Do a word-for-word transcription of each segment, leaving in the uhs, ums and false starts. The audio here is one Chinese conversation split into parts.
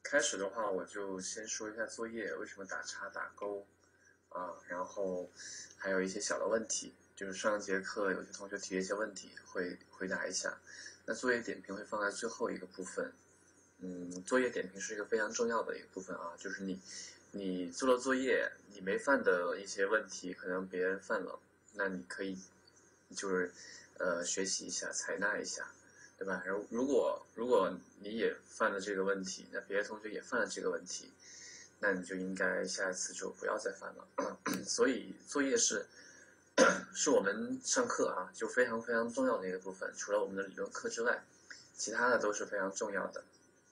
开始的话，我就先说一下作业为什么打叉打勾啊，然后还有一些小的问题，就是上节课有些同学提了一些问题，会回答一下。那作业点评会放在最后一个部分。嗯，作业点评是一个非常重要的一个部分啊，就是你你做了作业，你没犯的一些问题，可能别人犯了，那你可以就是呃学习一下，采纳一下。对吧？然后如果如果你也犯了这个问题，那别的同学也犯了这个问题，那你就应该下一次就不要再犯了。所以作业是是我们上课啊就非常非常重要的一个部分，除了我们的理论课之外，其他的都是非常重要的。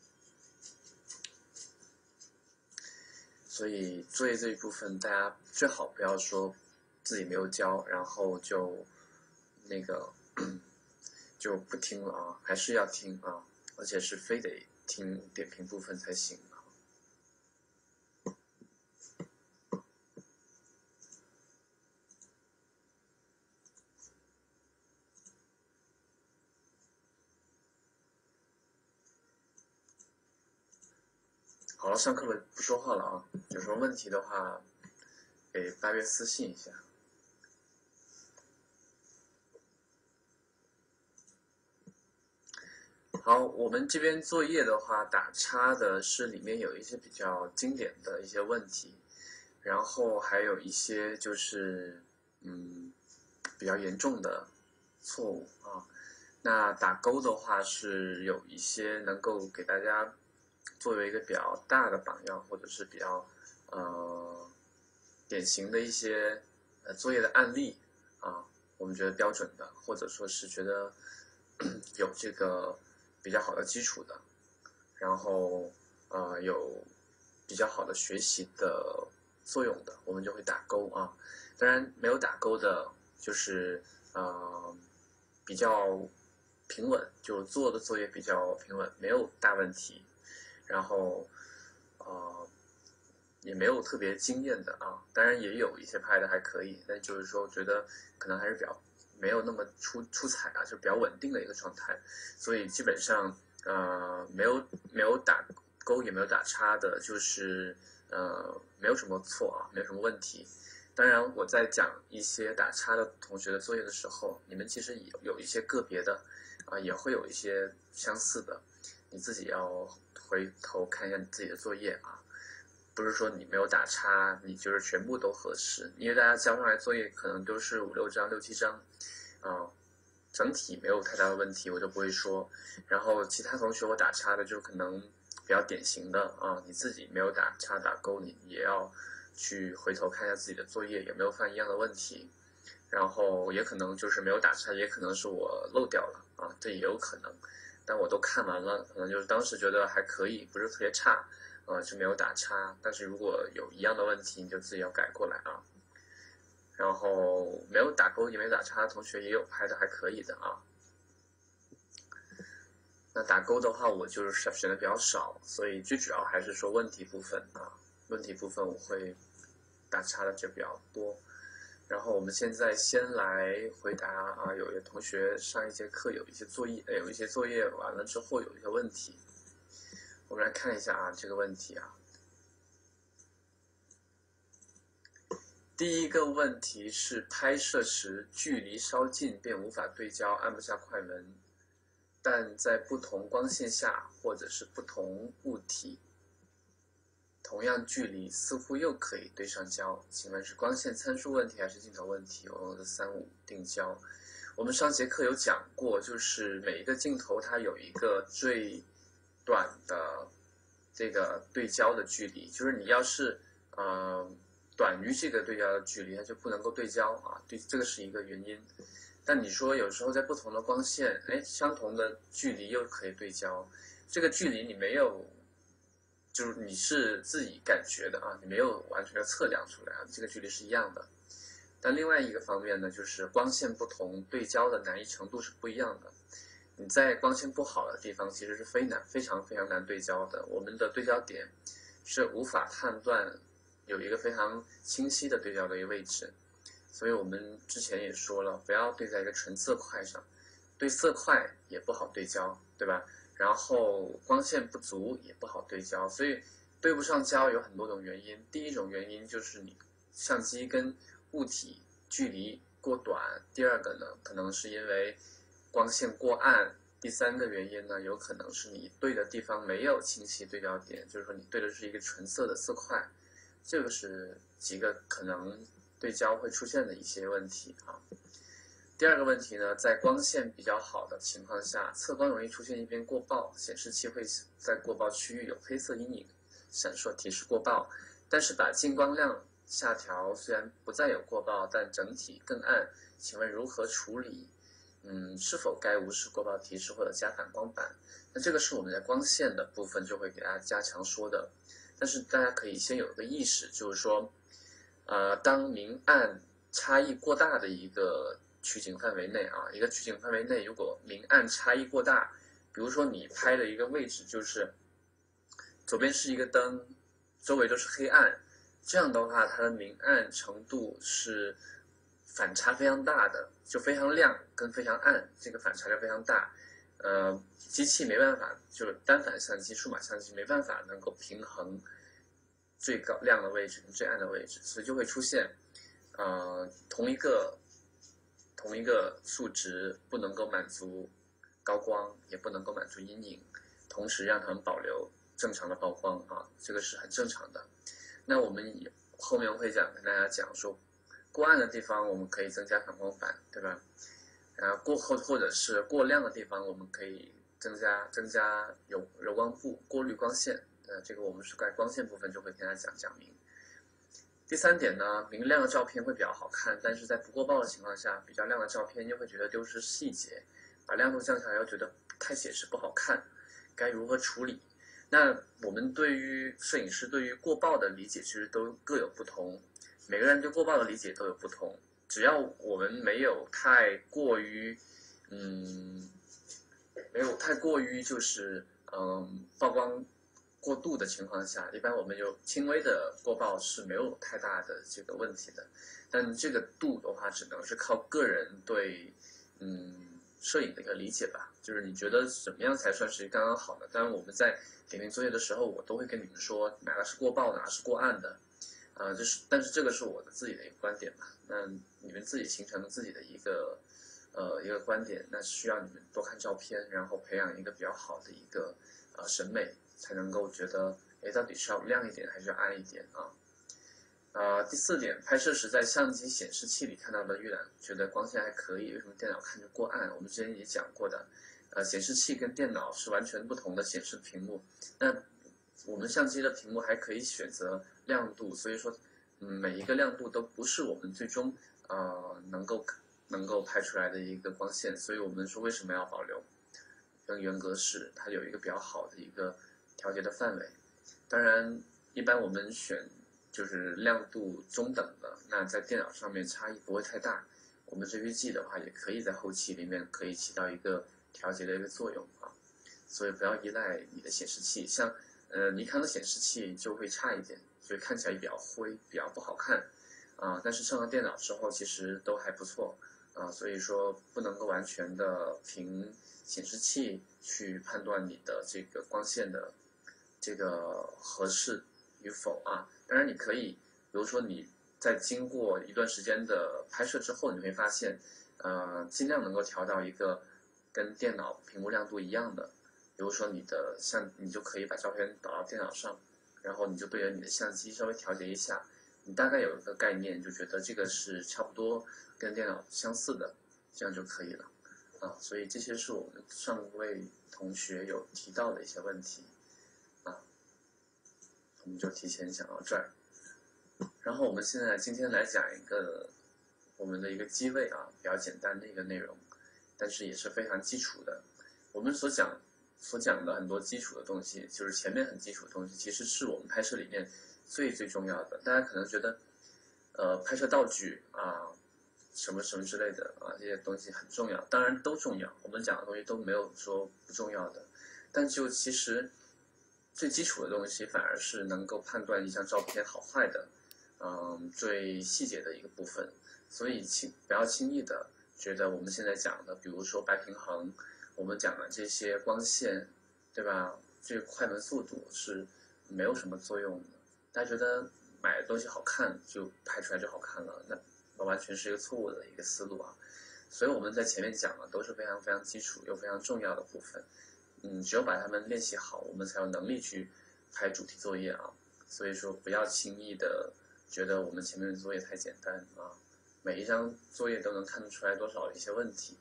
所以作业这一部分，大家最好不要说自己没有交，然后就那个就不听了啊，还是要听啊，而且是非得听点评部分才行啊。好了，上课了不说话了啊，有什么问题的话，给八月私信一下。好，我们这边作业的话，打叉的是里面有一些比较经典的一些问题，然后还有一些就是嗯比较严重的错误啊。那打勾的话是有一些能够给大家作为一个比较大的榜样，或者是比较呃典型的一些呃作业的案例啊，我们觉得标准的，或者说是觉得有这个比较好的基础的，然后呃有比较好的学习的作用的，我们就会打勾啊。当然没有打勾的，就是呃比较平稳，就做的作业比较平稳，没有大问题，然后呃也没有特别惊艳的啊。当然也有一些拍的还可以，但就是说我觉得可能还是比较没有那么出出彩啊，就比较稳定的一个状态，所以基本上呃没有没有打勾也没有打叉的，就是呃没有什么错啊，没有什么问题。当然，我在讲一些打叉的同学的作业的时候，你们其实有有一些个别的啊、呃，也会有一些相似的，你自己要回头看一下你自己的作业啊，不是说你没有打叉，你就是全部都合适，因为大家交上来作业可能都是五六张、六七张，啊、呃，整体没有太大的问题，我就不会说。然后其他同学我打叉的，就可能比较典型的啊，你自己没有打叉打勾，你也要去回头看一下自己的作业有没有犯一样的问题。然后也可能就是没有打叉，也可能是我漏掉了啊，这也有可能。但我都看完了，可能就是当时觉得还可以，不是特别差，呃，就没有打叉。但是如果有一样的问题，你就自己要改过来啊。然后没有打勾也没打叉的同学也有拍的还可以的啊。那打勾的话，我就是选的比较少，所以最主要还是说问题部分啊，问题部分我会打叉的就比较多。然后我们现在先来回答啊，有些同学上一节课有一些作业，有一些作业完了之后有一些问题，我们来看一下啊这个问题啊。第一个问题是拍摄时距离稍近便无法对焦，按不下快门，但在不同光线下或者是不同物体同样距离似乎又可以对上焦，请问是光线参数问题还是镜头问题？我用的三五定焦。我们上节课有讲过，就是每一个镜头它有一个最短的这个对焦的距离，就是你要是呃短于这个对焦的距离，它就不能够对焦啊，对，这个是一个原因。但你说有时候在不同的光线，哎，相同的距离又可以对焦，这个距离你没有，就是你是自己感觉的啊，你没有完全的测量出来啊，这个距离是一样的。但另外一个方面呢，就是光线不同，对焦的难易程度是不一样的。你在光线不好的地方，其实是非难非常非常难对焦的。我们的对焦点是无法判断有一个非常清晰的对焦的一个位置，所以我们之前也说了，不要对在一个纯色块上，对色块也不好对焦，对吧？ 然后光线不足也不好对焦，所以对不上焦有很多种原因。第一种原因就是你相机跟物体距离过短，第二个呢可能是因为光线过暗，第三个原因呢有可能是你对的地方没有清晰对焦点，就是说你对的是一个纯色的色块，这个是几个可能对焦会出现的一些问题啊。第二个问题呢，在光线比较好的情况下，测光容易出现一边过曝，显示器会在过曝区域有黑色阴影闪烁提示过曝，但是把进光量下调，虽然不再有过曝，但整体更暗，请问如何处理？嗯，是否该无视过曝提示或者加反光板？那这个是我们在光线的部分就会给大家加强说的，但是大家可以先有一个意识，就是说，呃，当明暗差异过大的一个取景范围内啊，一个取景范围内，如果明暗差异过大，比如说你拍的一个位置就是左边是一个灯，周围都是黑暗，这样的话它的明暗程度是反差非常大的，就非常亮跟非常暗，这个反差就非常大。呃，机器没办法，就是单反相机、数码相机没办法能够平衡最高亮的位置跟最暗的位置，所以就会出现，呃，同一个同一个数值不能够满足高光，也不能够满足阴影，同时让它们保留正常的曝光啊，这个是很正常的。那我们后面会讲跟大家讲说，过暗的地方我们可以增加反光板，对吧？然后过后或者是过亮的地方，我们可以增加增加柔柔光布过滤光线。呃，这个我们是在光线部分就会跟大家讲讲明。第三点呢，明亮的照片会比较好看，但是在不过曝的情况下，比较亮的照片又会觉得丢失细节，把亮度降下来又觉得太写实不好看，该如何处理？那我们对于摄影师对于过曝的理解其实都各有不同，每个人对过曝的理解都有不同。只要我们没有太过于，嗯，没有太过于就是嗯曝光过度的情况下，一般我们有轻微的过曝是没有太大的这个问题的。但这个度的话，只能是靠个人对嗯摄影的一个理解吧。就是你觉得怎么样才算是刚刚好的？当然我们在点评作业的时候，我都会跟你们说哪个是过曝，哪个是过暗的。啊、呃，就是，但是这个是我的自己的一个观点吧。那你们自己形成自己的一个呃一个观点，那需要你们多看照片，然后培养一个比较好的一个呃审美，才能够觉得，哎，到底是要亮一点还是要暗一点啊？呃，第四点，拍摄时在相机显示器里看到的预览，觉得光线还可以，为什么电脑看着过暗？我们之前也讲过的，呃，显示器跟电脑是完全不同的显示屏幕。那我们相机的屏幕还可以选择亮度，所以说，嗯，每一个亮度都不是我们最终呃能够能够拍出来的一个光线，所以我们说为什么要保留跟原格式，它有一个比较好的一个调节的范围。当然，一般我们选就是亮度中等的，那在电脑上面差异不会太大。我们 J P G 的话，也可以在后期里面可以起到一个调节的一个作用啊。所以不要依赖你的显示器，像呃尼康的显示器就会差一点，所以看起来比较灰，比较不好看啊、呃。但是上了电脑之后，其实都还不错啊、呃。所以说不能够完全的凭显示器去判断你的这个光线的这个合适与否啊。当然你可以，比如说你在经过一段时间的拍摄之后，你会发现，呃，尽量能够调到一个跟电脑屏幕亮度一样的。比如说你的相，你就可以把照片导到电脑上，然后你就对着你的相机稍微调节一下，你大概有一个概念，就觉得这个是差不多跟电脑相似的，这样就可以了啊。所以这些是我们上位同学有提到的一些问题啊，我们就提前讲到这儿。然后我们现在今天来讲一个我们的一个机位啊，比较简单的一个内容，但是也是非常基础的。我们所讲所讲的很多基础的东西，就是前面很基础的东西，其实是我们拍摄里面最最重要的。大家可能觉得，呃，拍摄道具啊，什么什么之类的啊，这些东西很重要，当然都重要。我们讲的东西都没有说不重要的，但就其实最基础的东西，反而是能够判断一张照片好坏的，嗯，最细节的一个部分。所以轻不要轻易的觉得我们现在讲的，比如说白平衡。我们讲的这些光线对吧？这个快门速度是没有什么作用的。大家觉得买的东西好看就拍出来就好看了，那完全是一个错误的一个思路啊。所以我们在前面讲的都是非常非常基础又非常重要的部分。嗯，只有把它们练习好，我们才有能力去拍主题作业啊。所以说不要轻易的觉得我们前面的作业太简单啊，每一张作业都能看得出来多少一些问题。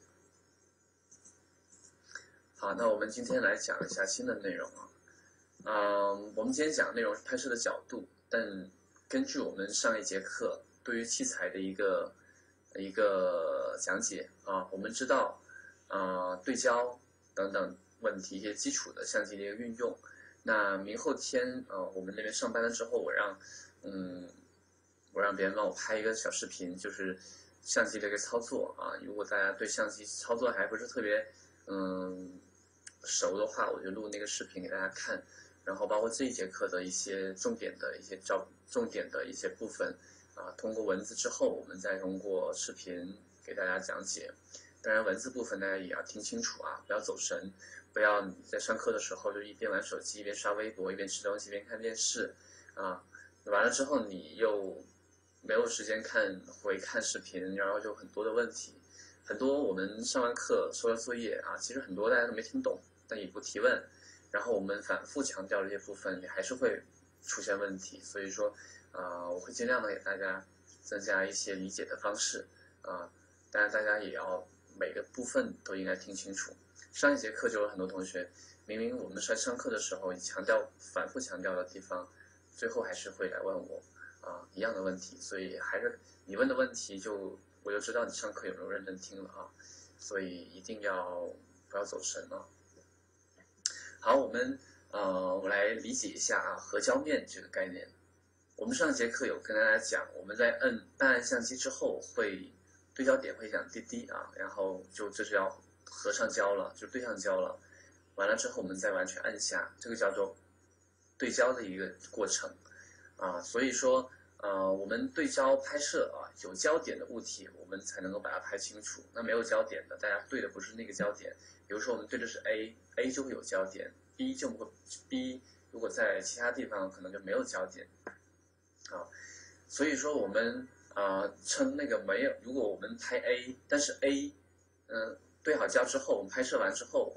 好，那我们今天来讲一下新的内容啊。嗯，我们今天讲的内容是拍摄的角度，但根据我们上一节课对于器材的一个一个讲解啊，我们知道啊对焦等等问题，一些基础的相机的一个运用。那明后天呃我们那边上班了之后，我让嗯我让别人帮我拍一个小视频，就是相机的一个操作啊。如果大家对相机操作还不是特别嗯熟的话，我就录那个视频给大家看。然后包括这一节课的一些重点的一些照重点的一些部分啊，通过文字之后，我们再通过视频给大家讲解。当然文字部分大家也要听清楚啊，不要走神，不要你在上课的时候就一边玩手机一边刷微博，一边吃东西一边看电视啊，完了之后你又没有时间看回看视频，然后就很多的问题。很多我们上完课收了作业啊，其实很多大家都没听懂，但也不提问，然后我们反复强调这些部分，你还是会出现问题。所以说啊、呃，我会尽量的给大家增加一些理解的方式啊，当然大家也要每个部分都应该听清楚。上一节课就有很多同学，明明我们在上课的时候强调反复强调的地方，最后还是会来问我啊一样的问题。所以还是你问的问题就我就知道你上课有没有认真听了啊，所以一定要不要走神啊。好，我们呃，我来理解一下啊，合焦面这个概念。我们上节课有跟大家讲，我们在摁半按相机之后，会对焦点会响滴滴啊，然后就这是要合上焦了，就对上焦了。完了之后，我们再完全按下，这个叫做对焦的一个过程啊。所以说，呃，我们对焦拍摄啊，有焦点的物体，我们才能够把它拍清楚。那没有焦点的，大家对的不是那个焦点。比如说我们对的是 A，A 就会有焦点 ，B 就会 B 如果在其他地方可能就没有焦点啊。所以说我们啊、呃、称那个没有，如果我们拍 A， 但是 A 嗯、呃、对好焦之后，我们拍摄完之后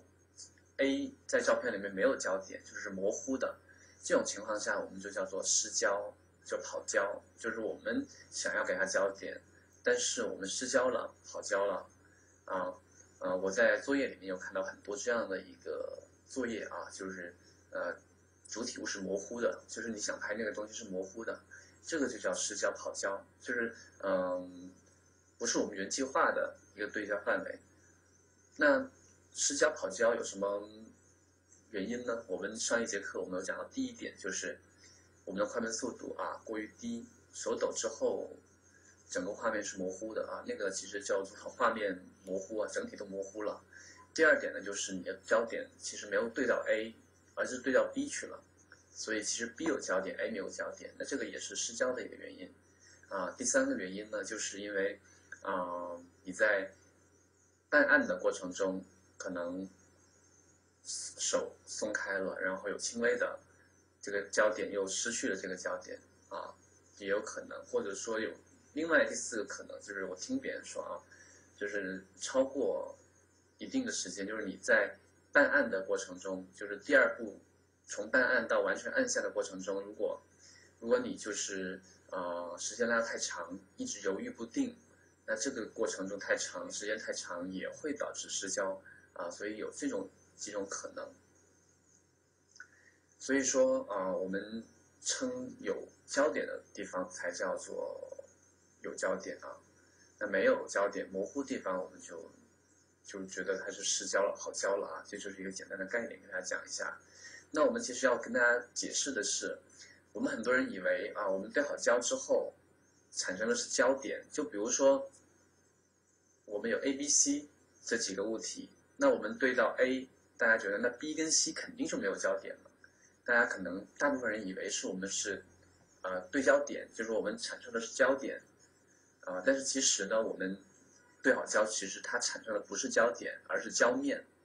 A 在照片里面没有焦点，就是模糊的，这种情况下我们就叫做失焦，就跑焦，就是我们想要给它焦点，但是我们失焦了，跑焦了啊。呃，我在作业里面有看到很多这样的一个作业啊，就是呃主体物是模糊的，就是你想拍那个东西是模糊的，这个就叫失焦跑焦，就是嗯不是我们原计划的一个对焦范围。那失焦跑焦有什么原因呢？我们上一节课我们有讲到，第一点就是我们的快门速度啊过于低，手抖之后整个画面是模糊的啊，那个其实叫做画面模糊啊，整体都模糊了。第二点呢，就是你的焦点其实没有对到 A， 而是对到 B 去了，所以其实 B 有焦点 ，A 没有焦点，那这个也是失焦的一个原因啊。第三个原因呢，就是因为啊你在办案的过程中可能手松开了，然后有轻微的这个焦点又失去了这个焦点啊，也有可能，或者说有另外第四个可能，就是我听别人说啊，就是超过一定的时间，就是你在办案的过程中，就是第二步从办案到完全按下的过程中，如果如果你就是呃时间拉得太长，一直犹豫不定，那这个过程中太长，时间太长也会导致失焦啊，所以有这种几种可能。所以说啊、呃，我们称有焦点的地方才叫做有焦点啊，那没有焦点模糊地方，我们就就觉得它是失焦了、跑焦了啊，这就是一个简单的概念，跟大家讲一下。那我们其实要跟大家解释的是，我们很多人以为啊，我们对好焦之后产生的是焦点，就比如说我们有 A、B、C 这几个物体，那我们对到 A， 大家觉得那 B 跟 C 肯定是没有焦点了。大家可能大部分人以为是我们是呃对焦点，就是我们产生的是焦点啊、呃，但是其实呢，我们对好焦其实它产生的不是焦点，而是焦面。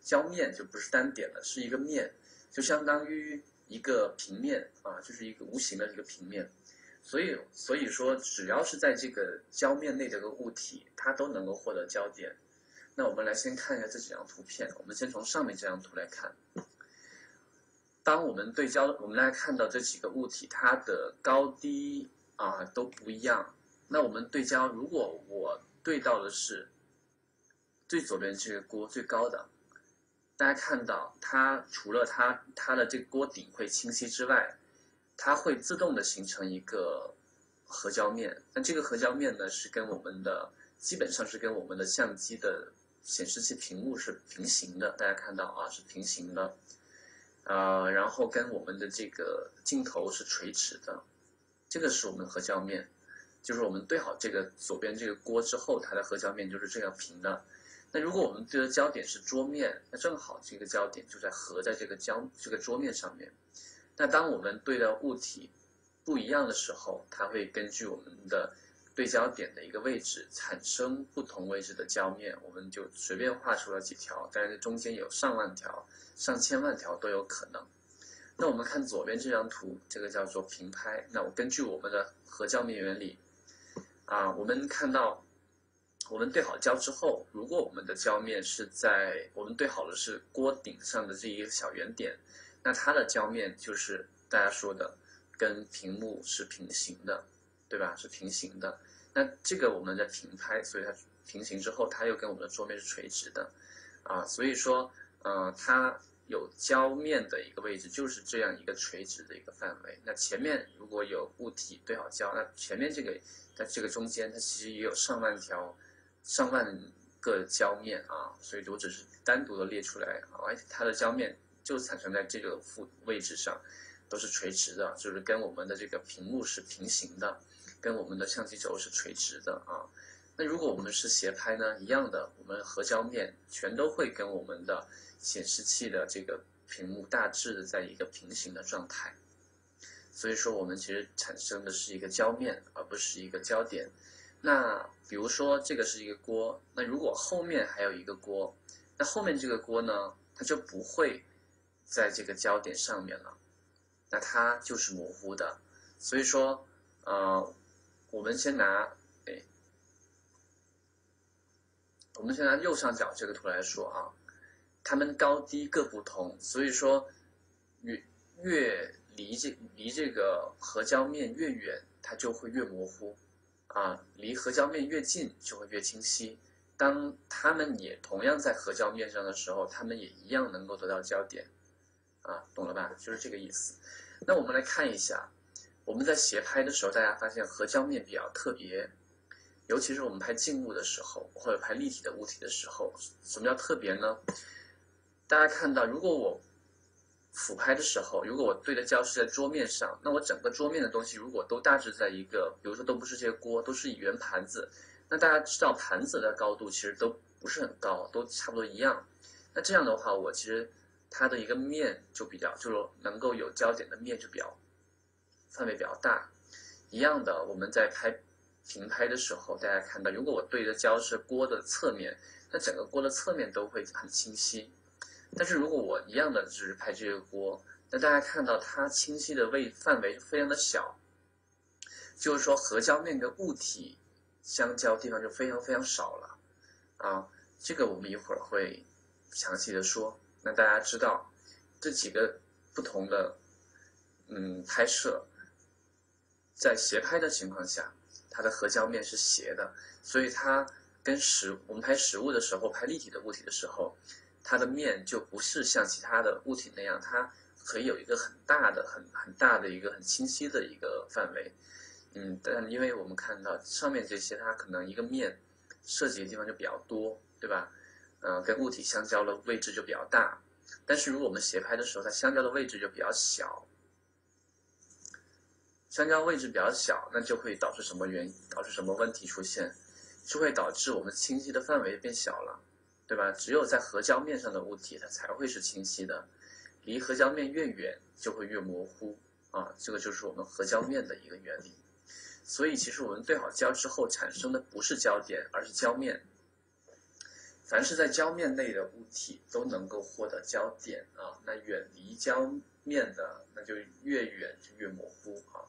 胶面就不是单点了，是一个面，就相当于一个平面啊，就是一个无形的一个平面。所以所以说，只要是在这个胶面内的一个物体，它都能够获得焦点。那我们来先看一下这几张图片，我们先从上面这张图来看。当我们对焦，我们来看到这几个物体，它的高低啊都不一样。那我们对焦，如果我对到的是最左边这个锅最高的，大家看到它除了它它的这个锅顶会清晰之外，它会自动的形成一个合焦面。那这个合焦面呢，是跟我们的基本上是跟我们的相机的显示器屏幕是平行的。大家看到啊，是平行的。呃，然后跟我们的这个镜头是垂直的，这个是我们合焦面，就是我们对好这个左边这个锅之后，它的合焦面就是这样平的。那如果我们对的焦点是桌面，那正好这个焦点就在合在这个焦这个桌面上面。那当我们对的物体不一样的时候，它会根据我们的对焦点的一个位置产生不同位置的焦面，我们就随便画出了几条，但是中间有上万条、上千万条都有可能。那我们看左边这张图，这个叫做平拍。那我根据我们的合焦面原理啊，我们看到我们对好焦之后，如果我们的焦面是在我们对好的是锅顶上的这一个小圆点，那它的焦面就是大家说的跟屏幕是平行的，对吧？是平行的。那这个我们的平拍，所以它平行之后，它又跟我们的桌面是垂直的，啊，所以说，呃，它有焦面的一个位置就是这样一个垂直的一个范围。那前面如果有物体对好焦，那前面这个在这个中间，它其实也有上万条、上万个焦面啊，所以我只是单独的列出来啊，而且它的焦面就产生在这个位置上，都是垂直的，就是跟我们的这个屏幕是平行的。跟我们的相机轴是垂直的啊，那如果我们是斜拍呢，一样的，我们合焦面全都会跟我们的显示器的这个屏幕大致的在一个平行的状态，所以说我们其实产生的是一个焦面，而不是一个焦点。那比如说这个是一个锅，那如果后面还有一个锅，那后面这个锅呢，它就不会在这个焦点上面了，那它就是模糊的。所以说，呃。我们先拿，哎，我们先拿右上角这个图来说啊，它们高低各不同，所以说越越离这离这个合焦面越远，它就会越模糊，啊，离合焦面越近就会越清晰。当它们也同样在合焦面上的时候，它们也一样能够得到焦点，啊，懂了吧？就是这个意思。那我们来看一下。我们在斜拍的时候，大家发现合焦面比较特别，尤其是我们拍静物的时候，或者拍立体的物体的时候，什么叫特别呢？大家看到，如果我俯拍的时候，如果我对的焦是在桌面上，那我整个桌面的东西如果都大致在一个，比如说都不是这些锅，都是圆盘子，那大家知道盘子的高度其实都不是很高，都差不多一样。那这样的话，我其实它的一个面就比较，就是能够有焦点的面就比较。范围比较大，一样的，我们在拍平拍的时候，大家看到，如果我对的焦是锅的侧面，那整个锅的侧面都会很清晰。但是如果我一样的只是拍这个锅，那大家看到它清晰的位范围非常的小，就是说合焦面跟物体相交地方就非常非常少了啊。这个我们一会儿会详细的说。那大家知道这几个不同的嗯拍摄。在斜拍的情况下，它的合焦面是斜的，所以它跟实我们拍实物的时候，拍立体的物体的时候，它的面就不是像其他的物体那样，它可以有一个很大的、很很大的一个很清晰的一个范围。嗯，但因为我们看到上面这些，它可能一个面涉及的地方就比较多，对吧？呃，跟物体相交的位置就比较大。但是如果我们斜拍的时候，它相交的位置就比较小。相交位置比较小，那就会导致什么原因？导致什么问题出现？就会导致我们清晰的范围变小了，对吧？只有在合焦面上的物体，它才会是清晰的，离合焦面越远，就会越模糊啊。这个就是我们合焦面的一个原理。所以，其实我们对好焦之后产生的不是焦点，而是焦面。 凡是在焦面内的物体都能够获得焦点啊，那远离焦面的那就越远就越模糊啊。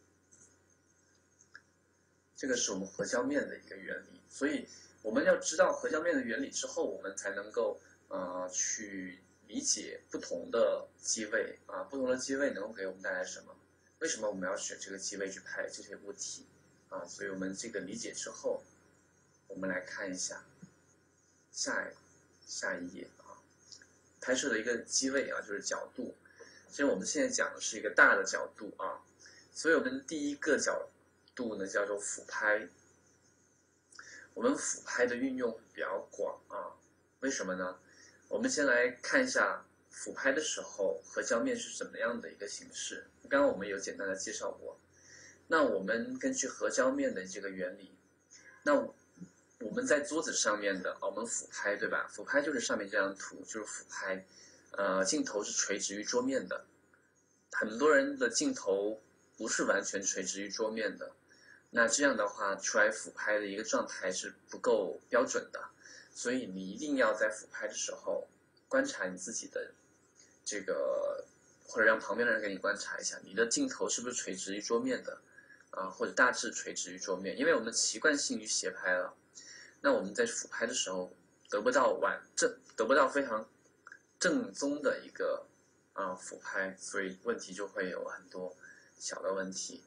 这个是我们核焦面的一个原理，所以我们要知道核焦面的原理之后，我们才能够呃去理解不同的机位啊，不同的机位能够给我们带来什么？为什么我们要选这个机位去拍这些物体啊？所以我们这个理解之后，我们来看一下下一下一页啊，拍摄的一个机位啊，就是角度。其实我们现在讲的是一个大的角度啊，所以我们第一个角度呢叫做俯拍。我们俯拍的运用比较广啊，为什么呢？我们先来看一下俯拍的时候核焦面是怎么样的一个形式。刚刚我们有简单的介绍过。那我们根据核焦面的这个原理，那我们在桌子上面的，我们俯拍对吧？俯拍就是上面这张图，就是俯拍。呃，镜头是垂直于桌面的，很多人的镜头不是完全垂直于桌面的，那这样的话出来俯拍的一个状态是不够标准的，所以你一定要在俯拍的时候观察你自己的这个，或者让旁边的人给你观察一下，你的镜头是不是垂直于桌面的啊，或者大致垂直于桌面，因为我们习惯性于斜拍了，那我们在俯拍的时候得不到完正，得不到非常正宗的一个啊俯拍，所以问题就会有很多小的问题。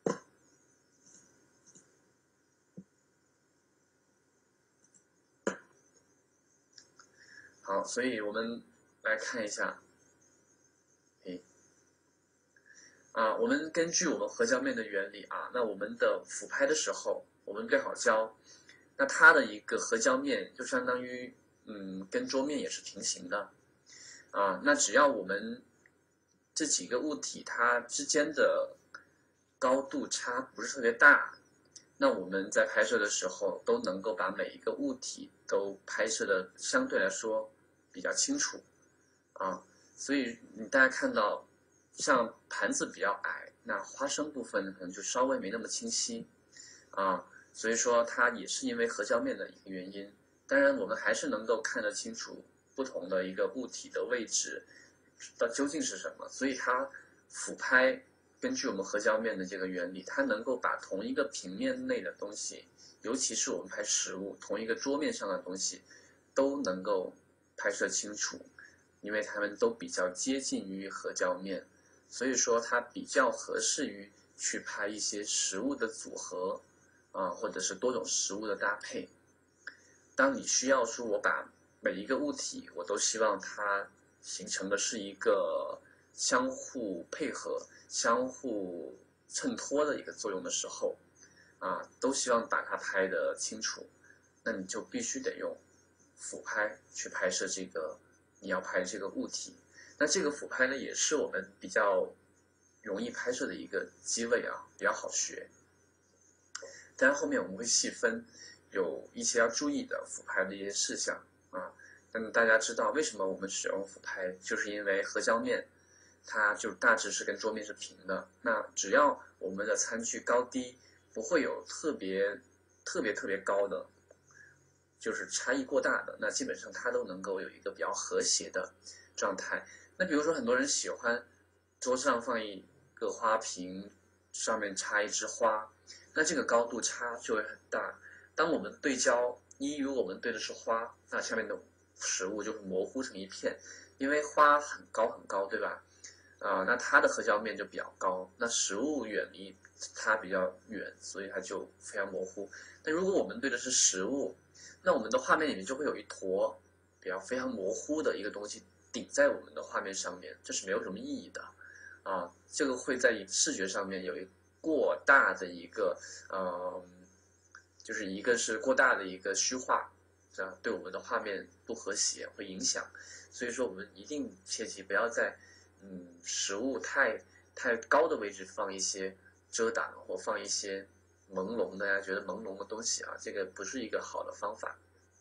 好，所以我们来看一下，诶，啊，我们根据我们核焦面的原理啊，那我们的俯拍的时候，我们对好焦，那它的一个核焦面就相当于嗯跟桌面也是平行的。啊，那只要我们这几个物体它之间的高度差不是特别大，那我们在拍摄的时候都能够把每一个物体都拍摄的相对来说比较清楚啊。所以你大家看到，像盘子比较矮，那花生部分可能就稍微没那么清晰啊。所以说它也是因为核焦面的一个原因。当然，我们还是能够看得清楚不同的一个物体的位置到究竟是什么，所以它俯拍根据我们核焦面的这个原理，它能够把同一个平面内的东西，尤其是我们拍实物，同一个桌面上的东西，都能够拍摄清楚，因为它们都比较接近于核焦面，所以说它比较合适于去拍一些实物的组合啊，或者是多种实物的搭配。当你需要说我把每一个物体我都希望它形成的是一个相互配合、相互衬托的一个作用的时候，啊，都希望把它拍得清楚，那你就必须得用俯拍去拍摄这个你要拍这个物体。那这个俯拍呢，也是我们比较容易拍摄的一个机位啊，比较好学。当然后面我们会细分，有一些要注意的俯拍的一些事项啊。那大家知道为什么我们使用俯拍，就是因为核焦面它就大致是跟桌面是平的，那只要我们的餐具高低不会有特别特别特别高的，就是差异过大的，那基本上它都能够有一个比较和谐的状态。那比如说很多人喜欢桌上放一个花瓶，上面插一枝花，那这个高度差就会很大。当我们对焦，一如果我们对的是花，那下面的食物就会模糊成一片，因为花很高很高，对吧？啊、呃，那它的核焦面就比较高，那食物远离它比较远，所以它就非常模糊。但如果我们对的是食物，那我们的画面里面就会有一坨比较非常模糊的一个东西顶在我们的画面上面，这是没有什么意义的啊。这个会在视觉上面有一过大的一个呃，就是一个是过大的一个虚化，这样对我们的画面不和谐会影响。所以说我们一定切记不要在嗯食物太太高的位置放一些遮挡或放一些朦胧的，大家觉得朦胧的东西啊，这个不是一个好的方法。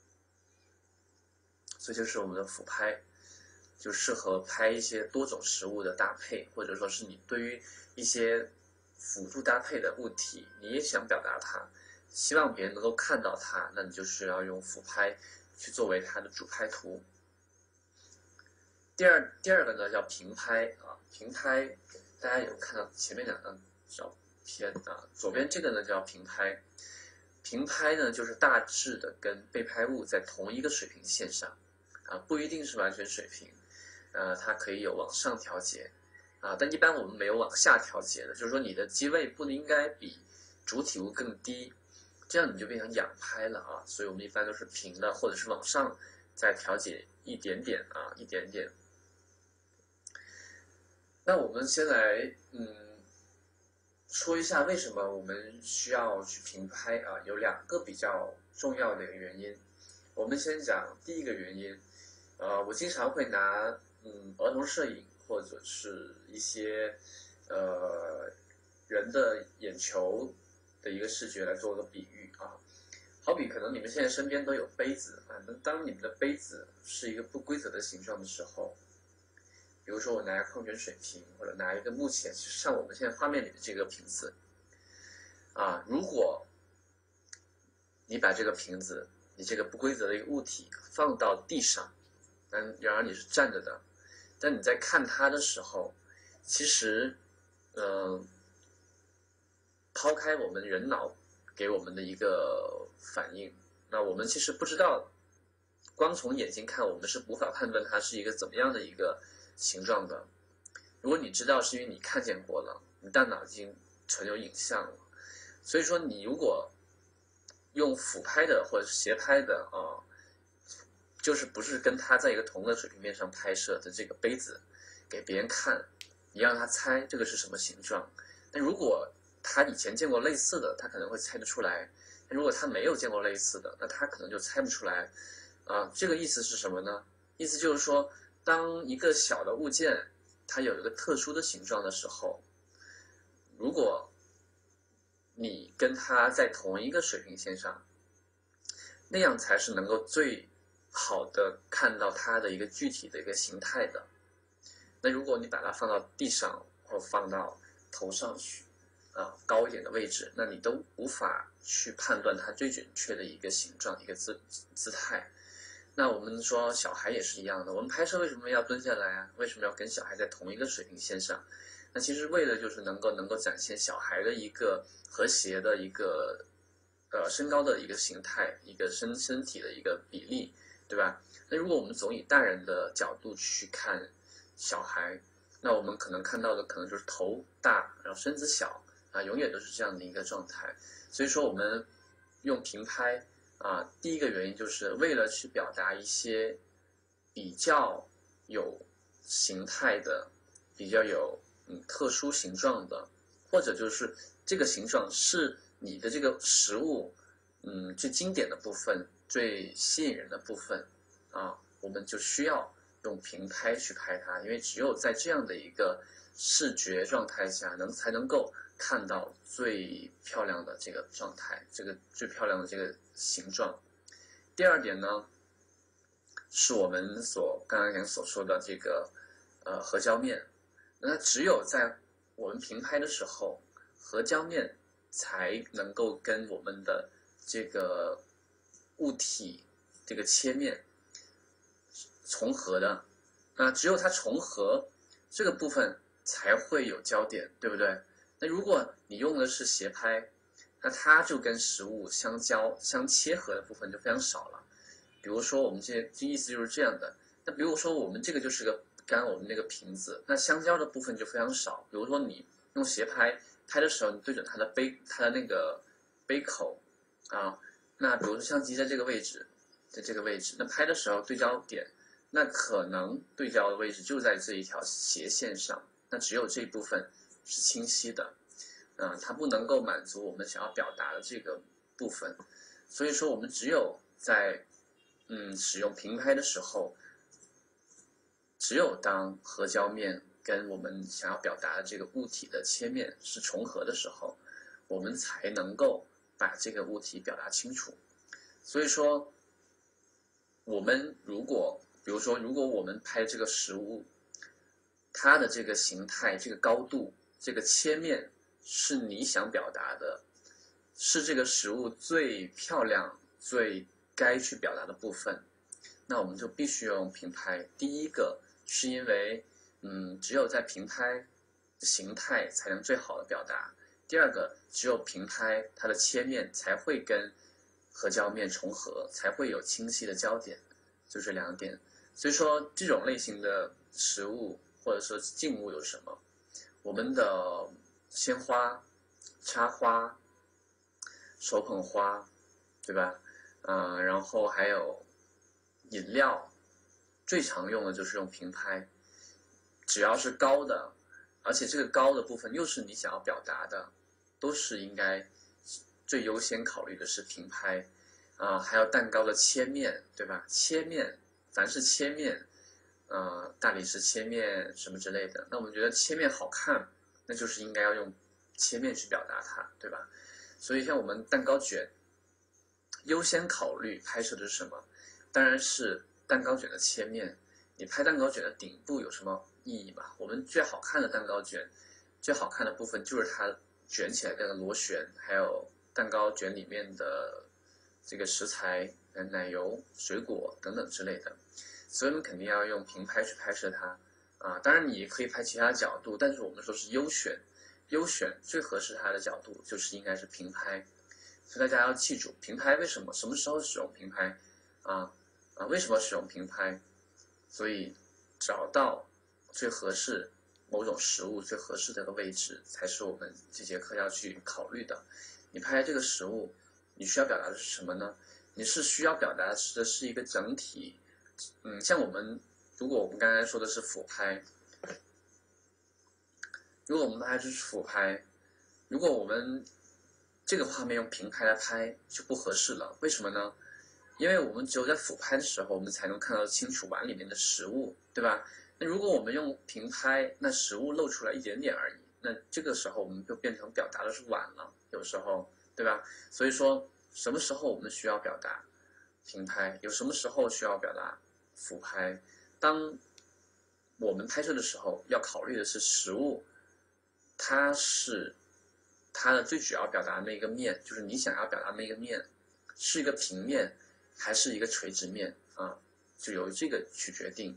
这就是我们的俯拍，就适合拍一些多种食物的搭配，或者说是你对于一些辅助搭配的物体，你也想表达它，希望别人能够看到它，那你就需要用俯拍去作为它的主拍图。第二第二个呢叫平拍啊，平拍大家有看到前面两张照片啊，左边这个呢叫平拍，平拍呢就是大致的跟被拍物在同一个水平线上啊，不一定是完全水平，呃，它可以有往上调节啊，但一般我们没有往下调节的，就是说你的机位不应该比主体物更低，这样你就变成仰拍了啊，所以我们一般都是平的，或者是往上再调节一点点啊，一点点。那我们先来嗯说一下为什么我们需要去平拍啊，有两个比较重要的原因。我们先讲第一个原因，呃，我经常会拿嗯儿童摄影或者是一些呃人的眼球的一个视觉来做个比喻啊。好比可能你们现在身边都有杯子啊，那当你们的杯子是一个不规则的形状的时候，比如说我拿一个矿泉水瓶，或者拿一个目前像我们现在画面里的这个瓶子啊，如果你把这个瓶子，你这个不规则的一个物体放到地上，嗯，然而你是站着的，但你在看它的时候，其实，嗯、呃，抛开我们人脑给我们的一个反应，那我们其实不知道，光从眼睛看，我们是无法判断它是一个怎么样的一个形状的。如果你知道，是因为你看见过了，你大脑已经存有影像了。所以说，你如果用俯拍的或者是斜拍的啊，就是不是跟它在一个同个水平面上拍摄的这个杯子给别人看，你让他猜这个是什么形状。那如果他以前见过类似的，他可能会猜得出来；如果他没有见过类似的，那他可能就猜不出来。啊，这个意思是什么呢？意思就是说，当一个小的物件它有一个特殊的形状的时候，如果你跟它在同一个水平线上，那样才是能够最好的看到它的一个具体的一个形态的。那如果你把它放到地上或放到头上去啊，高一点的位置，那你都无法去判断它最准确的一个形状、一个姿姿态。那我们说小孩也是一样的，我们拍摄为什么要蹲下来啊？为什么要跟小孩在同一个水平线上？那其实为了就是能够能够展现小孩的一个和谐的一个呃身高的一个形态，一个身身体的一个比例，对吧？那如果我们总以大人的角度去看小孩，那我们可能看到的可能就是头大，然后身子小啊，永远都是这样的一个状态。所以说我们用平拍啊，第一个原因就是为了去表达一些比较有形态的、比较有嗯特殊形状的，或者就是这个形状是你的这个实物嗯最经典的部分、最吸引人的部分啊，我们就需要用平拍去拍它，因为只有在这样的一个视觉状态下，能才能够看到最漂亮的这个状态，这个最漂亮的这个形状。第二点呢，是我们所刚刚所说的这个呃合焦面。那只有在我们平拍的时候，合焦面才能够跟我们的这个物体这个切面重合的。那只有它重合，这个部分才会有焦点，对不对？那如果你用的是斜拍，那它就跟实物相交、相切合的部分就非常少了。比如说，我们这这意思就是这样的。那比如说，我们这个就是个刚刚我们那个瓶子，那相交的部分就非常少。比如说，你用斜拍拍的时候，你对准它的杯，它的那个杯口啊，那比如说相机在这个位置，在这个位置，那拍的时候对焦点，那可能对焦的位置就在这一条斜线上，那只有这一部分是清晰的，嗯，它不能够满足我们想要表达的这个部分，所以说我们只有在嗯使用平拍的时候，只有当合焦面跟我们想要表达的这个物体的切面是重合的时候，我们才能够把这个物体表达清楚。所以说，我们如果比如说，如果我们拍这个实物，它的这个形态、这个高度、这个切面是你想表达的，是这个实物最漂亮、最该去表达的部分， 那我们就必须要用平拍。第一个是因为，嗯，只有在平拍形态才能最好的表达。第二个，只有平拍它的切面才会跟合焦面重合，才会有清晰的焦点，就这两点。所以说，这种类型的实物或者说静物有什么？我们的鲜花、插花、手捧花，对吧？嗯、呃，然后还有饮料，最常用的就是用平拍。只要是高的，而且这个高的部分又是你想要表达的，都是应该最优先考虑的是平拍。啊、呃，还有蛋糕的切面，对吧？切面，凡是切面，呃，大理石切面什么之类的，那我们觉得切面好看，那就是应该要用切面去表达它，对吧？所以像我们蛋糕卷，优先考虑拍摄的是什么？当然是蛋糕卷的切面。你拍蛋糕卷的顶部有什么意义嘛？我们最好看的蛋糕卷，最好看的部分就是它卷起来的螺旋，还有蛋糕卷里面的这个食材、奶油、水果等等之类的。所以我们肯定要用平拍去拍摄它啊。当然你也可以拍其他角度，但是我们说是优选，优选最合适它的角度就是应该是平拍。所以大家要记住，平拍为什么？什么时候使用平拍？啊啊，为什么使用平拍？所以找到最合适某种食物最合适的个位置，才是我们这节课要去考虑的。你拍这个食物，你需要表达的是什么呢？你是需要表达的是一个整体。嗯，像我们，如果我们刚才说的是俯拍，如果我们拍的是俯拍，如果我们这个画面用平拍来拍就不合适了。为什么呢？因为我们只有在俯拍的时候，我们才能看到清楚碗里面的食物，对吧？那如果我们用平拍，那食物露出来一点点而已，那这个时候我们就变成表达的是碗了，有时候，对吧？所以说，什么时候我们需要表达平拍，有什么时候需要表达俯拍？当我们拍摄的时候，要考虑的是食物，它是它的最主要表达的那个面，就是你想要表达的那个面，是一个平面还是一个垂直面啊，就由这个去决定。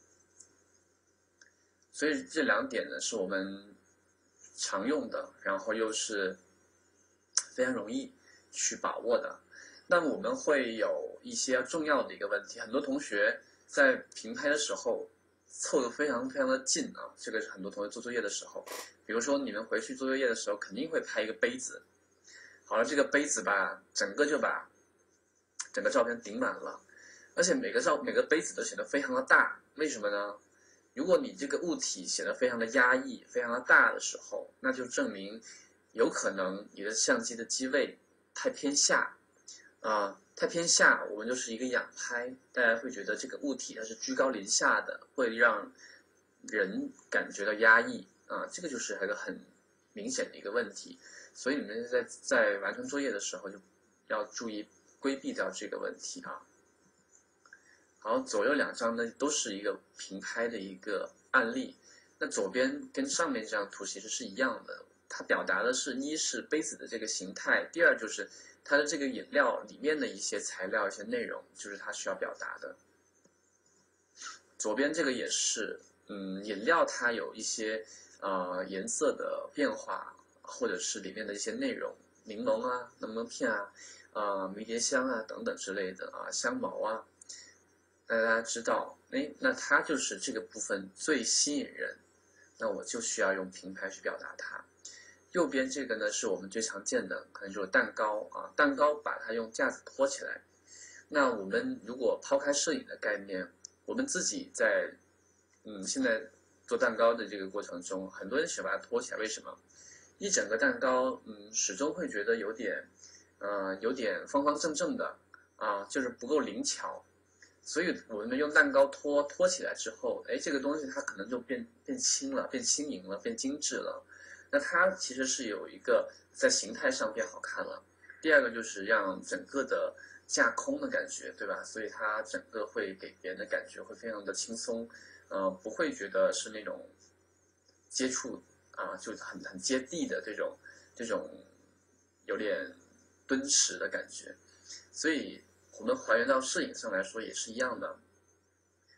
所以这两点呢是我们常用的，然后又是非常容易去把握的。那么我们会有一些重要的一个问题，很多同学在平拍的时候凑得非常非常的近啊，这个是很多同学做作业的时候，比如说你们回去做作业的时候肯定会拍一个杯子，好了，这个杯子吧，整个就把整个照片顶满了，而且每个照每个杯子都显得非常的大，为什么呢？如果你这个物体显得非常的压抑、非常的大的时候，那就证明有可能你的相机的机位太偏下，啊、呃，太偏下，我们就是一个仰拍，大家会觉得这个物体它是居高临下的，会让人感觉到压抑啊、呃，这个就是一个很明显的一个问题。所以你们在在完成作业的时候就要注意规避掉这个问题啊。好，左右两张呢都是一个平拍的一个案例。那左边跟上面这张图其实是一样的，它表达的是一是杯子的这个形态，第二就是它的这个饮料里面的一些材料、一些内容，就是它需要表达的。左边这个也是，嗯，饮料它有一些呃颜色的变化，或者是里面的一些内容，柠檬啊、柠檬片啊、呃迷迭香啊等等之类的啊，香茅啊。那大家知道，哎，那它就是这个部分最吸引人，那我就需要用平拍去表达它。右边这个呢，是我们最常见的，可能就是蛋糕啊，蛋糕把它用架子托起来。那我们如果抛开摄影的概念，我们自己在嗯现在做蛋糕的这个过程中，很多人喜欢把它托起来，为什么？一整个蛋糕，嗯，始终会觉得有点，呃，有点方方正正的啊，就是不够灵巧。所以我们用蛋糕托托起来之后，哎，这个东西它可能就变变轻了，变轻盈了，变精致了。那它其实是有一个在形态上变好看了。第二个就是让整个的架空的感觉，对吧？所以它整个会给别人的感觉会非常的轻松，呃，不会觉得是那种接触啊，就很很接地的这种这种有点敦实的感觉。所以我们还原到摄影上来说也是一样的，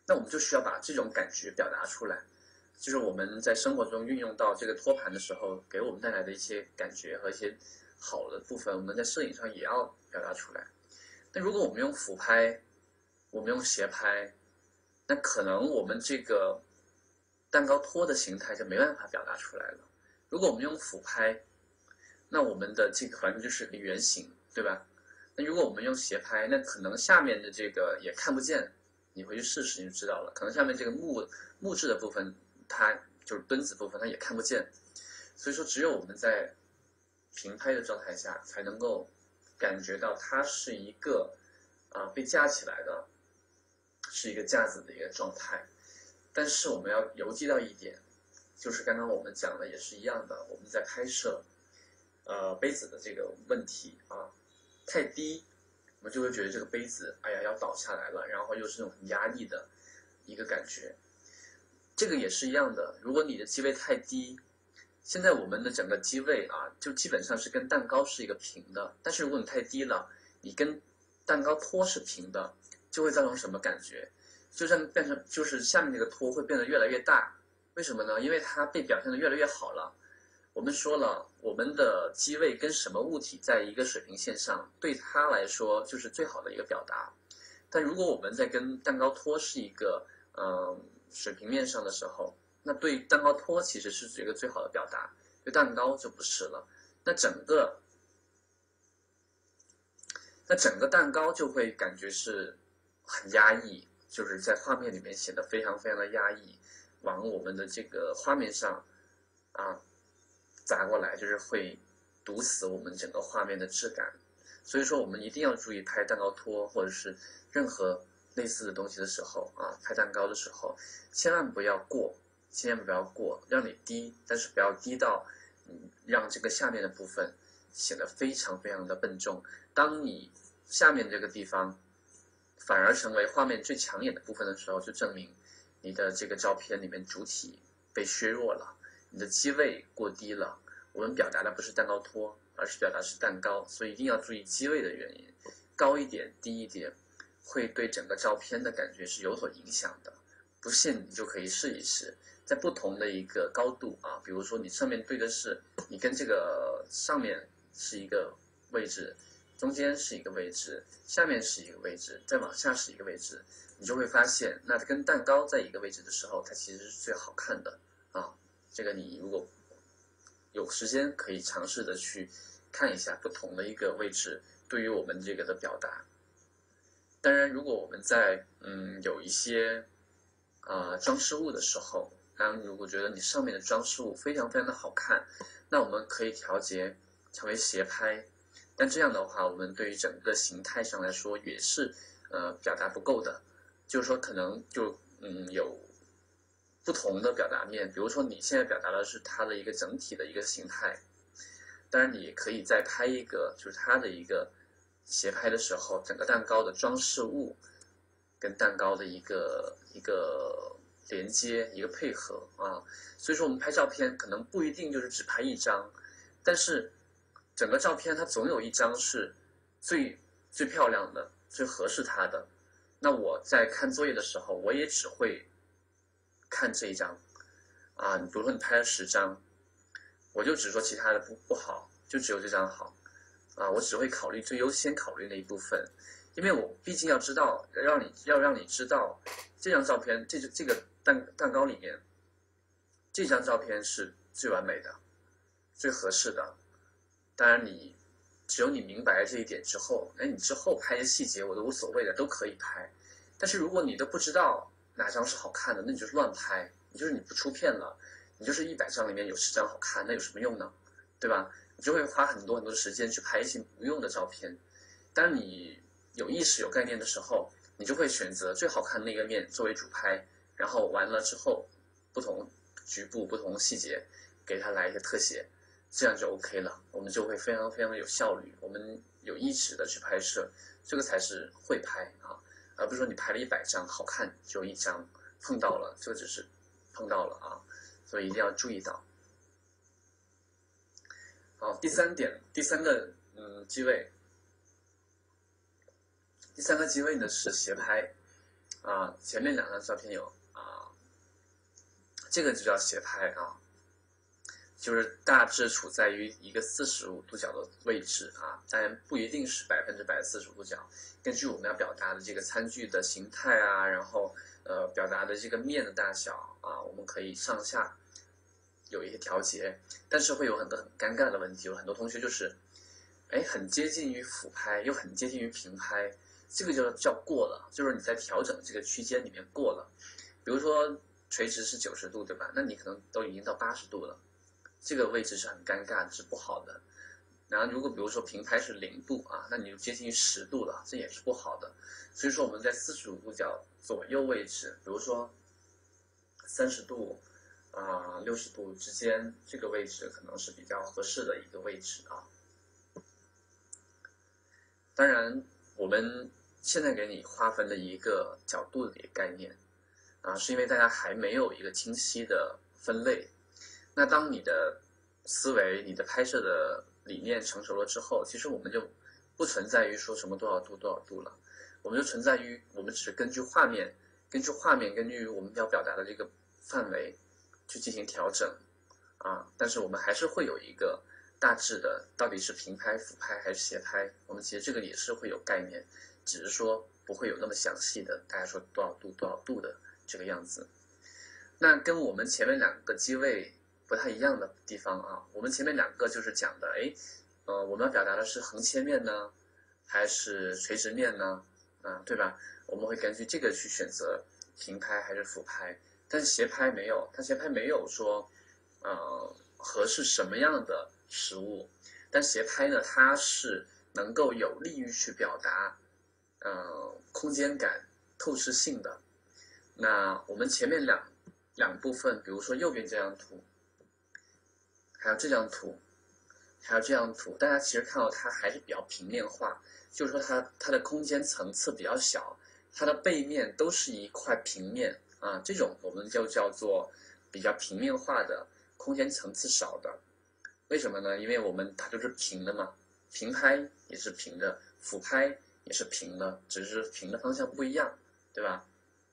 那我们就需要把这种感觉表达出来，就是我们在生活中运用到这个托盘的时候，给我们带来的一些感觉和一些好的部分，我们在摄影上也要表达出来。那如果我们用俯拍，我们用斜拍，那可能我们这个蛋糕托的形态就没办法表达出来了。如果我们用俯拍，那我们的这个反正就是个圆形，对吧？那如果我们用斜拍，那可能下面的这个也看不见，你回去试试你就知道了。可能下面这个木木质的部分，它就是墩子部分，它也看不见。所以说，只有我们在平拍的状态下，才能够感觉到它是一个啊、呃、被架起来的，是一个架子的一个状态。但是我们要犹记到一点，就是刚刚我们讲的也是一样的，我们在拍摄呃杯子的这个问题啊，太低，我们就会觉得这个杯子哎呀要倒下来了，然后又是那种很压抑的一个感觉。这个也是一样的，如果你的机位太低，现在我们的整个机位啊，就基本上是跟蛋糕是一个平的，但是如果你太低了，你跟蛋糕托是平的，就会造成什么感觉？就像变成就是下面这个托会变得越来越大，为什么呢？因为它被表现得越来越好了。我们说了，我们的机位跟什么物体在一个水平线上，对它来说就是最好的一个表达。但如果我们在跟蛋糕托是一个嗯、呃、水平面上的时候，那对蛋糕托其实是一个最好的表达，对蛋糕就不是了。那整个那整个蛋糕就会感觉是很压抑，就是在画面里面显得非常非常的压抑，往我们的这个画面上啊砸过来，就是会堵死我们整个画面的质感。所以说我们一定要注意拍蛋糕托或者是任何类似的东西的时候啊，拍蛋糕的时候千万不要过，千万不要过，让你低，但是不要低到嗯让这个下面的部分显得非常非常的笨重。当你下面这个地方反而成为画面最抢眼的部分的时候，就证明你的这个照片里面主体被削弱了，你的机位过低了。我们表达的不是蛋糕托，而是表达是蛋糕，所以一定要注意机位的原因，高一点低一点会对整个照片的感觉是有所影响的。不信你就可以试一试，在不同的一个高度啊，比如说你上面对的是你跟这个上面是一个位置，中间是一个位置，下面是一个位置，再往下是一个位置，你就会发现那跟蛋糕在一个位置的时候，它其实是最好看的啊。这个你如果有时间可以尝试的去看一下不同的一个位置对于我们这个的表达。当然如果我们在嗯有一些啊、呃、装饰物的时候，当然如果觉得你上面的装饰物非常非常的好看，那我们可以调节成为斜拍，但这样的话我们对于整个形态上来说也是呃表达不够的，就是说可能就嗯有不同的表达面，比如说你现在表达的是它的一个整体的一个形态，当然你也可以再拍一个就是它的一个斜拍的时候，整个蛋糕的装饰物跟蛋糕的一个一个连接一个配合啊。所以说我们拍照片可能不一定就是只拍一张，但是整个照片它总有一张是最最漂亮的最合适它的，那我在看作业的时候我也只会看这一张啊。比如说你拍了十张，我就只说其他的不不好，就只有这张好啊。我只会考虑最优先考虑那一部分，因为我毕竟要知道，让你要让你知道这张照片，这这个蛋蛋糕里面，这张照片是最完美的、最合适的。当然你只有你明白这一点之后，哎，你之后拍的细节我都无所谓的，都可以拍。但是如果你都不知道哪张是好看的，那你就是乱拍，你就是你不出片了，你就是一百张里面有十张好看，那有什么用呢？对吧？你就会花很多很多的时间去拍一些无用的照片。当你有意识有概念的时候，你就会选择最好看的那个面作为主拍，然后完了之后不同局部不同细节给它来一个特写，这样就 OK 了，我们就会非常非常的有效率，我们有意识的去拍摄，这个才是会拍啊，而不是说你拍了一百张好看就一张碰到了，这个只是碰到了啊，所以一定要注意到。好，第三点，第三个嗯机位，第三个机位呢是斜拍啊，前面两张照片有啊，这个就叫斜拍啊，就是大致处在于一个四十五度角的位置啊，当然不一定是百分之百四十五度角，根据我们要表达的这个餐具的形态啊，然后呃表达的这个面的大小啊，我们可以上下有一些调节，但是会有很多很尴尬的问题，有很多同学就是，哎，很接近于俯拍，又很接近于平拍，这个就叫过了，就是你在调整这个区间里面过了，比如说垂直是九十度，对吧？那你可能都已经到八十度了。这个位置是很尴尬，是不好的。然后如果比如说平拍是零度啊，那你就接近于十度了，这也是不好的。所以说我们在四十五度角左右位置，比如说三十度啊六十度之间，这个位置可能是比较合适的一个位置啊。当然，我们现在给你划分的一个角度的一个概念啊，是因为大家还没有一个清晰的分类。那当你的思维、你的拍摄的理念成熟了之后，其实我们就不存在于说什么多少度多少度了，我们就存在于我们只是根据画面、根据画面、根据我们要表达的这个范围去进行调整啊。但是我们还是会有一个大致的，到底是平拍、俯拍还是斜拍，我们其实这个也是会有概念，只是说不会有那么详细的，大家说多少度多少度的这个样子。那跟我们前面两个机位不太一样的地方啊，我们前面两个就是讲的，哎，呃，我们要表达的是横切面呢，还是垂直面呢？啊，对吧？我们会根据这个去选择平拍还是俯拍，但是斜拍没有，它斜拍没有说，呃，合适什么样的实物，但斜拍呢，它是能够有利于去表达，呃，空间感、透视性的。那我们前面两两部分，比如说右边这张图。还有这张图，还有这张图，大家其实看到它还是比较平面化，就是说它它的空间层次比较小，它的背面都是一块平面啊，这种我们就叫做比较平面化的，空间层次少的。为什么呢？因为我们它就是平的嘛，平拍也是平的，俯拍也是平的，只是平的方向不一样，对吧？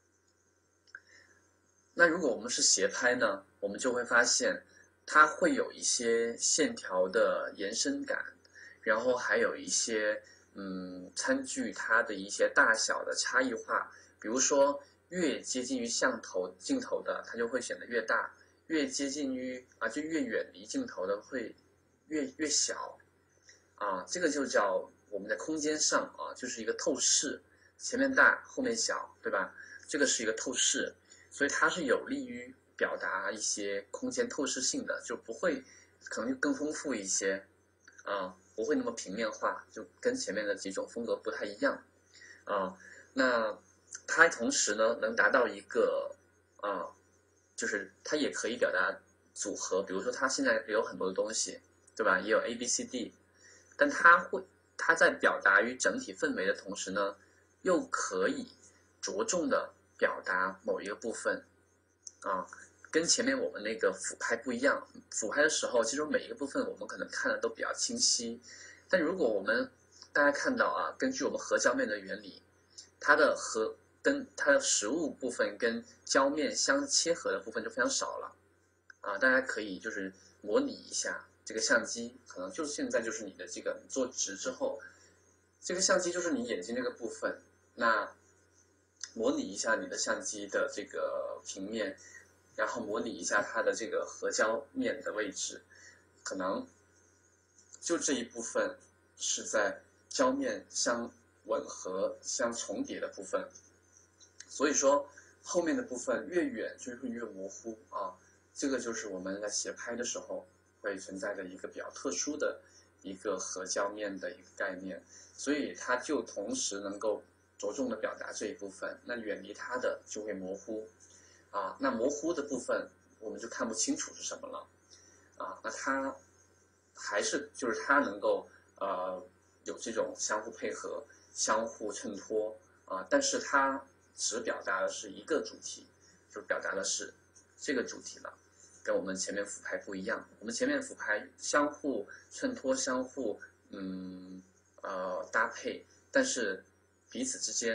那如果我们是斜拍呢，我们就会发现。它会有一些线条的延伸感，然后还有一些嗯餐具它的一些大小的差异化，比如说越接近于相头镜头的，它就会显得越大；越接近于啊就越远离镜头的会越越小啊，这个就叫我们在空间上啊就是一个透视，前面大后面小，对吧？这个是一个透视，所以它是有利于。表达一些空间透视性的，就不会可能就更丰富一些啊，不会那么平面化，就跟前面的几种风格不太一样啊。那它同时呢，能达到一个啊，就是它也可以表达组合，比如说它现在有很多的东西，对吧？也有 A B C D， 但它会它在表达于整体氛围的同时呢，又可以着重的表达某一个部分。啊，跟前面我们那个俯拍不一样。俯拍的时候，其实每一个部分我们可能看的都比较清晰，但如果我们大家看到啊，根据我们核胶面的原理，它的核跟它的实物部分跟胶面相切合的部分就非常少了啊。大家可以就是模拟一下这个相机，可能就现在就是你的这个做直之后，这个相机就是你眼睛这个部分，那模拟一下你的相机的这个平面。然后模拟一下它的这个合胶面的位置，可能就这一部分是在胶面相吻合、相重叠的部分，所以说后面的部分越远就会越模糊啊。这个就是我们在斜拍的时候会存在的一个比较特殊的一个合胶面的一个概念，所以它就同时能够着重的表达这一部分，那远离它的就会模糊。啊，那模糊的部分我们就看不清楚是什么了，啊，那它还是就是它能够呃有这种相互配合、相互衬托啊，但是它只表达的是一个主题，就表达的是这个主题了，跟我们前面俯拍不一样。我们前面俯拍相互衬托、相互嗯呃搭配，但是彼此之间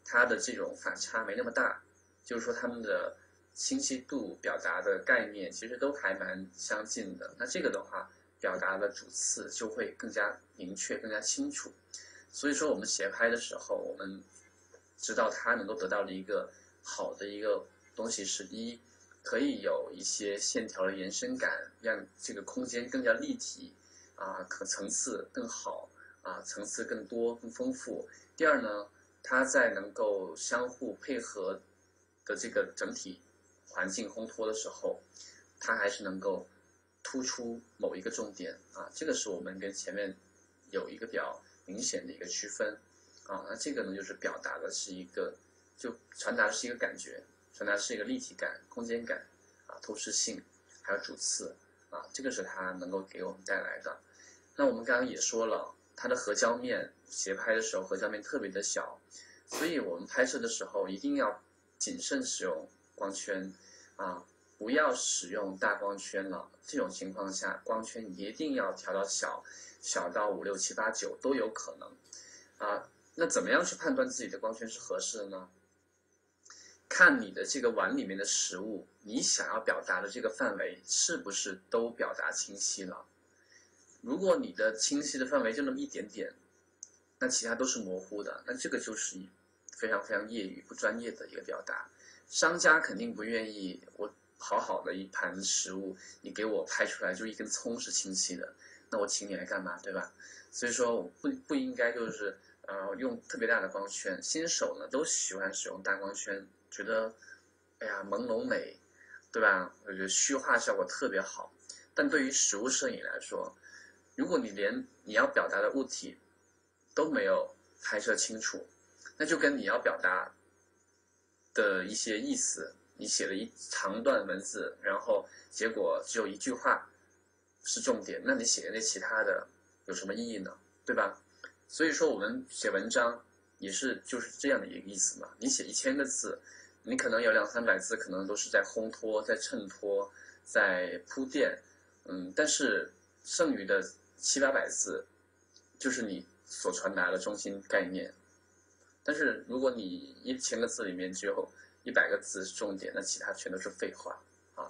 它的这种反差没那么大，就是说它们的清晰度、表达的概念其实都还蛮相近的。那这个的话，表达的主次就会更加明确、更加清楚。所以说，我们斜拍的时候，我们知道它能够得到的一个好的一个东西是：一，可以有一些线条的延伸感，让这个空间更加立体啊，可层次更好啊，层次更多、更丰富。第二呢，它在能够相互配合的这个整体环境烘托的时候，它还是能够突出某一个重点啊，这个是我们跟前面有一个比较明显的一个区分啊。那这个呢，就是表达的是一个，就传达的是一个感觉，传达的是一个立体感、空间感啊、透视性，还有主次啊，这个是它能够给我们带来的。那我们刚刚也说了，它的合焦面斜拍的时候，合焦面特别的小，所以我们拍摄的时候一定要谨慎使用光圈啊，不要使用大光圈了。这种情况下，光圈一定要调到小，小到五六七八九都有可能啊。那怎么样去判断自己的光圈是合适的呢？看你的这个碗里面的食物，你想要表达的这个范围是不是都表达清晰了？如果你的清晰的范围就那么一点点，那其他都是模糊的，那这个就是非常非常业余不专业的一个表达。商家肯定不愿意我好好的一盘食物，你给我拍出来就一根葱是清晰的，那我请你来干嘛，对吧？所以说我不不应该就是呃用特别大的光圈，新手呢都喜欢使用大光圈，觉得哎呀朦胧美，对吧？我觉得虚化效果特别好。但对于实物摄影来说，如果你连你要表达的物体都没有拍摄清楚，那就跟你要表达的一些意思，你写了一长段文字，然后结果只有一句话是重点，那你写的那其他的有什么意义呢？对吧？所以说我们写文章也是就是这样的一个意思嘛。你写一千个字，你可能有两三百字可能都是在烘托、在衬托、在铺垫，嗯，但是剩余的七八百字就是你所传达的中心概念。但是如果你一千个字里面只有一百个字是重点，那其他全都是废话啊。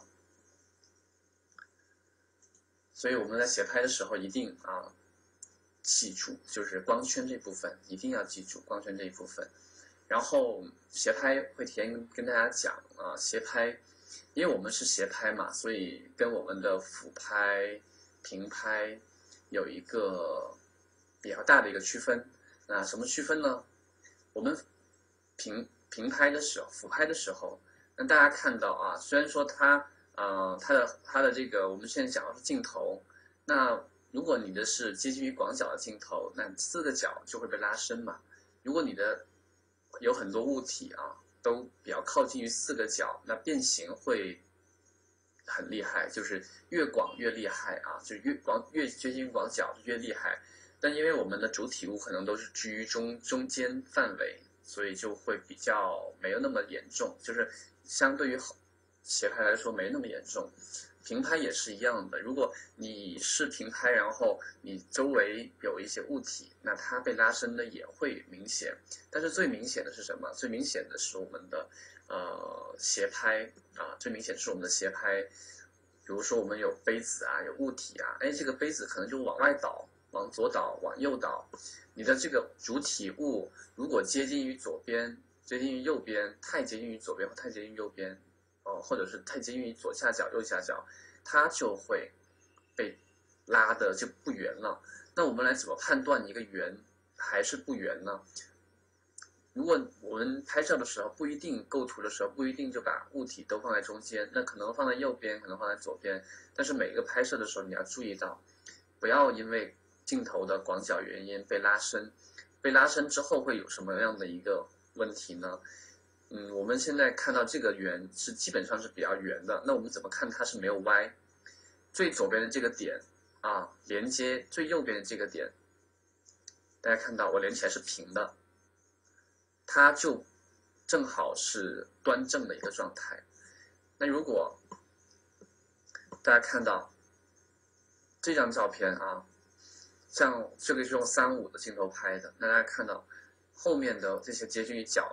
所以我们在斜拍的时候一定啊记住，就是光圈这部分一定要记住光圈这一部分。然后斜拍会提前跟大家讲啊，斜拍，因为我们是斜拍嘛，所以跟我们的俯拍、平拍有一个比较大的一个区分。那什么区分呢？我们平平拍的时候，俯拍的时候，那大家看到啊，虽然说它呃它的它的这个我们现在讲的是镜头，那如果你的是接近于广角的镜头，那四个角就会被拉伸嘛。如果你的有很多物体啊都比较靠近于四个角，那变形会很厉害，就是越广越厉害啊，就越广越接近于广角越厉害。但因为我们的主体物可能都是居于中中间范围，所以就会比较没有那么严重，就是相对于斜拍来说没那么严重。平拍也是一样的，如果你是平拍，然后你周围有一些物体，那它被拉伸的也会明显。但是最明显的是什么？最明显的是我们的呃斜拍啊，最明显是我们的斜拍。比如说我们有杯子啊，有物体啊，哎，这个杯子可能就往外倒，往左倒，往右倒。你的这个主体物如果接近于左边，接近于右边，太接近于左边或太接近于右边。哦，或者是太接近于左下角、右下角，它就会被拉的就不圆了。那我们来怎么判断一个圆还是不圆呢？如果我们拍照的时候不一定，构图的时候不一定就把物体都放在中间，那可能放在右边，可能放在左边。但是每个拍摄的时候你要注意到，不要因为镜头的广角原因被拉伸。被拉伸之后会有什么样的一个问题呢？嗯，我们现在看到这个圆是基本上是比较圆的，那我们怎么看它是没有歪？最左边的这个点啊，连接最右边的这个点，大家看到我连起来是平的，它就正好是端正的一个状态。那如果大家看到这张照片啊，像这个是用三五的镜头拍的，那大家看到后面的这些接近于角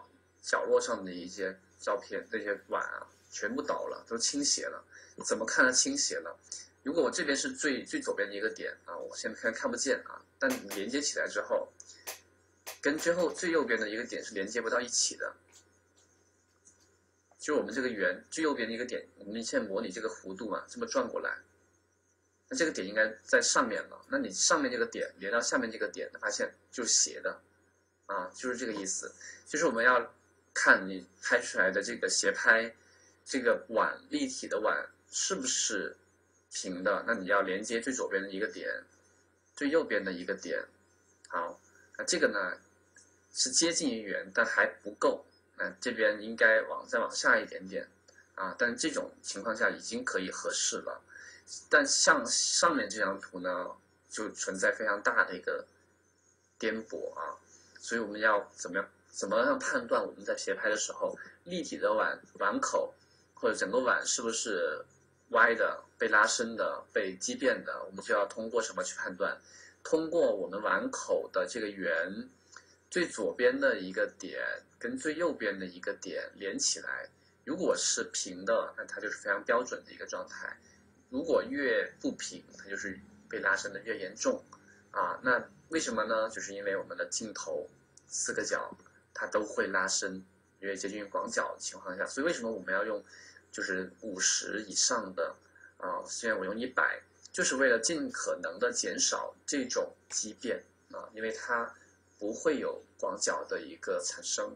角落上的一些照片，那些碗啊，全部倒了，都倾斜了。怎么看它倾斜了？如果我这边是最最左边的一个点啊，我现在看看不见啊，但你连接起来之后，跟最后最右边的一个点是连接不到一起的。就我们这个圆最右边的一个点，我们现在模拟这个弧度嘛，这么转过来，那这个点应该在上面了。那你上面这个点连到下面这个点，发现就是斜的，啊，就是这个意思。就是我们要看你拍出来的这个斜拍，这个碗立体的碗是不是平的？那你要连接最左边的一个点，最右边的一个点。好，那这个呢是接近于圆，但还不够。那这边应该往再往下一点点啊，但这种情况下已经可以合适了。但像上面这张图呢，就存在非常大的一个颠簸啊，所以我们要怎么样怎么样判断我们在斜拍的时候，立体的碗碗口或者整个碗是不是歪的、被拉伸的、被畸变的，我们就要通过什么去判断？通过我们碗口的这个圆最左边的一个点跟最右边的一个点连起来，如果是平的，那它就是非常标准的一个状态。如果越不平，它就是被拉伸的越严重啊。那为什么呢？就是因为我们的镜头四个角它都会拉伸，因为接近于广角的情况下，所以为什么我们要用就是五十以上的啊？虽然我用一百，就是为了尽可能的减少这种畸变啊，因为它不会有广角的一个产生。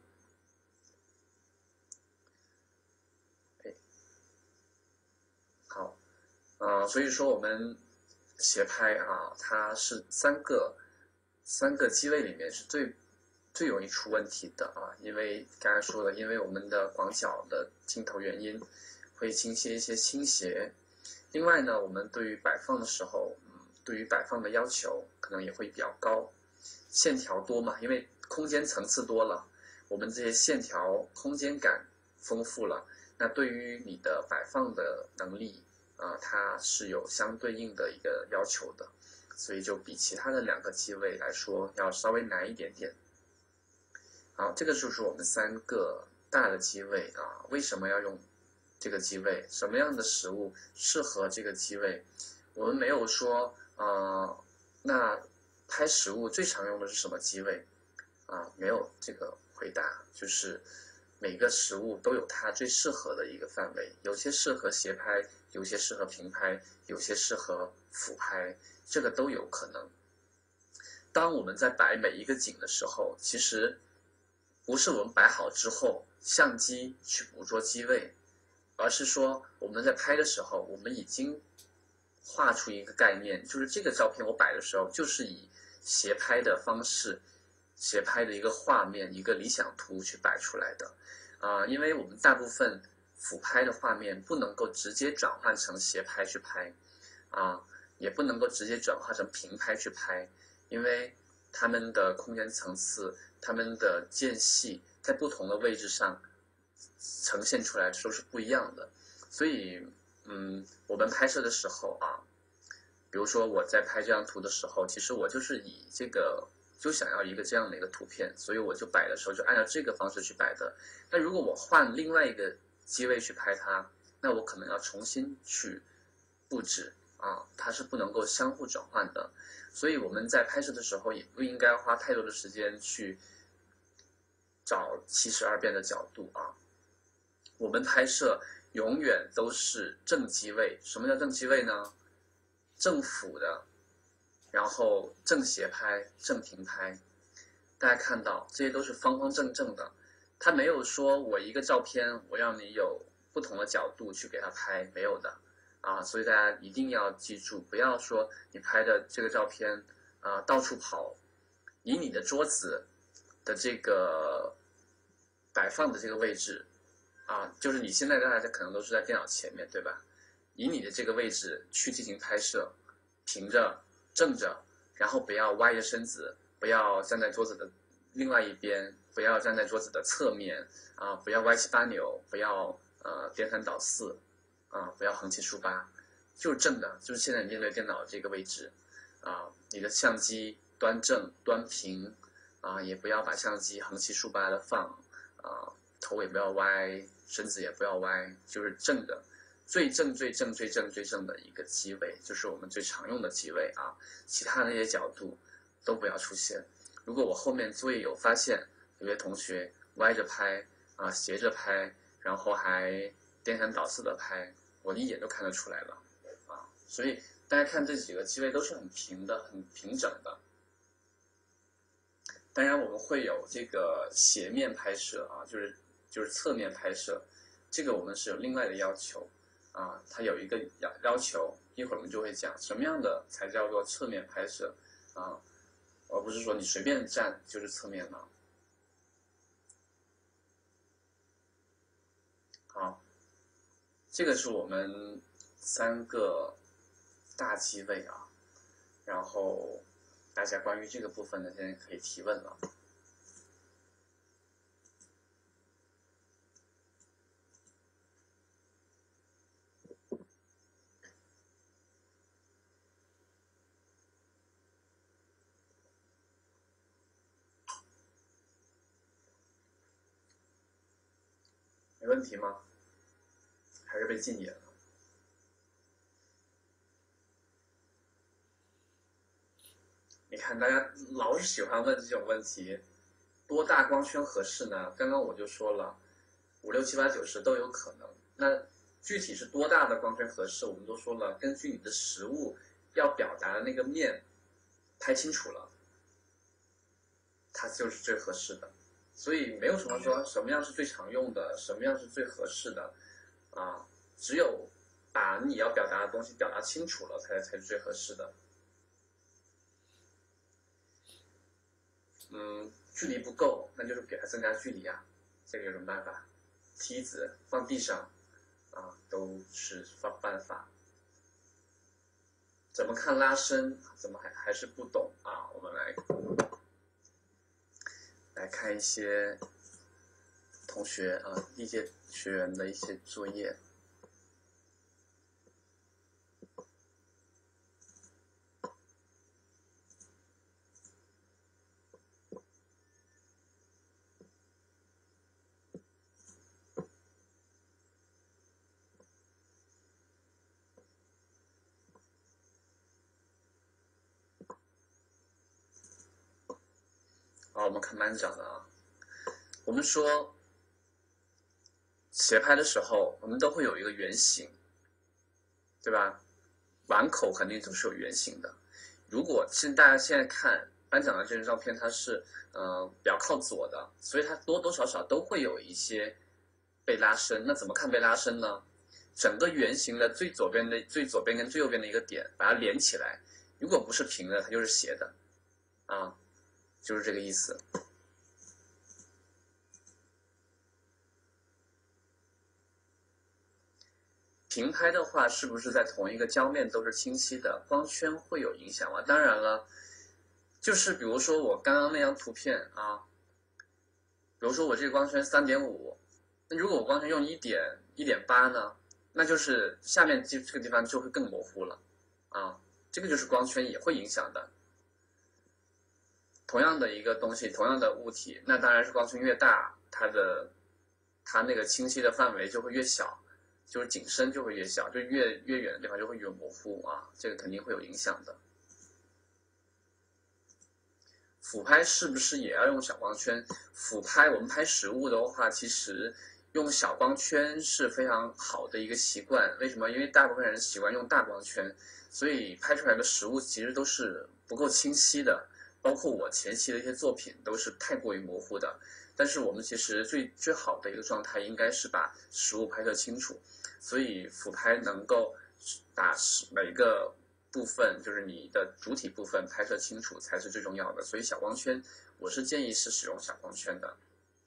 好，呃，所以说我们斜拍啊，它是三个三个机位里面是最最容易出问题的啊，因为刚才说了，因为我们的广角的镜头原因会倾斜一些倾斜。另外呢，我们对于摆放的时候，嗯，对于摆放的要求可能也会比较高，线条多嘛，因为空间层次多了，我们这些线条空间感丰富了，那对于你的摆放的能力啊、呃，它是有相对应的一个要求的，所以就比其他的两个机位来说要稍微难一点点。好，这个就是我们三个大的机位啊，为什么要用这个机位？什么样的食物适合这个机位？我们没有说，呃，那拍食物最常用的是什么机位？啊，没有这个回答，就是每个食物都有它最适合的一个范围，有些适合斜拍，有些适合平拍，有些适合俯拍，这个都有可能。当我们在摆每一个景的时候，其实不是我们摆好之后相机去捕捉机位，而是说我们在拍的时候，我们已经画出一个概念，就是这个照片我摆的时候，就是以斜拍的方式，斜拍的一个画面，一个理想图去摆出来的。啊、呃，因为我们大部分俯拍的画面不能够直接转换成斜拍去拍，啊、呃，也不能够直接转化成平拍去拍，因为它们的空间层次、它们的间隙在不同的位置上呈现出来都是不一样的。所以，嗯，我们拍摄的时候啊，比如说我在拍这张图的时候，其实我就是以这个就想要一个这样的一个图片，所以我就摆的时候就按照这个方式去摆的。那如果我换另外一个机位去拍它，那我可能要重新去布置啊，它是不能够相互转换的。所以我们在拍摄的时候也不应该花太多的时间去找七十二变的角度啊。我们拍摄永远都是正机位。什么叫正机位呢？正俯的，然后正斜拍、正平拍。大家看到这些都是方方正正的，它没有说我一个照片我让你有不同的角度去给它拍，没有的啊。所以大家一定要记住，不要说你拍的这个照片啊到处跑，以你的桌子的这个摆放的这个位置啊，就是你现在大家可能都是在电脑前面，对吧？以你的这个位置去进行拍摄，平着、正着，然后不要歪着身子，不要站在桌子的另外一边，不要站在桌子的侧面啊，不要歪七八扭，不要呃颠三倒四啊，不要横七竖八，就是正的，就是现在你面对电脑这个位置啊，你的相机端正端平啊，也不要把相机横七竖八的放啊，头也不要歪，身子也不要歪，就是正的，最正最正最正最正的一个机位，就是我们最常用的机位啊。其他那些角度都不要出现。如果我后面作业有发现有些同学歪着拍啊，斜着拍，然后还颠三倒四的拍，我一眼就看得出来了啊。所以大家看这几个机位都是很平的，很平整的。当然我们会有这个斜面拍摄啊，就是就是侧面拍摄，这个我们是有另外的要求啊，它有一个要要求，一会儿我们就会讲什么样的才叫做侧面拍摄啊，而不是说你随便站就是侧面了。好，这个是我们三个大机位啊，然后大家关于这个部分呢，现在可以提问了。没问题吗？还是被禁言了？你看大家老是喜欢问这种问题，多大光圈合适呢？刚刚我就说了，五六七八九十都有可能。那具体是多大的光圈合适，我们都说了，根据你的实物要表达的那个面拍清楚了，它就是最合适的。所以没有什么说什么样是最常用的，什么样是最合适的啊，只有把你要表达的东西表达清楚了，才才是最合适的。嗯，距离不够，那就是给它增加距离啊，这个有什么办法？梯子放地上啊，都是方办法。怎么看拉伸？怎么还还是不懂啊？我们来来看一些同学啊，历届学员的一些作业。好，我们看班长的啊。我们说斜拍的时候，我们都会有一个圆形，对吧？碗口肯定都是有圆形的。如果现大家现在看班长的这张照片，它是呃比较靠左的，所以它多多少少都会有一些被拉伸。那怎么看被拉伸呢？整个圆形的最左边的最左边跟最右边的一个点，把它连起来。如果不是平的，它就是斜的，啊，就是这个意思。平拍的话，是不是在同一个焦面都是清晰的？光圈会有影响吗？当然了，就是比如说我刚刚那张图片啊，比如说我这个光圈三点五，那如果我光圈用一点一点八呢，那就是下面这这个地方就会更模糊了啊。这个就是光圈也会影响的。同样的一个东西，同样的物体，那当然是光圈越大，它的它那个清晰的范围就会越小。就是景深就会越小，就越越远的地方就会越模糊啊，这个肯定会有影响的。俯拍是不是也要用小光圈？俯拍我们拍实物的话，其实用小光圈是非常好的一个习惯。为什么？因为大部分人习惯用大光圈，所以拍出来的实物其实都是不够清晰的。包括我前期的一些作品都是太过于模糊的。但是我们其实最最好的一个状态应该是把实物拍摄清楚。所以俯拍能够把每个部分，就是你的主体部分拍摄清楚才是最重要的。所以小光圈，我是建议是使用小光圈的。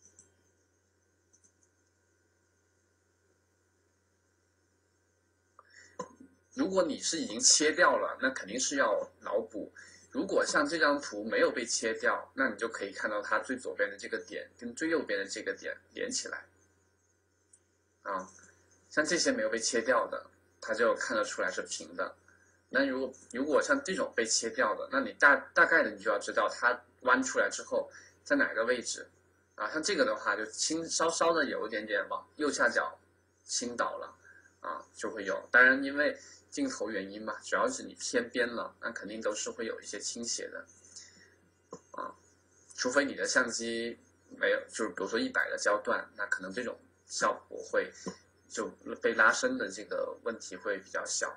如果你是已经切掉了，那肯定是要脑补。如果像这张图没有被切掉，那你就可以看到它最左边的这个点跟最右边的这个点连起来啊。像这些没有被切掉的，它就看得出来是平的。那如果如果像这种被切掉的，那你大大概的你就要知道它弯出来之后在哪个位置啊，像这个的话就倾稍稍的有一点点往右下角倾倒了啊，就会有。当然因为镜头原因嘛，只要是你偏边了，那肯定都是会有一些倾斜的啊，除非你的相机没有，就是比如说一百的焦段，那可能这种效果会就被拉伸的这个问题会比较小。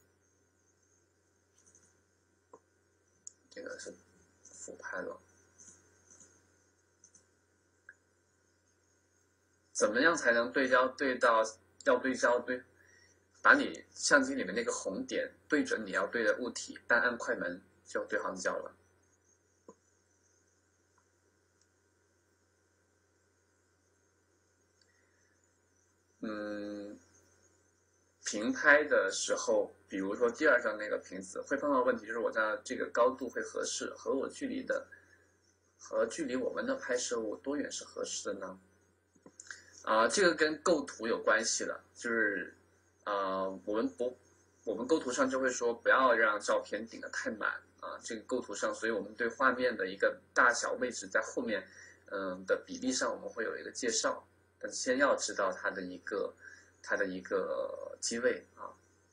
这个是俯拍了。怎么样才能对焦对到要对焦对，把你相机里面那个红点对准你要对的物体，单按快门就对上焦了。嗯，平拍的时候，比如说第二张那个瓶子，会碰到问题，就是我在这个高度会合适，和我距离的和距离我们的拍摄物多远是合适的呢？啊、呃，这个跟构图有关系了，就是呃，我们不，我们构图上就会说不要让照片顶得太满啊、呃，这个构图上，所以我们对画面的一个大小位置在后面，嗯、呃、的比例上我们会有一个介绍，但先要知道它的一个它的一个机位啊，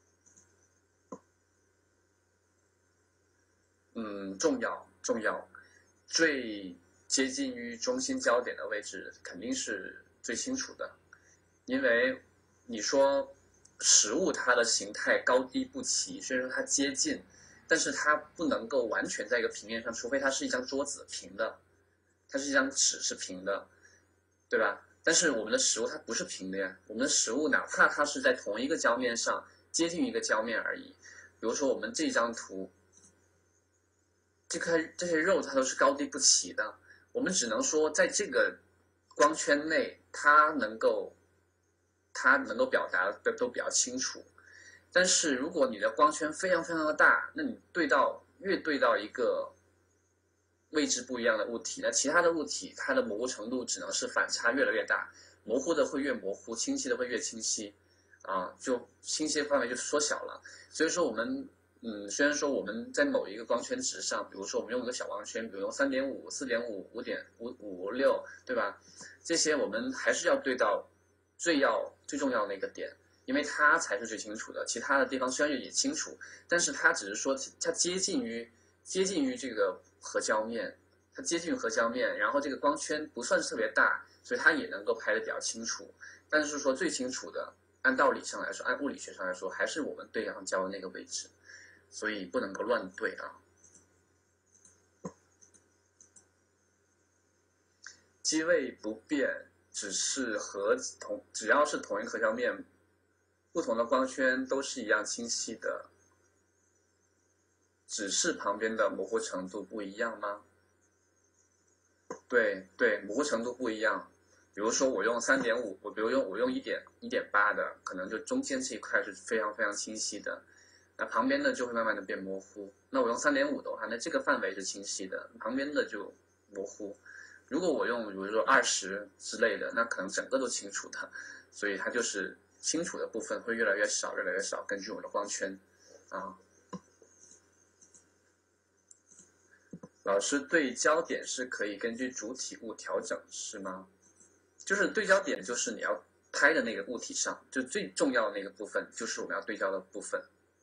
嗯，重要重要，最接近于中心焦点的位置肯定是最清楚的。因为你说实物它的形态高低不齐，虽然说它接近，但是它不能够完全在一个平面上，除非它是一张桌子平的，它是一张纸是平的，对吧？但是我们的实物它不是平的呀，我们的实物哪怕它是在同一个焦面上接近一个焦面而已。比如说我们这张图，这颗这些肉它都是高低不齐的，我们只能说在这个光圈内，它能够它能够表达的都比较清楚。但是如果你的光圈非常非常的大，那你对到越对到一个位置不一样的物体，那其他的物体它的模糊程度只能是反差越来越大，模糊的会越模糊，清晰的会越清晰，啊，就清晰范围就缩小了。所以说我们嗯，虽然说我们在某一个光圈值上，比如说我们用一个小光圈，比如用三点五、四点五、五点五五六，对吧？这些我们还是要对到最要最重要的那个点，因为它才是最清楚的。其他的地方虽然也清楚，但是它只是说它接近于接近于这个合焦面，它接近于合焦面，然后这个光圈不算是特别大，所以它也能够拍得比较清楚。但是说最清楚的，按道理上来说，按物理学上来说，还是我们对上焦的那个位置。所以不能够乱对啊。机位不变，只是和同只要是同一个合焦面，不同的光圈都是一样清晰的，只是旁边的模糊程度不一样吗？对对，模糊程度不一样。比如说我用三点五，我比如用我用一点一点八的，可能就中间这一块是非常非常清晰的。那旁边的就会慢慢的变模糊。那我用三点五的话，那这个范围是清晰的，旁边的就模糊。如果我用比如说二十之类的，那可能整个都清楚的，所以它就是清楚的部分会越来越少，越来越少，根据我的光圈啊。老师对焦点是可以根据主体物调整，是吗？就是对焦点就是你要拍的那个物体上，就最重要的那个部分，就是我们要对焦的部分。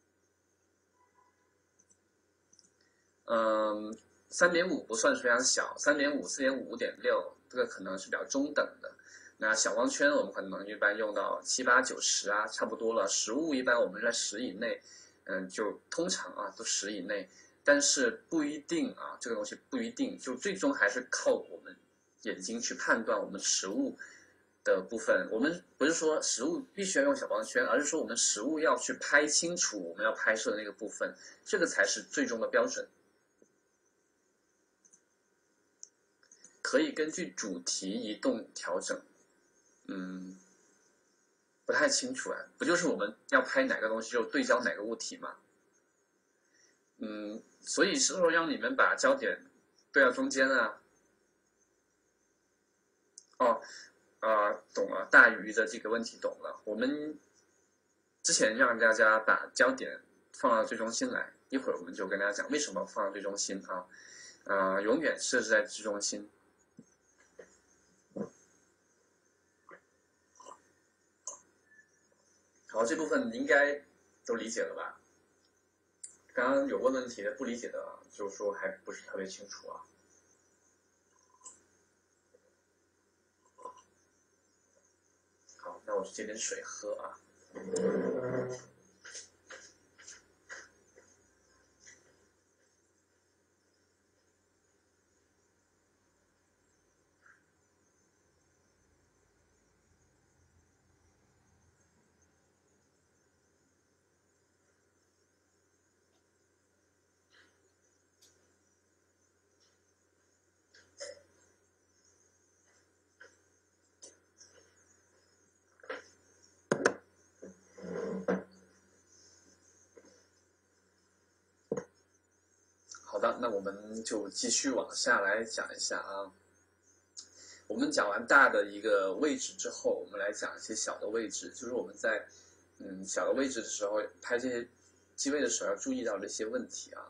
嗯，三点五不算是非常小，三点五、四点五、五点六，这个可能是比较中等的。那小光圈我们可能一般用到七八九十啊，差不多了。实物一般我们在十以内，嗯，就通常啊都十以内，但是不一定啊，这个东西不一定，就最终还是靠我们眼睛去判断我们实物的部分。我们不是说实物必须要用小光圈，而是说我们实物要去拍清楚我们要拍摄的那个部分，这个才是最终的标准。可以根据主题移动调整，嗯，不太清楚啊，不就是我们要拍哪个东西就对焦哪个物体吗？嗯，所以是说让你们把焦点对到中间啊。哦，啊、呃，懂了，大鱼的这个问题懂了。我们之前让大家把焦点放到最中心来，一会儿我们就跟大家讲为什么放到最中心啊，啊、呃，永远设置在最中心。 好，这部分你应该都理解了吧？刚刚有问问题的，不理解的，就是说还不是特别清楚啊。好，那我去接点水喝啊。好的，那我们就继续往下来讲一下啊。我们讲完大的一个位置之后，我们来讲一些小的位置，就是我们在嗯小的位置的时候拍这些机位的时候要注意到的一些问题啊。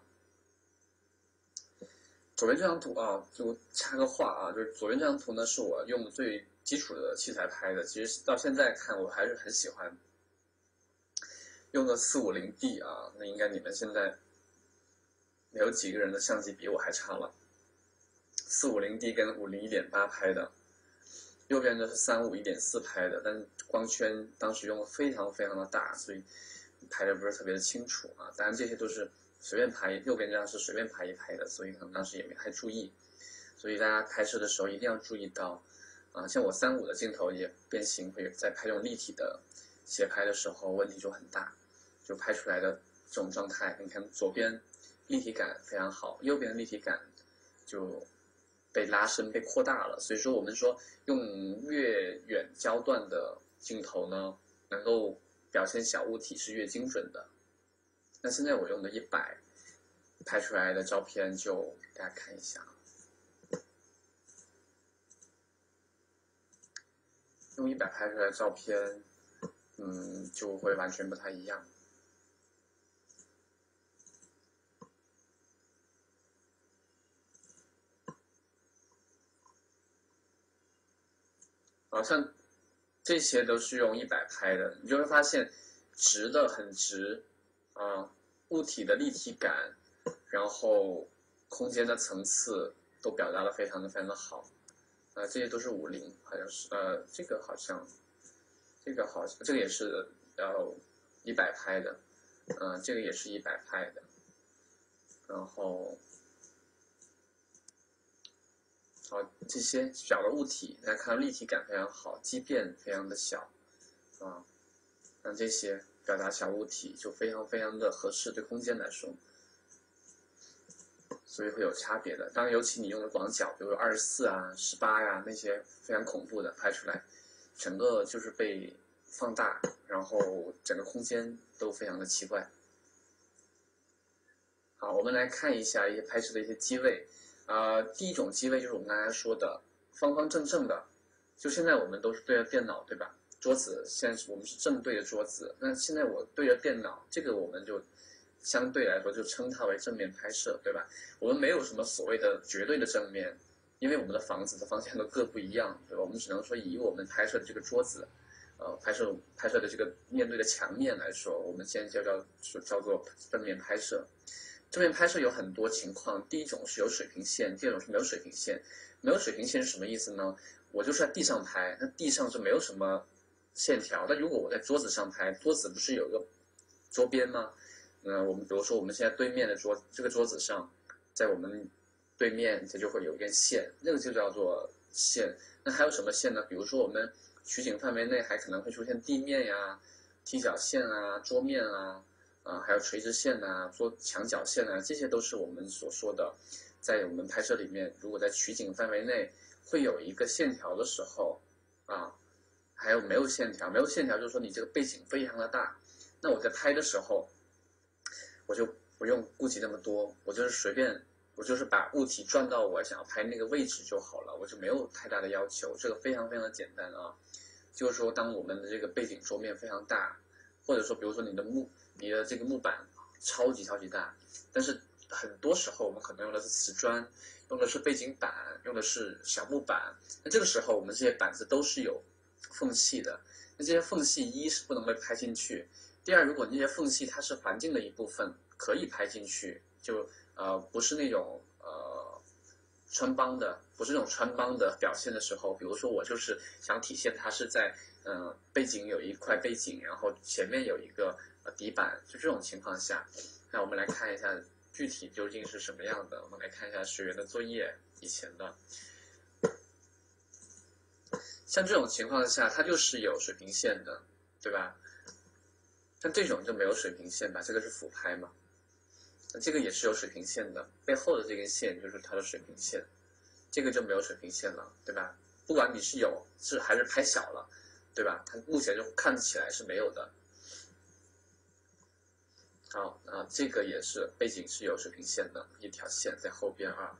左边这张图啊，就插个话啊，就是左边这张图呢是我用最基础的器材拍的，其实到现在看我还是很喜欢用的四五零 D 啊，那应该你们现在没有几个人的相机比我还差了。四五零 D 跟五零一点八拍的，右边的是三五一点四拍的，但光圈当时用的非常非常的大，所以拍的不是特别的清楚啊。当然这些都是随便拍，右边这张是随便拍一拍的，所以可能当时也没太注意。所以大家拍摄的时候一定要注意到，啊，像我三五的镜头也变形，会在拍这种立体的斜拍的时候问题就很大，就拍出来的这种状态，你看左边立体感非常好，右边的立体感就被拉伸、被扩大了。所以说，我们说用越远焦段的镜头呢，能够表现小物体是越精准的。那现在我用的一百拍出来的照片，就给大家看一下。用一百拍出来的照片，嗯，就会完全不太一样。好像这些都是用一百拍的，你就会发现直的很直啊，物体的立体感，然后空间的层次都表达的非常的非常的好。呃，这些都是五零，好像是呃，这个好像，这个好像这个也是要一百拍的，呃，这个也是一百拍的，然后。好，这些小的物体，大家看到立体感非常好，畸变非常的小，啊，那这些表达小物体就非常非常的合适，对空间来说，所以会有差别的。当然，尤其你用的广角，比如二十四啊、十八呀那些非常恐怖的拍出来，整个就是被放大，然后整个空间都非常的奇怪。好，我们来看一下一些拍摄的一些机位。啊、呃，第一种机位就是我们刚才说的方方正正的，就现在我们都是对着电脑，对吧？桌子现在我们是正对着桌子，那现在我对着电脑，这个我们就相对来说就称它为正面拍摄，对吧？我们没有什么所谓的绝对的正面，因为我们的房子的方向都各不一样，对吧？我们只能说以我们拍摄的这个桌子，呃，拍摄拍摄的这个面对的墙面来说，我们现在就叫叫做正面拍摄。正面拍摄有很多情况，第一种是有水平线，第二种是没有水平线。没有水平线是什么意思呢？我就是在地上拍，那地上是没有什么线条。那如果我在桌子上拍，桌子不是有个桌边吗？嗯，我们比如说我们现在对面的桌，这个桌子上，在我们对面它就会有一根线，那个就叫做线。那还有什么线呢？比如说我们取景范围内还可能会出现地面呀、踢脚线啊、桌面啊。啊，还有垂直线呐、做墙角线呐，这些都是我们所说的，在我们拍摄里面，如果在取景范围内会有一个线条的时候，啊，还有没有线条？没有线条就是说你这个背景非常的大，那我在拍的时候，我就不用顾及那么多，我就是随便，我就是把物体转到我想要拍那个位置就好了，我就没有太大的要求，这个非常非常的简单啊，就是说当我们的这个背景桌面非常大，或者说比如说你的木。你的这个木板超级超级大，但是很多时候我们可能用的是瓷砖，用的是背景板，用的是小木板。那这个时候我们这些板子都是有缝隙的。那这些缝隙一是不能被拍进去，第二，如果那些缝隙它是环境的一部分，可以拍进去，就呃不是那种呃穿帮的，不是那种穿帮的表现的时候，比如说我就是想体现它是在呃背景有一块背景，然后前面有一个呃底板，就这种情况下，那我们来看一下具体究竟是什么样的。我们来看一下学员的作业以前的。像这种情况下，它就是有水平线的，对吧？像这种就没有水平线吧，这个是俯拍嘛，那这个也是有水平线的，背后的这根线就是它的水平线，这个就没有水平线了，对吧？不管你是有是还是拍小了，对吧？它目前就看起来是没有的。好啊，这个也是背景是有水平线的，一条线在后边啊。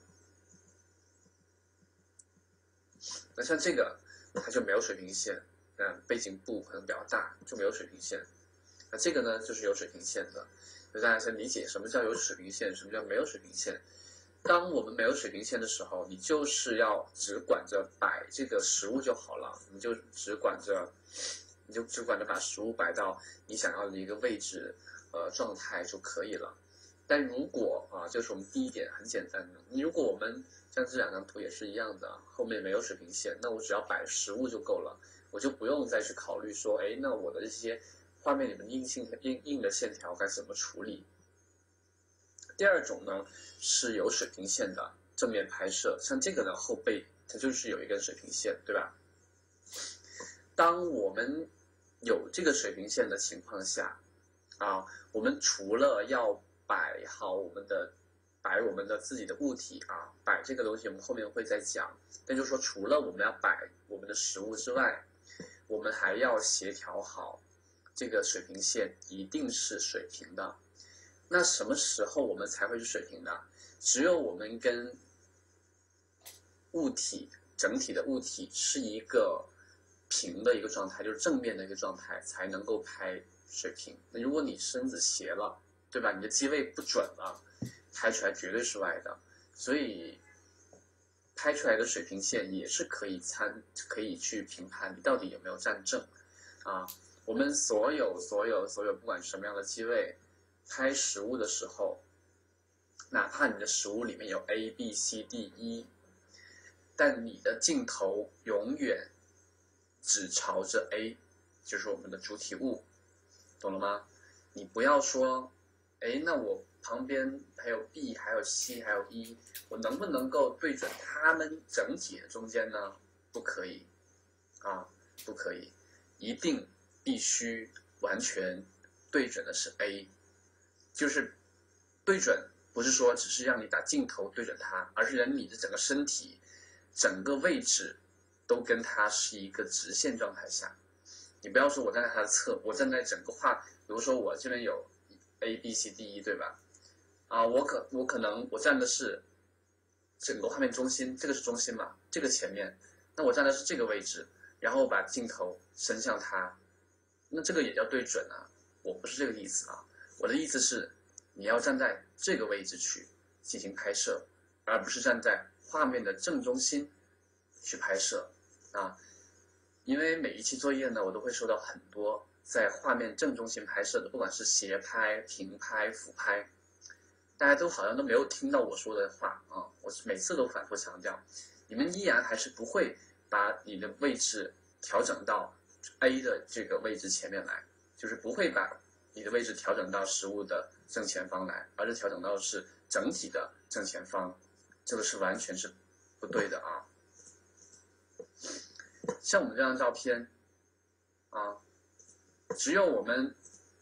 那像这个它就没有水平线，嗯，背景部可能比较大，就没有水平线。那这个呢，就是有水平线的。就大家先理解什么叫有水平线，什么叫没有水平线。当我们没有水平线的时候，你就是要只管着摆这个食物就好了，你就只管着，你就只管着把食物摆到你想要的一个位置，呃，状态就可以了。但如果啊，就是我们第一点很简单的，你如果我们像这两张图也是一样的，后面没有水平线，那我只要摆食物就够了，我就不用再去考虑说，哎，那我的这些画面里面硬性硬硬的线条该怎么处理。第二种呢是有水平线的正面拍摄，像这个呢后背它就是有一根水平线，对吧？当我们有这个水平线的情况下啊，我们除了要摆好我们的摆我们的自己的物体啊，摆这个东西我们后面会再讲。但就是说，除了我们要摆我们的食物之外，我们还要协调好这个水平线一定是水平的。那什么时候我们才会是水平的？只有我们跟物体整体的物体是一个平的一个状态，就是正面的一个状态，才能够拍水平。那如果你身子斜了，对吧？你的机位不准了，拍出来绝对是歪的。所以拍出来的水平线也是可以参可以去评判你到底有没有站正啊。我们所有所有所有不管什么样的机位，拍实物的时候，哪怕你的实物里面有 A B C D E， 但你的镜头永远只朝着 A， 就是我们的主体物，懂了吗？你不要说，哎，那我旁边还有 B 还有 C 还有 E， 我能不能够对准它们整体的中间呢？不可以啊，不可以，一定必须完全对准的是 A， 就是对准不是说只是让你把镜头对准它，而是让你的整个身体整个位置都跟它是一个直线状态下。你不要说我站在它的侧，我站在整个画，比如说我这边有 A B C D E， 对吧？啊，我可我可能我站的是整个画面中心，这个是中心嘛，这个前面，那我站的是这个位置，然后把镜头伸向它，那这个也叫对准啊。我不是这个意思啊，我的意思是你要站在这个位置去进行拍摄，而不是站在画面的正中心去拍摄啊。因为每一期作业呢，我都会收到很多在画面正中心拍摄的，不管是斜拍、平拍、俯拍，大家都好像都没有听到我说的话啊！我每次都反复强调，你们依然还是不会把你的位置调整到 A 的这个位置前面来，就是不会把你的位置调整到实物的正前方来，而是调整到是整体的正前方，这个是完全是不对的啊！像我们这张照片啊，只有我们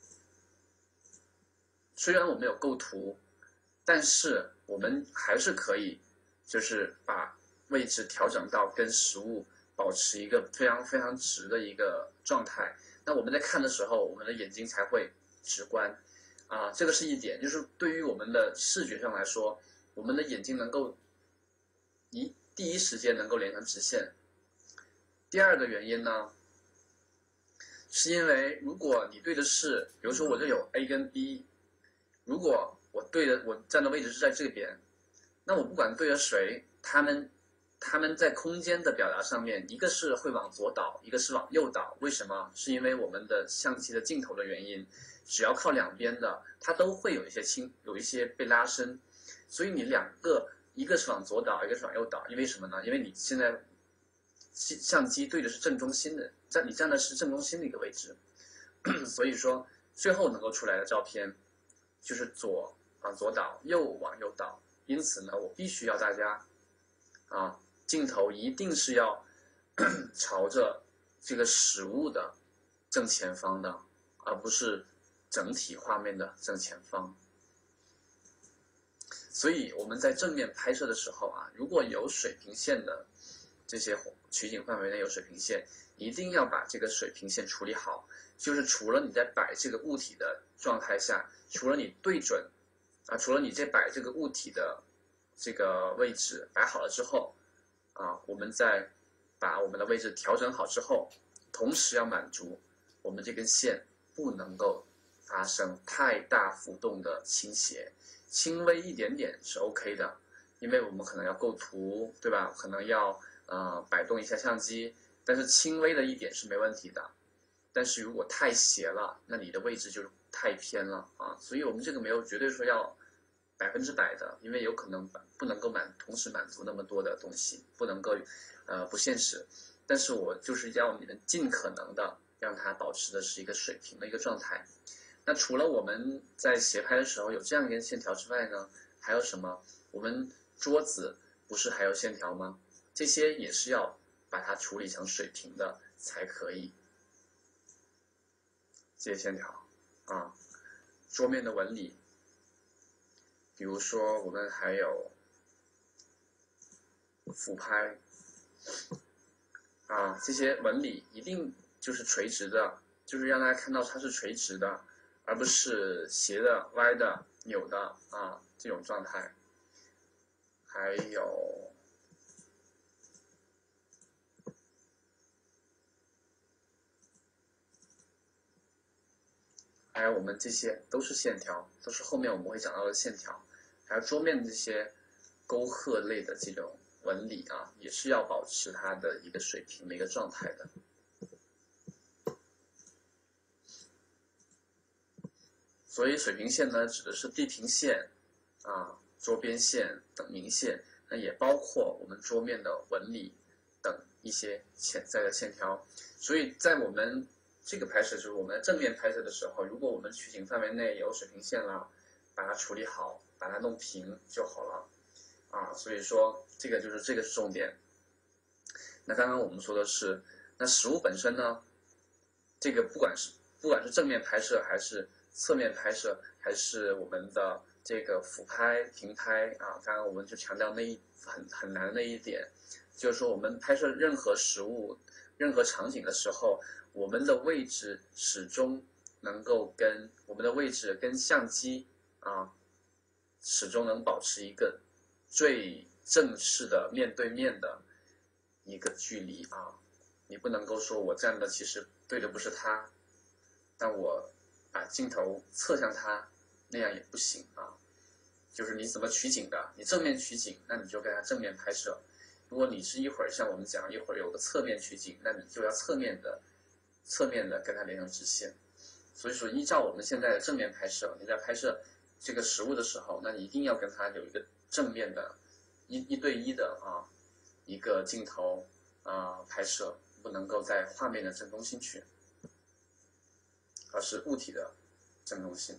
虽然我们有构图，但是我们还是可以就是把位置调整到跟实物保持一个非常非常直的一个状态，那我们在看的时候，我们的眼睛才会直观啊，这个是一点，就是对于我们的视觉上来说，我们的眼睛能够一第一时间能够连成直线。第二个原因呢，是因为如果你对的是，比如说我这有 A 跟 B， 如果我对的我站的位置是在这边，那我不管对着谁，他们他们在空间的表达上面，一个是会往左倒，一个是往右倒。为什么？是因为我们的相机的镜头的原因，只要靠两边的，它都会有一些轻，有一些被拉伸。所以你两个，一个是往左倒，一个是往右倒，因为什么呢？因为你现在相机对的是正中心的，站你站的是正中心的一个位置，所以说最后能够出来的照片就是左往左倒，右往右倒。因此呢，我必须要大家啊。镜头一定是要朝着这个实物的正前方的，而不是整体画面的正前方。所以我们在正面拍摄的时候啊，如果有水平线的这些取景范围内有水平线，一定要把这个水平线处理好。就是除了你在摆这个物体的状态下，除了你对准啊，除了你在摆这个物体的这个位置摆好了之后。啊，我们在把我们的位置调整好之后，同时要满足我们这根线不能够发生太大浮动的倾斜，轻微一点点是 OK 的，因为我们可能要构图，对吧？可能要呃摆动一下相机，但是轻微的一点是没问题的。但是如果太斜了，那你的位置就太偏了啊。所以我们这个没有绝对说要百分之百的，因为有可能不能够满同时满足那么多的东西，不能够，呃，不现实。但是我就是要你们尽可能的让它保持的是一个水平的一个状态。那除了我们在斜拍的时候有这样一根线条之外呢，还有什么？我们桌子不是还有线条吗？这些也是要把它处理成水平的才可以。这些线条啊，桌面的纹理。比如说，我们还有俯拍啊，这些纹理一定就是垂直的，就是让大家看到它是垂直的，而不是斜的、歪的、扭的啊这种状态。还有，还有我们这些都是线条，都是后面我们会讲到的线条。还有桌面这些沟壑类的这种纹理啊，也是要保持它的一个水平的一个状态的。所以水平线呢，指的是地平线啊、桌边线等明线，那也包括我们桌面的纹理等一些潜在的线条。所以在我们这个拍摄，就是我们正面拍摄的时候，如果我们取景范围内有水平线了，把它处理好，把它弄平就好了啊。所以说，这个就是这个是重点。那刚刚我们说的是，那实物本身呢，这个不管是不管是正面拍摄还是侧面拍摄，还是我们的这个俯拍、平拍啊，刚刚我们就强调那一很很难的那一点，就是说我们拍摄任何实物、任何场景的时候，我们的位置始终能够跟我们的位置跟相机啊，始终能保持一个最正式的面对面的一个距离啊。你不能够说我站的其实对的不是他，但我把镜头侧向他，那样也不行啊。就是你怎么取景的，你正面取景，那你就跟他正面拍摄。如果你是一会儿像我们讲一会儿有个侧面取景，那你就要侧面的侧面的跟他连成直线。所以说依照我们现在的正面拍摄，你在拍摄这个实物的时候，那你一定要跟他有一个正面的一一对一的啊一个镜头啊拍摄，不能够在画面的正中心去，而是物体的正中心。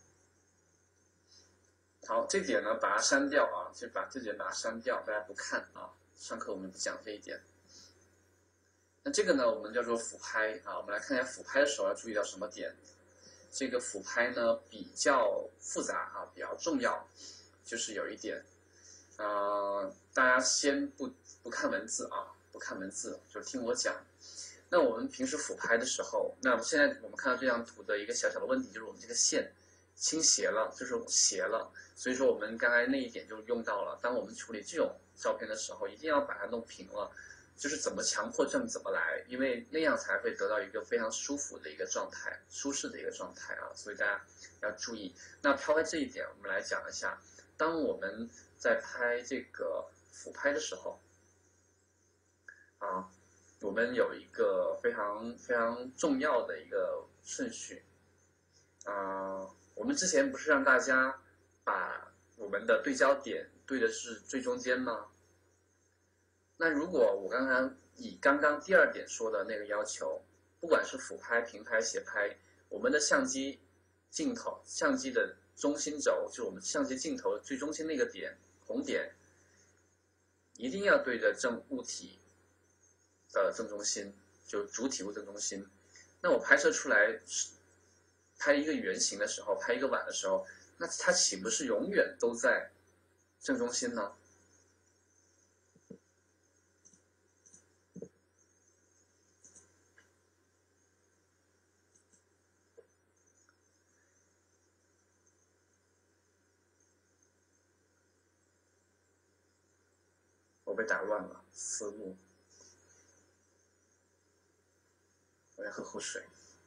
好，这点呢把它删掉啊，就把这点把它删掉，大家不看啊。上课我们不讲这一点。那这个呢，我们叫做俯拍啊。我们来看一下俯拍的时候要注意到什么点。这个俯拍呢比较复杂啊，比较重要，就是有一点，呃，大家先不不看文字啊，不看文字，就听我讲。那我们平时俯拍的时候，那现在我们看到这张图的一个小小的问题，就是我们这个线倾斜了，就是斜了。所以说我们刚才那一点就用到了，当我们处理这种照片的时候，一定要把它弄平了，就是怎么强迫症怎么来，因为那样才会得到一个非常舒服的一个状态，舒适的一个状态啊，所以大家要注意。那抛开这一点，我们来讲一下，当我们在拍这个俯拍的时候， 啊，我们有一个非常非常重要的一个顺序啊，我们之前不是让大家把我们的对焦点对的是最中间吗？那如果我刚刚以刚刚第二点说的那个要求，不管是俯拍、平拍、斜拍，我们的相机镜头、相机的中心轴，就是我们相机镜头的最中心那个点，红点，一定要对着正物体的正中心，就主体物正中心。那我拍摄出来，拍一个圆形的时候，拍一个碗的时候，那它岂不是永远都在正中心呢？我被打乱了思路，我要喝口水。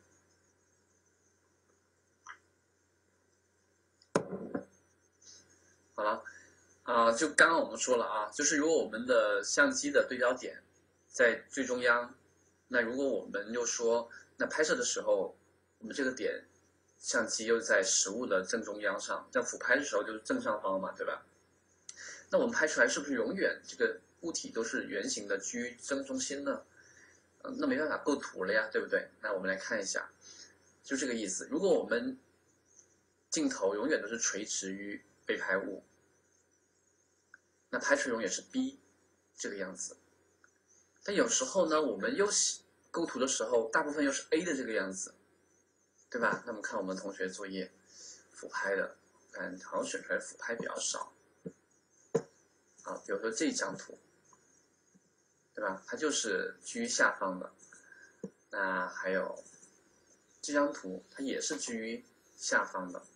好了，啊、呃，就刚刚我们说了啊，就是如果我们的相机的对焦点在最中央，那如果我们又说，那拍摄的时候，我们这个点相机又在实物的正中央上，在俯拍的时候就是正上方嘛，对吧？那我们拍出来是不是永远这个物体都是圆形的居于正中心呢？嗯，那没办法构图了呀，对不对？那我们来看一下，就这个意思。如果我们镜头永远都是垂直于被拍物，那拍出永远是 B 这个样子。但有时候呢，我们又构图的时候，大部分又是 A 的这个样子，对吧？那么看我们同学作业俯拍的，看好像选出来俯拍比较少。啊，比如说这张图，对吧？它就是居于下方的。那还有这张图，它也是居于下方的。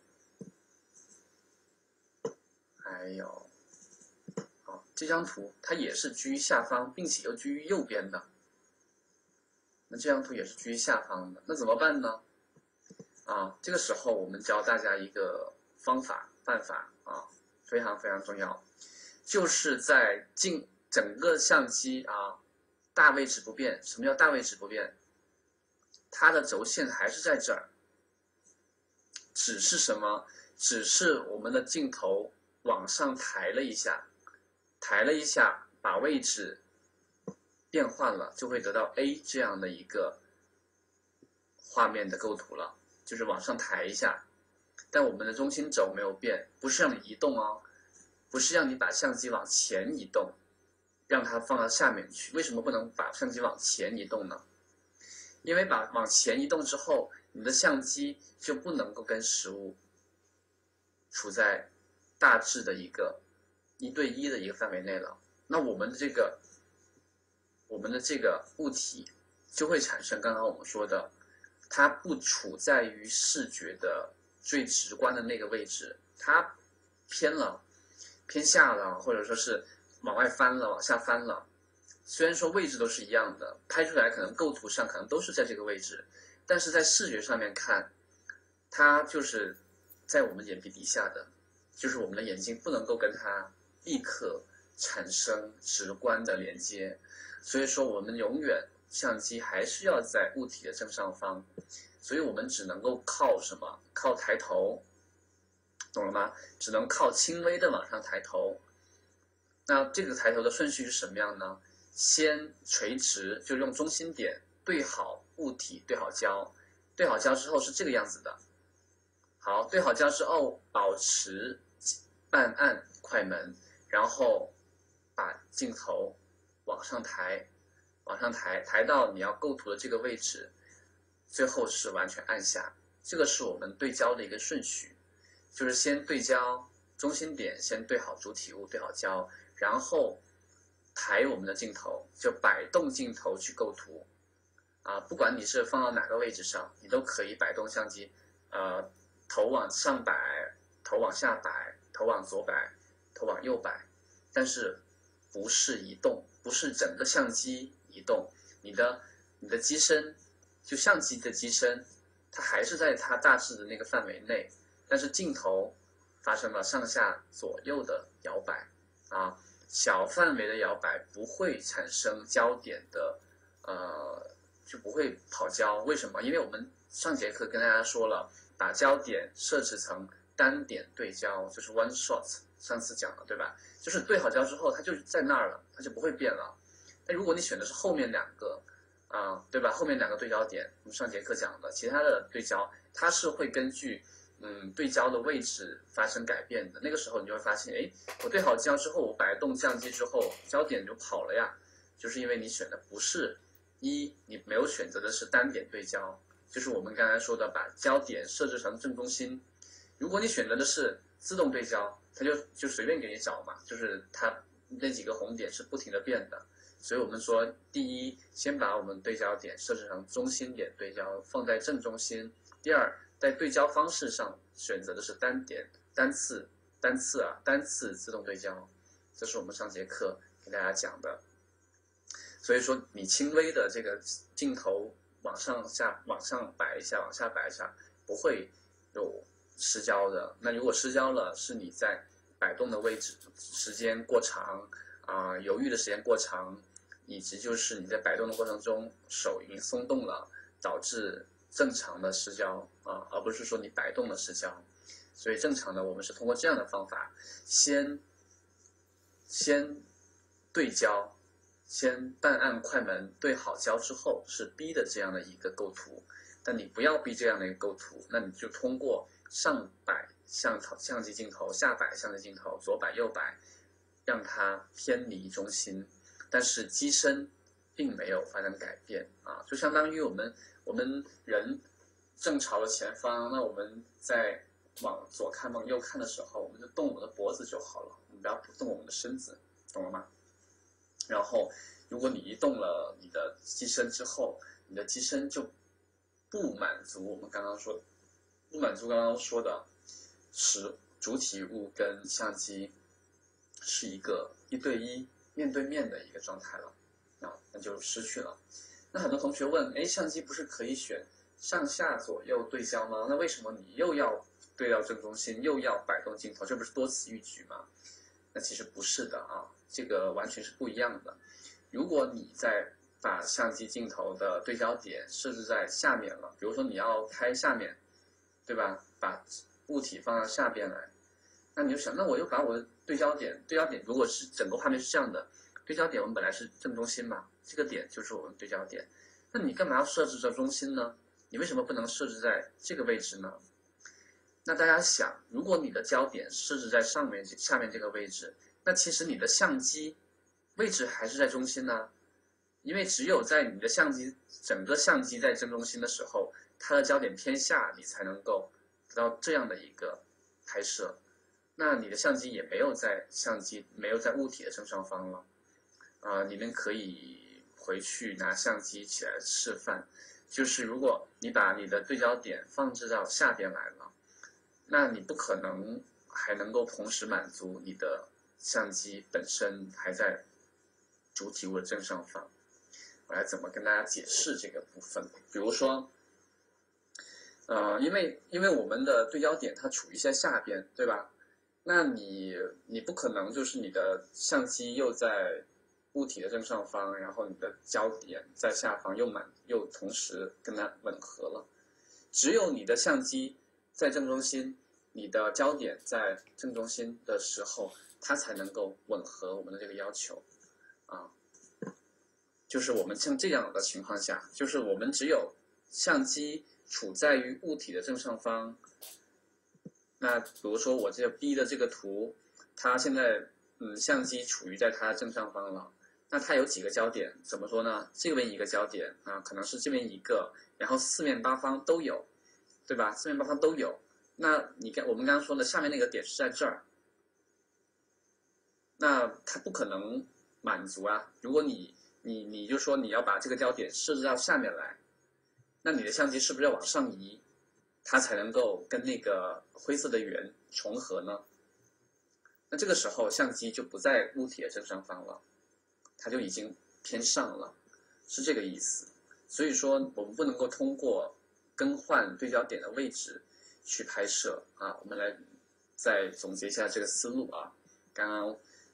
还有，好，这张图它也是居于下方，并且又居于右边的。那这张图也是居于下方的，那怎么办呢？啊，这个时候我们教大家一个方法办法啊，非常非常重要，就是在镜整个相机啊大位置不变。什么叫大位置不变？它的轴线还是在这儿，只是什么？只是我们的镜头往上抬了一下，抬了一下，把位置变换了，就会得到 A 这样的一个画面的构图了，就是往上抬一下。但我们的中心轴没有变，不是让你移动哦，不是让你把相机往前移动，让它放到下面去。为什么不能把相机往前移动呢？因为把往前移动之后，你的相机就不能够跟实物处在大致的一个一对一的一个范围内了。那我们的这个我们的这个物体就会产生刚刚我们说的，它不处在于视觉的最直观的那个位置，它偏了，偏下了，或者说是往外翻了，往下翻了。虽然说位置都是一样的，拍出来可能构图上可能都是在这个位置，但是在视觉上面看，它就是在我们眼皮底下的，就是我们的眼睛不能够跟它立刻产生直观的连接，所以说我们永远相机还是要在物体的正上方，所以我们只能够靠什么？靠抬头，懂了吗？只能靠轻微的往上抬头。那这个抬头的顺序是什么样呢？先垂直，就用中心点对好物体，对好焦，对好焦之后是这个样子的。好，对好焦之后，保持半按快门，然后把镜头往上抬，往上抬，抬到你要构图的这个位置，最后是完全按下。这个是我们对焦的一个顺序，就是先对焦中心点，先对好主体物，对好焦，然后抬我们的镜头，就摆动镜头去构图啊，不管你是放到哪个位置上，你都可以摆动相机，呃，头往上摆，头往下摆，头往左摆，头往右摆，但是不是移动，不是整个相机移动，你的你的机身，就相机的机身，它还是在它大致的那个范围内，但是镜头发生了上下左右的摇摆啊。 小范围的摇摆不会产生焦点的，呃，就不会跑焦。为什么？因为我们上节课跟大家说了，把焦点设置成单点对焦，就是 one shot， 上次讲了对吧？就是对好焦之后，它就在那儿了，它就不会变了。但如果你选的是后面两个，啊、呃，对吧？后面两个对焦点，我们上节课讲的，其他的对焦它是会根据嗯对焦的位置发生改变的。那个时候你就会发现，哎，我对好焦之后，我摆动相机之后，焦点就跑了呀，就是因为你选的不是一，你没有选择的是单点对焦，就是我们刚才说的把焦点设置成正中心。如果你选择的是自动对焦，它就就随便给你找嘛，就是它那几个红点是不停的变的。所以我们说，第一，先把我们对焦点设置成中心点对焦，放在正中心。第二，在对焦方式上选择的是单点、单次、单次啊、单次自动对焦，这是我们上节课给大家讲的。所以说，你轻微的这个镜头往上下、往上摆一下、往下摆一下，不会有失焦的。那如果失焦了，是你在摆动的位置时间过长啊、呃，犹豫的时间过长。以及就是你在摆动的过程中手已经松动了，导致正常的失焦啊，而不是说你摆动的失焦。所以正常的我们是通过这样的方法，先先对焦，先半按快门对好焦之后是 B 的这样的一个构图。但你不要 B 这样的一个构图，那你就通过上摆相相机镜头，下摆相机镜头，左摆右摆，让它偏离中心。但是机身并没有发生改变啊，就相当于我们我们人正朝着前方，那我们在往左看往右看的时候，我们就动我们的脖子就好了，我们不要动我们的身子，懂了吗？然后如果你一动了你的机身之后，你的机身就不满足我们刚刚说不满足刚刚说的使主体物跟相机是一个一对一面对面的一个状态了，啊，那就失去了。那很多同学问，哎，相机不是可以选上下左右对焦吗？那为什么你又要对到正中心，又要摆动镜头？这不是多此一举吗？那其实不是的啊，这个完全是不一样的。如果你在把相机镜头的对焦点设置在下面了，比如说你要拍下面，对吧？把物体放到下边来，那你就想，那我又把我的对焦点，对焦点如果是整个画面是这样的，对焦点我们本来是正中心嘛，这个点就是我们对焦点，那你干嘛要设置在中心呢？你为什么不能设置在这个位置呢？那大家想，如果你的焦点设置在上面、下面这个位置，那其实你的相机位置还是在中心呢，因为只有在你的相机整个相机在正中心的时候，它的焦点偏下，你才能够得到这样的一个拍摄。那你的相机也没有在相机没有在物体的正上方了，啊、呃，你们可以回去拿相机起来示范。就是如果你把你的对焦点放置到下边来了，那你不可能还能够同时满足你的相机本身还在主体物的正上方。我来怎么跟大家解释这个部分？比如说，呃，因为因为我们的对焦点它处于在下边，对吧？那你你不可能就是你的相机又在物体的正上方，然后你的焦点在下方又满又同时跟它吻合了。只有你的相机在正中心，你的焦点在正中心的时候，它才能够吻合我们的这个要求啊。就是我们像这样的情况下，就是我们只有相机处在于物体的正上方。那比如说我这 B 的这个图，它现在嗯相机处于在它正上方了，那它有几个焦点？怎么说呢？这边一个焦点啊，可能是这边一个，然后四面八方都有，对吧？四面八方都有。那你看我们刚刚说的下面那个点是在这儿，那它不可能满足啊。如果你你你就说你要把这个焦点设置到下面来，那你的相机是不是要往上移？它才能够跟那个灰色的圆重合呢？那这个时候相机就不在物体的正上方了，它就已经偏上了，是这个意思。所以说我们不能够通过更换对焦点的位置去拍摄啊。我们来再总结一下这个思路啊。刚刚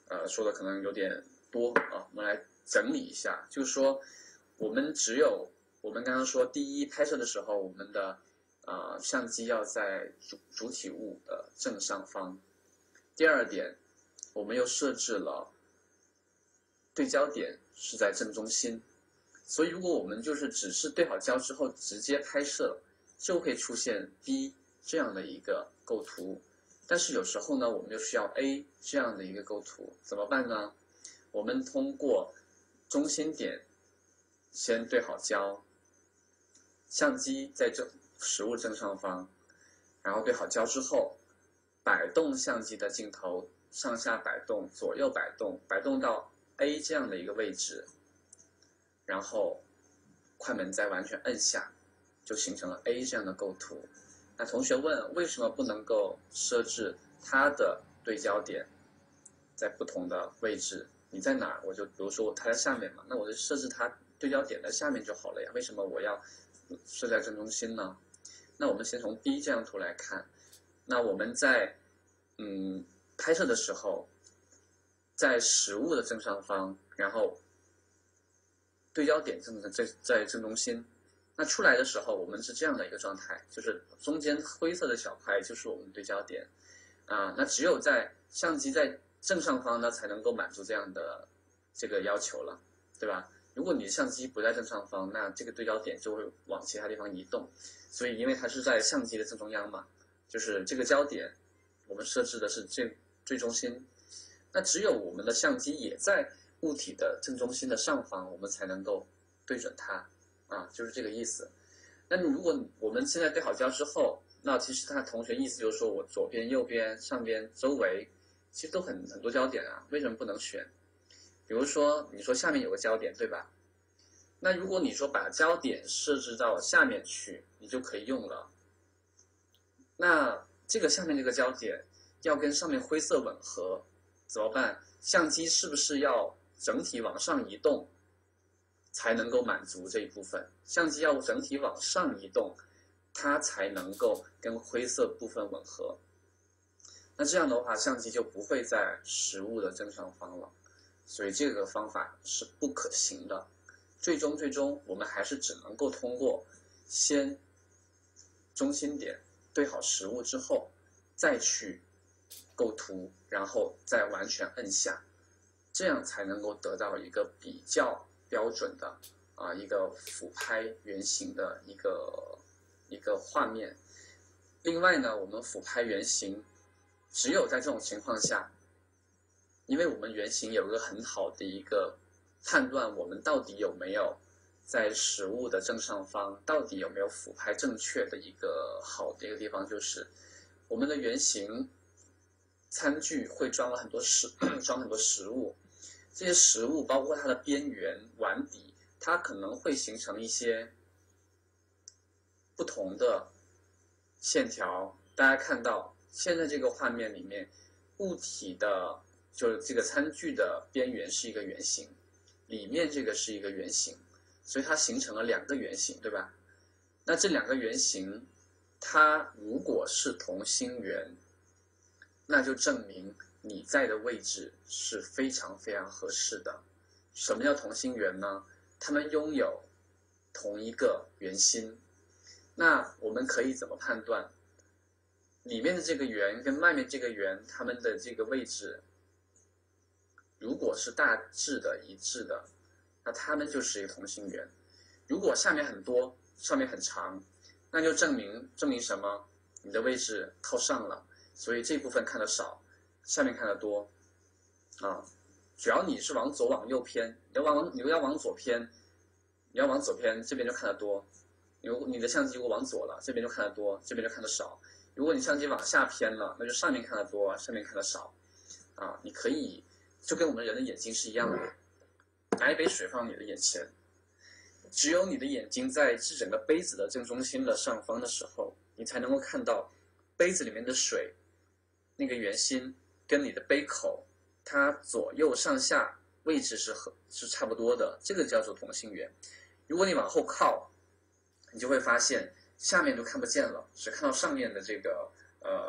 呃说的可能有点多啊，我们来整理一下，就是说我们只有我们刚刚说，第一拍摄的时候，我们的呃相机要在主主体物的正上方。第二点，我们又设置了对焦点是在正中心，所以如果我们就是只是对好焦之后直接拍摄，就会出现 B 这样的一个构图。但是有时候呢，我们就需要 A 这样的一个构图，怎么办呢？我们通过中心点先对好焦，相机在正实物正上方，然后对好焦之后，摆动相机的镜头上下摆动、左右摆动，摆动到 A 这样的一个位置，然后快门再完全摁下，就形成了 A 这样的构图。那同学问，为什么不能够设置它的对焦点在不同的位置？你在哪儿？我就比如说它在下面嘛，那我就设置它对焦点在下面就好了呀。为什么我要设在正中心呢？那我们先从 B 这张图来看，那我们在嗯拍摄的时候，在实物的正上方，然后对焦点正在在正中心。那出来的时候，我们是这样的一个状态，就是中间灰色的小块就是我们对焦点啊。那只有在相机在正上方呢，才能够满足这样的这个要求了，对吧？如果你的相机不在正上方，那这个对焦点就会往其他地方移动。所以，因为它是在相机的正中央嘛，就是这个焦点，我们设置的是最最中心。那只有我们的相机也在物体的正中心的上方，我们才能够对准它。啊，就是这个意思。那如果我们现在对好焦之后，那其实他同学意思就是说我左边、右边、上边、周围，其实都很很多焦点啊，为什么不能选？比如说，你说下面有个焦点，对吧？那如果你说把焦点设置到下面去，你就可以用了。那这个下面这个焦点要跟上面灰色吻合，怎么办？相机是不是要整体往上移动？才能够满足这一部分，相机要整体往上移动，它才能够跟灰色部分吻合。那这样的话，相机就不会在实物的正上方了，所以这个方法是不可行的。最终，最终我们还是只能够通过先中心点对好实物之后，再去构图，然后再完全摁下，这样才能够得到一个比较标准的啊一个俯拍原型的一个一个画面。另外呢，我们俯拍原型只有在这种情况下，因为我们原型有一个很好的一个判断，我们到底有没有在实物的正上方，到底有没有俯拍正确的一个好的一个地方，就是我们的原型餐具会装了很多食装很多食物。这些食物包括它的边缘、碗底，它可能会形成一些不同的线条。大家看到现在这个画面里面，物体的就是这个餐具的边缘是一个圆形，里面这个是一个圆形，所以它形成了两个圆形，对吧？那这两个圆形，它如果是同心圆，那就证明你在的位置是非常非常合适的。什么叫同心圆呢？它们拥有同一个圆心。那我们可以怎么判断里面的这个圆跟外面这个圆它们的这个位置如果是大致的一致的，那它们就是一个同心圆。如果下面很多，上面很长，那就证明证明什么？你的位置靠上了，所以这部分看得少，下面看得多啊。只要你是往左往右偏，你要往你要往左偏，你要往左偏，这边就看得多。如果你的相机如果往左了，这边就看得多，这边就看得少。如果你相机往下偏了，那就上面看得多，上面看得少啊。你可以就跟我们人的眼睛是一样的，拿一杯水放你的眼前，只有你的眼睛在这整个杯子的正中心的上方的时候，你才能够看到杯子里面的水那个圆心跟你的杯口它左右上下位置是和是差不多的，这个叫做同心圆。如果你往后靠，你就会发现下面都看不见了，只看到上面的这个呃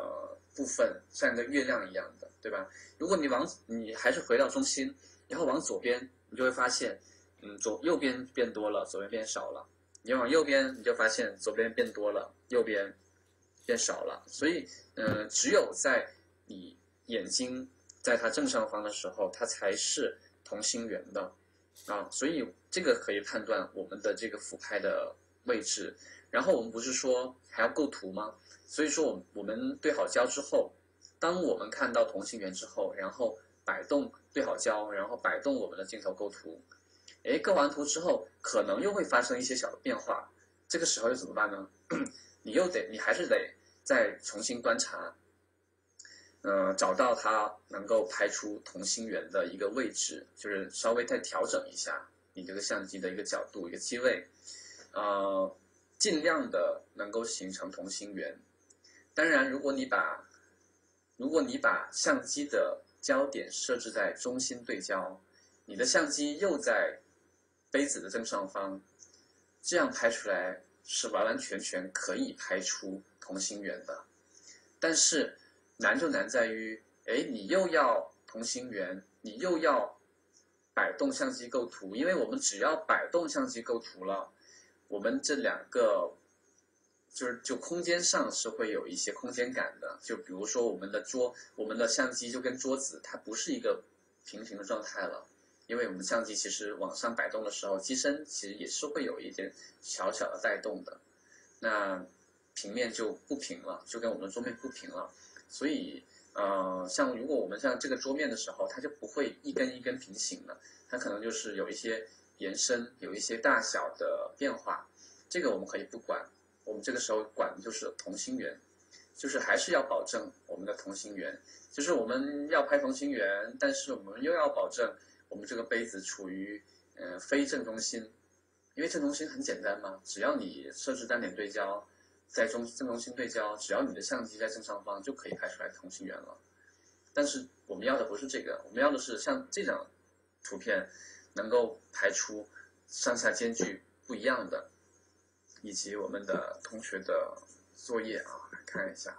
部分像一个月亮一样的，对吧？如果你往你还是回到中心，然后往左边，你就会发现，嗯，左右边变多了，左边变少了。你往右边，你就发现左边变多了，右边变少了。所以，嗯，只有在你眼睛在它正上方的时候，它才是同心圆的啊。所以这个可以判断我们的这个俯拍的位置。然后我们不是说还要构图吗？所以说我我们对好焦之后，当我们看到同心圆之后，然后摆动对好焦，然后摆动我们的镜头构图。哎，构完图之后，可能又会发生一些小的变化，这个时候又怎么办呢？你又得，你还是得再重新观察，呃，找到它能够拍出同心圆的一个位置，就是稍微再调整一下你这个相机的一个角度、一个机位，呃，尽量的能够形成同心圆。当然，如果你把如果你把相机的焦点设置在中心对焦，你的相机又在杯子的正上方，这样拍出来是完完全全可以拍出同心圆的。但是难就难在于，哎，你又要同心圆，你又要摆动相机构图，因为我们只要摆动相机构图了，我们这两个就是就空间上是会有一些空间感的。就比如说我们的桌，我们的相机就跟桌子，它不是一个平行的状态了。因为我们相机其实往上摆动的时候，机身其实也是会有一点小小的带动的，那平面就不平了，就跟我们的桌面不平了。所以，呃，像如果我们像这个桌面的时候，它就不会一根一根平行的，它可能就是有一些延伸，有一些大小的变化。这个我们可以不管，我们这个时候管的就是同心圆，就是还是要保证我们的同心圆，就是我们要拍同心圆，但是我们又要保证我们这个杯子处于呃非正中心，因为正中心很简单嘛，只要你设置单点对焦，在中正中心对焦，只要你的相机在正上方就可以拍出来同心圆了。但是我们要的不是这个，我们要的是像这张图片能够拍出上下间距不一样的，以及我们的同学的作业啊，来看一下。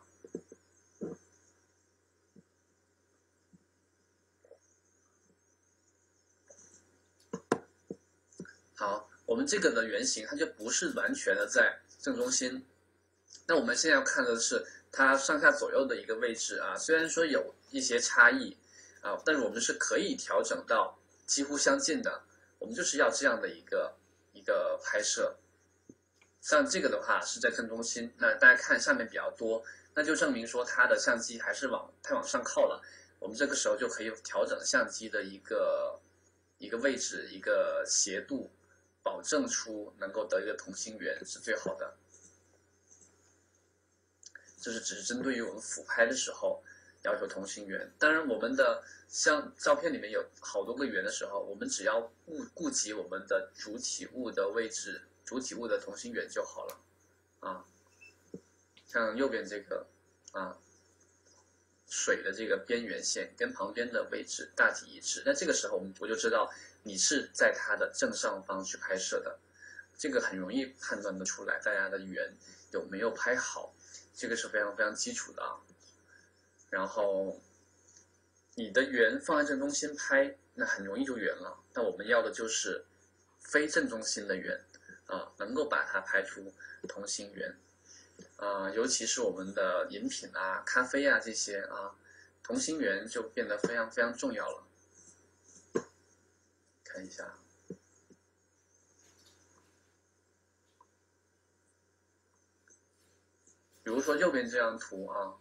好，我们这个的原型它就不是完全的在正中心。那我们现在要看的是它上下左右的一个位置啊，虽然说有一些差异啊，但是我们是可以调整到几乎相近的。我们就是要这样的一个一个拍摄。像这个的话是在正中心，那大家看下面比较多，那就证明说它的相机还是往太往上靠了。我们这个时候就可以调整相机的一个一个位置，一个斜度，保证出能够得一个同心圆是最好的。这是只是针对于我们俯拍的时候要求同心圆。当然，我们的像照片里面有好多个圆的时候，我们只要顾顾及我们的主体物的位置，主体物的同心圆就好了啊。像右边这个啊，水的这个边缘线跟旁边的位置大体一致，那这个时候我们我就知道你是在它的正上方去拍摄的，这个很容易判断得出来大家的圆有没有拍好，这个是非常非常基础的啊。然后你的圆放在正中心拍，那很容易就圆了。但我们要的就是非正中心的圆啊，能够把它拍出同心圆啊，尤其是我们的饮品啊、咖啡啊这些啊，同心圆就变得非常非常重要了。看一下。比如说右边这张图啊，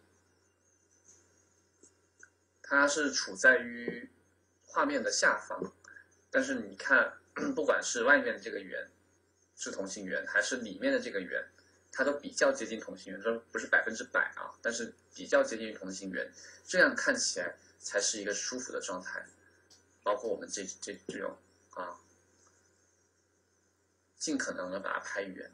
它是处在于画面的下方，但是你看，不管是外面的这个圆是同心圆，还是里面的这个圆，它都比较接近同心圆，说不是百分之百啊，但是比较接近于同心圆，这样看起来才是一个舒服的状态。包括我们这这这种啊，尽可能的把它拍圆。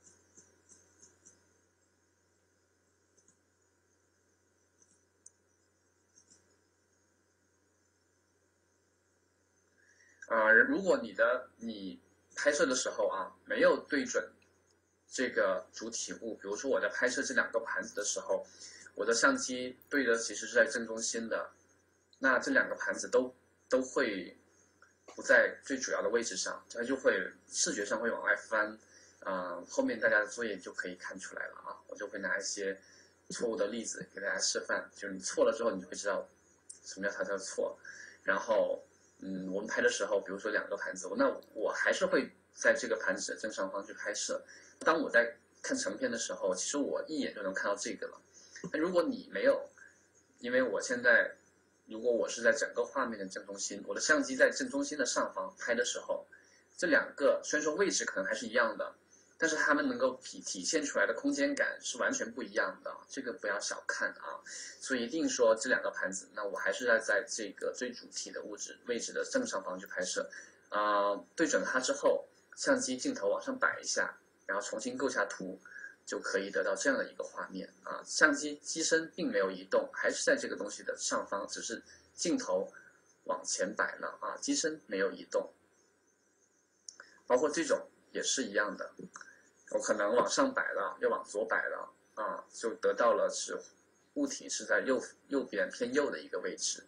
啊、呃，如果你的你拍摄的时候啊，没有对准这个主体物，比如说我在拍摄这两个盘子的时候， 我的相机对的其实是在正中心的，那这两个盘子都都会不在最主要的位置上，它就会视觉上会往外翻，啊、呃，后面大家的作业就可以看出来了啊。我就会拿一些错误的例子给大家示范，就是你错了之后，你就会知道什么叫它叫错。然后，嗯，我们拍的时候，比如说两个盘子，那我还是会在这个盘子的正上方去拍摄。当我在看成片的时候，其实我一眼就能看到这个了。那如果你没有，因为我现在如果我是在整个画面的正中心，我的相机在正中心的上方拍的时候，这两个虽然说位置可能还是一样的，但是它们能够体体现出来的空间感是完全不一样的，这个不要小看啊。所以一定说这两个盘子，那我还是要在这个最主体的物质位置的正上方去拍摄，啊、呃，对准它之后，相机镜头往上摆一下，然后重新构下图，就可以得到这样的一个画面啊。相机机身并没有移动，还是在这个东西的上方，只是镜头往前摆了啊，机身没有移动。包括这种也是一样的，我可能往上摆了，又往左摆了啊，就得到了是物体是在右右边偏右的一个位置。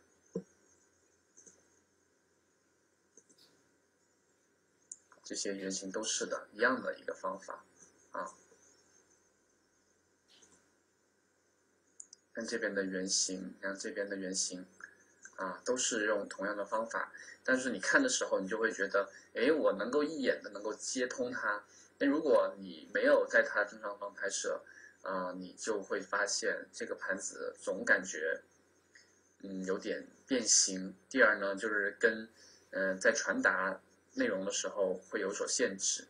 这些原型都是的，一样的一个方法啊。看这边的原型，看这边的原型啊，都是用同样的方法，但是你看的时候，你就会觉得，哎，我能够一眼的能够接通它。那如果你没有在它正上方拍摄，啊、呃，你就会发现这个盘子总感觉，嗯，有点变形。第二呢，就是跟，嗯、呃，在传达内容的时候会有所限制。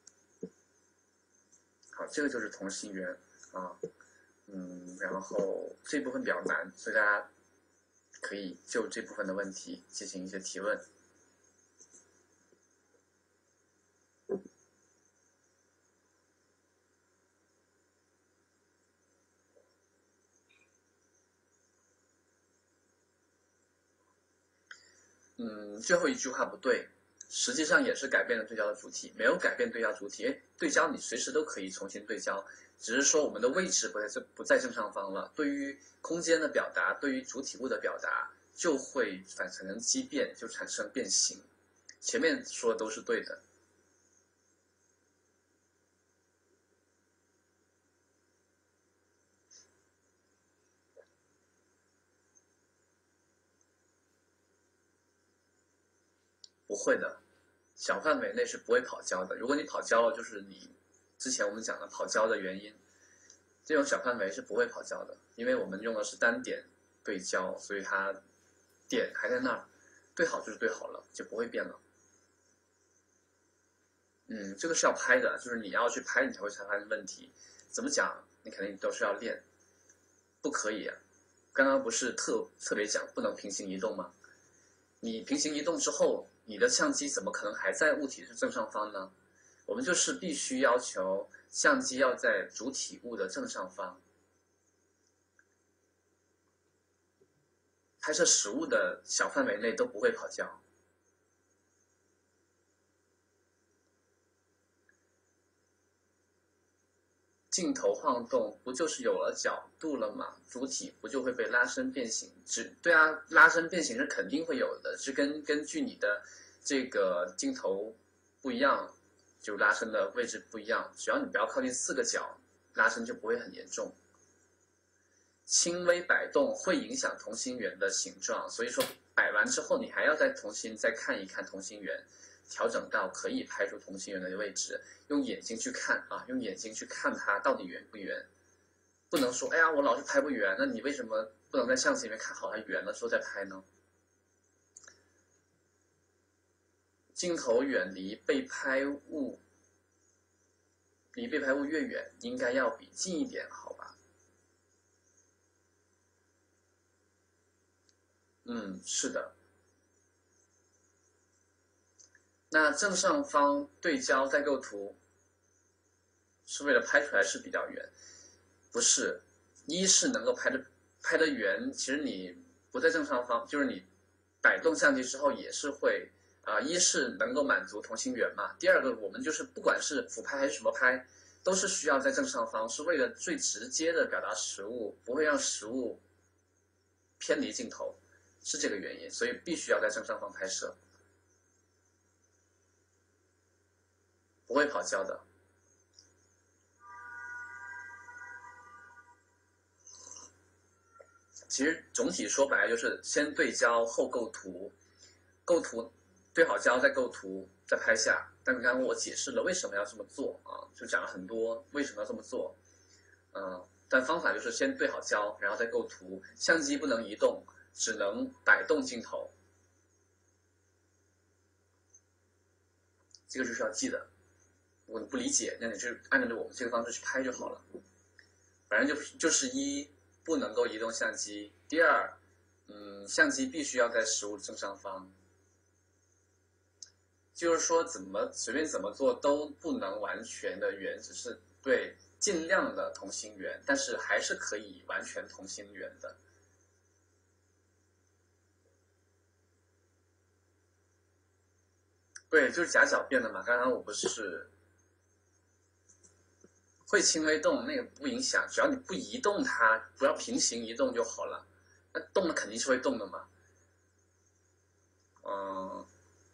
好，这个就是同心圆啊，嗯，然后这部分比较难，所以大家可以就这部分的问题进行一些提问。嗯，最后一句话不对，实际上也是改变了对焦的主体，没有改变对焦主体。哎，对焦你随时都可以重新对焦，只是说我们的位置不在这不在正上方了。对于空间的表达，对于主体物的表达，就会产生畸变，就产生变形。前面说的都是对的。不会的，小范围内是不会跑焦的。如果你跑焦了，就是你之前我们讲的跑焦的原因。这种小范围是不会跑焦的，因为我们用的是单点对焦，所以它点还在那儿，对好就是对好了，就不会变了。嗯，这个是要拍的，就是你要去拍，你才会才发现问题。怎么讲？你肯定都是要练，不可以啊。刚刚不是特特别讲不能平行移动吗？你平行移动之后，你的相机怎么可能还在物体的正上方呢？我们就是必须要求相机要在主体物的正上方。拍摄实物的小范围内都不会跑焦。镜头晃动不就是有了角度了吗？主体不就会被拉伸变形？只对啊，拉伸变形是肯定会有的，是根根据你的这个镜头不一样，就拉伸的位置不一样。只要你不要靠近四个角，拉伸就不会很严重。轻微摆动会影响同心圆的形状，所以说摆完之后，你还要再重新再看一看同心圆，调整到可以拍出同心圆的位置，用眼睛去看啊，用眼睛去看它到底圆不圆。不能说，哎呀，我老是拍不圆，那你为什么不能在相机里面看好它圆了之后再拍呢？镜头远离被拍物，离被拍物越远，应该要比近一点好吧？嗯，是的。那正上方对焦再构图，是为了拍出来是比较圆，不是？一是能够拍的拍的圆，其实你不在正上方，就是你摆动相机之后也是会啊、呃，一是能够满足同心圆嘛。第二个，我们就是不管是俯拍还是什么拍， 都是需要在正上方，是为了最直接的表达实物，不会让实物偏离镜头，是这个原因，所以必须要在正上方拍摄，不会跑焦的。其实总体说白了就是先对焦后构图，构图对好焦再构图再拍下。但刚刚我解释了为什么要这么做啊，就讲了很多为什么要这么做。嗯、呃，但方法就是先对好焦，然后再构图。相机不能移动，只能摆动镜头，这个就是要记得。我不理解，那你就按照我们这个方式去拍就好了。反正就就是一。不能够移动相机。第二，嗯，相机必须要在实物正上方。就是说，怎么随便怎么做都不能完全的圆，只是对尽量的同心圆，但是还是可以完全同心圆的。对，就是夹角变了嘛。刚刚我不是会轻微动，那个不影响，只要你不移动它，不要平行移动就好了。那动了肯定是会动的嘛。嗯，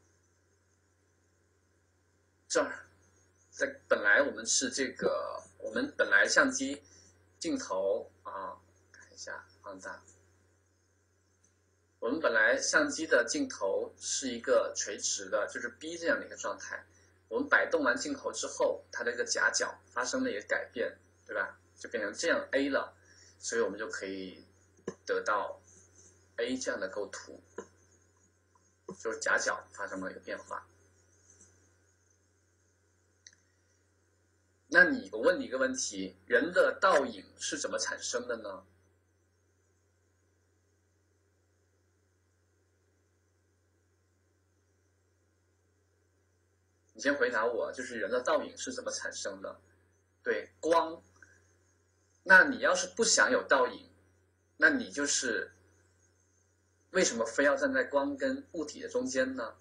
这儿，在本来我们是这个，我们本来相机镜头啊，看一下放大。我们本来相机的镜头是一个垂直的，就是 B 这样的一个状态。我们摆动完镜头之后，它的一个夹角发生了一个改变，对吧？就变成这样 A 了，所以我们就可以得到 A 这样的构图，就是夹角发生了一个变化。那你，我问你一个问题：人的倒影是怎么产生的呢？你先回答我，就是人的倒影是怎么产生的？对，光。那你要是不想有倒影，那你就是为什么非要站在光跟物体的中间呢？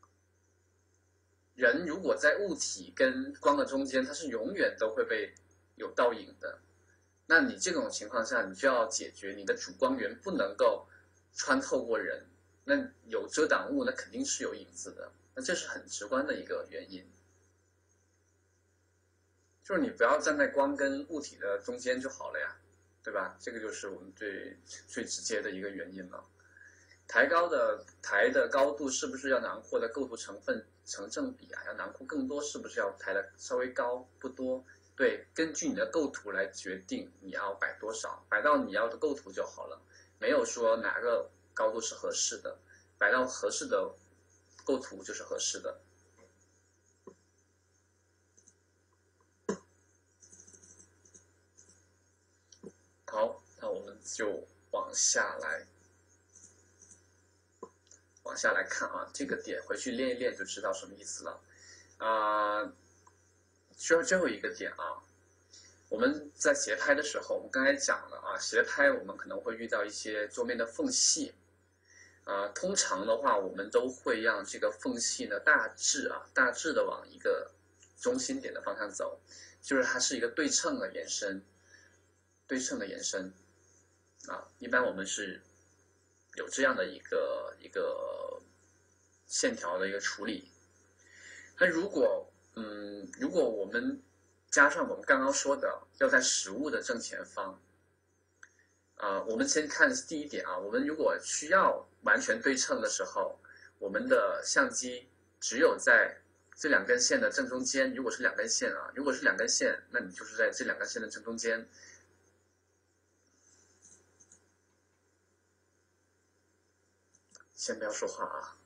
人如果在物体跟光的中间，它是永远都会被有倒影的。那你这种情况下，你就要解决你的主光源不能够穿透过人，那有遮挡物，那肯定是有影子的。那这是很直观的一个原因，就是你不要站在光跟物体的中间就好了呀，对吧？这个就是我们最最直接的一个原因了。台高的台的高度是不是要囊括的构图成分成正比啊？要囊括更多，是不是要抬的稍微高不多？对，根据你的构图来决定你要摆多少，摆到你要的构图就好了，没有说哪个高度是合适的，摆到合适的构图就是合适的。好，那我们就往下来，往下来看啊，这个点回去练一练就知道什么意思了。啊、呃，最后最后一个点啊，我们在斜拍的时候，我们刚才讲了啊，斜拍我们可能会遇到一些桌面的缝隙。啊，通常的话，我们都会让这个缝隙呢大致啊，大致的往一个中心点的方向走，就是它是一个对称的延伸，对称的延伸啊。一般我们是有这样的一个一个线条的一个处理。那如果嗯，如果我们加上我们刚刚说的要在实物的正前方。啊、呃，我们先看第一点啊，我们如果需要完全对称的时候，我们的相机只有在这两根线的正中间。如果是两根线啊，如果是两根线，那你就是在这两根线的正中间。先不要说话啊。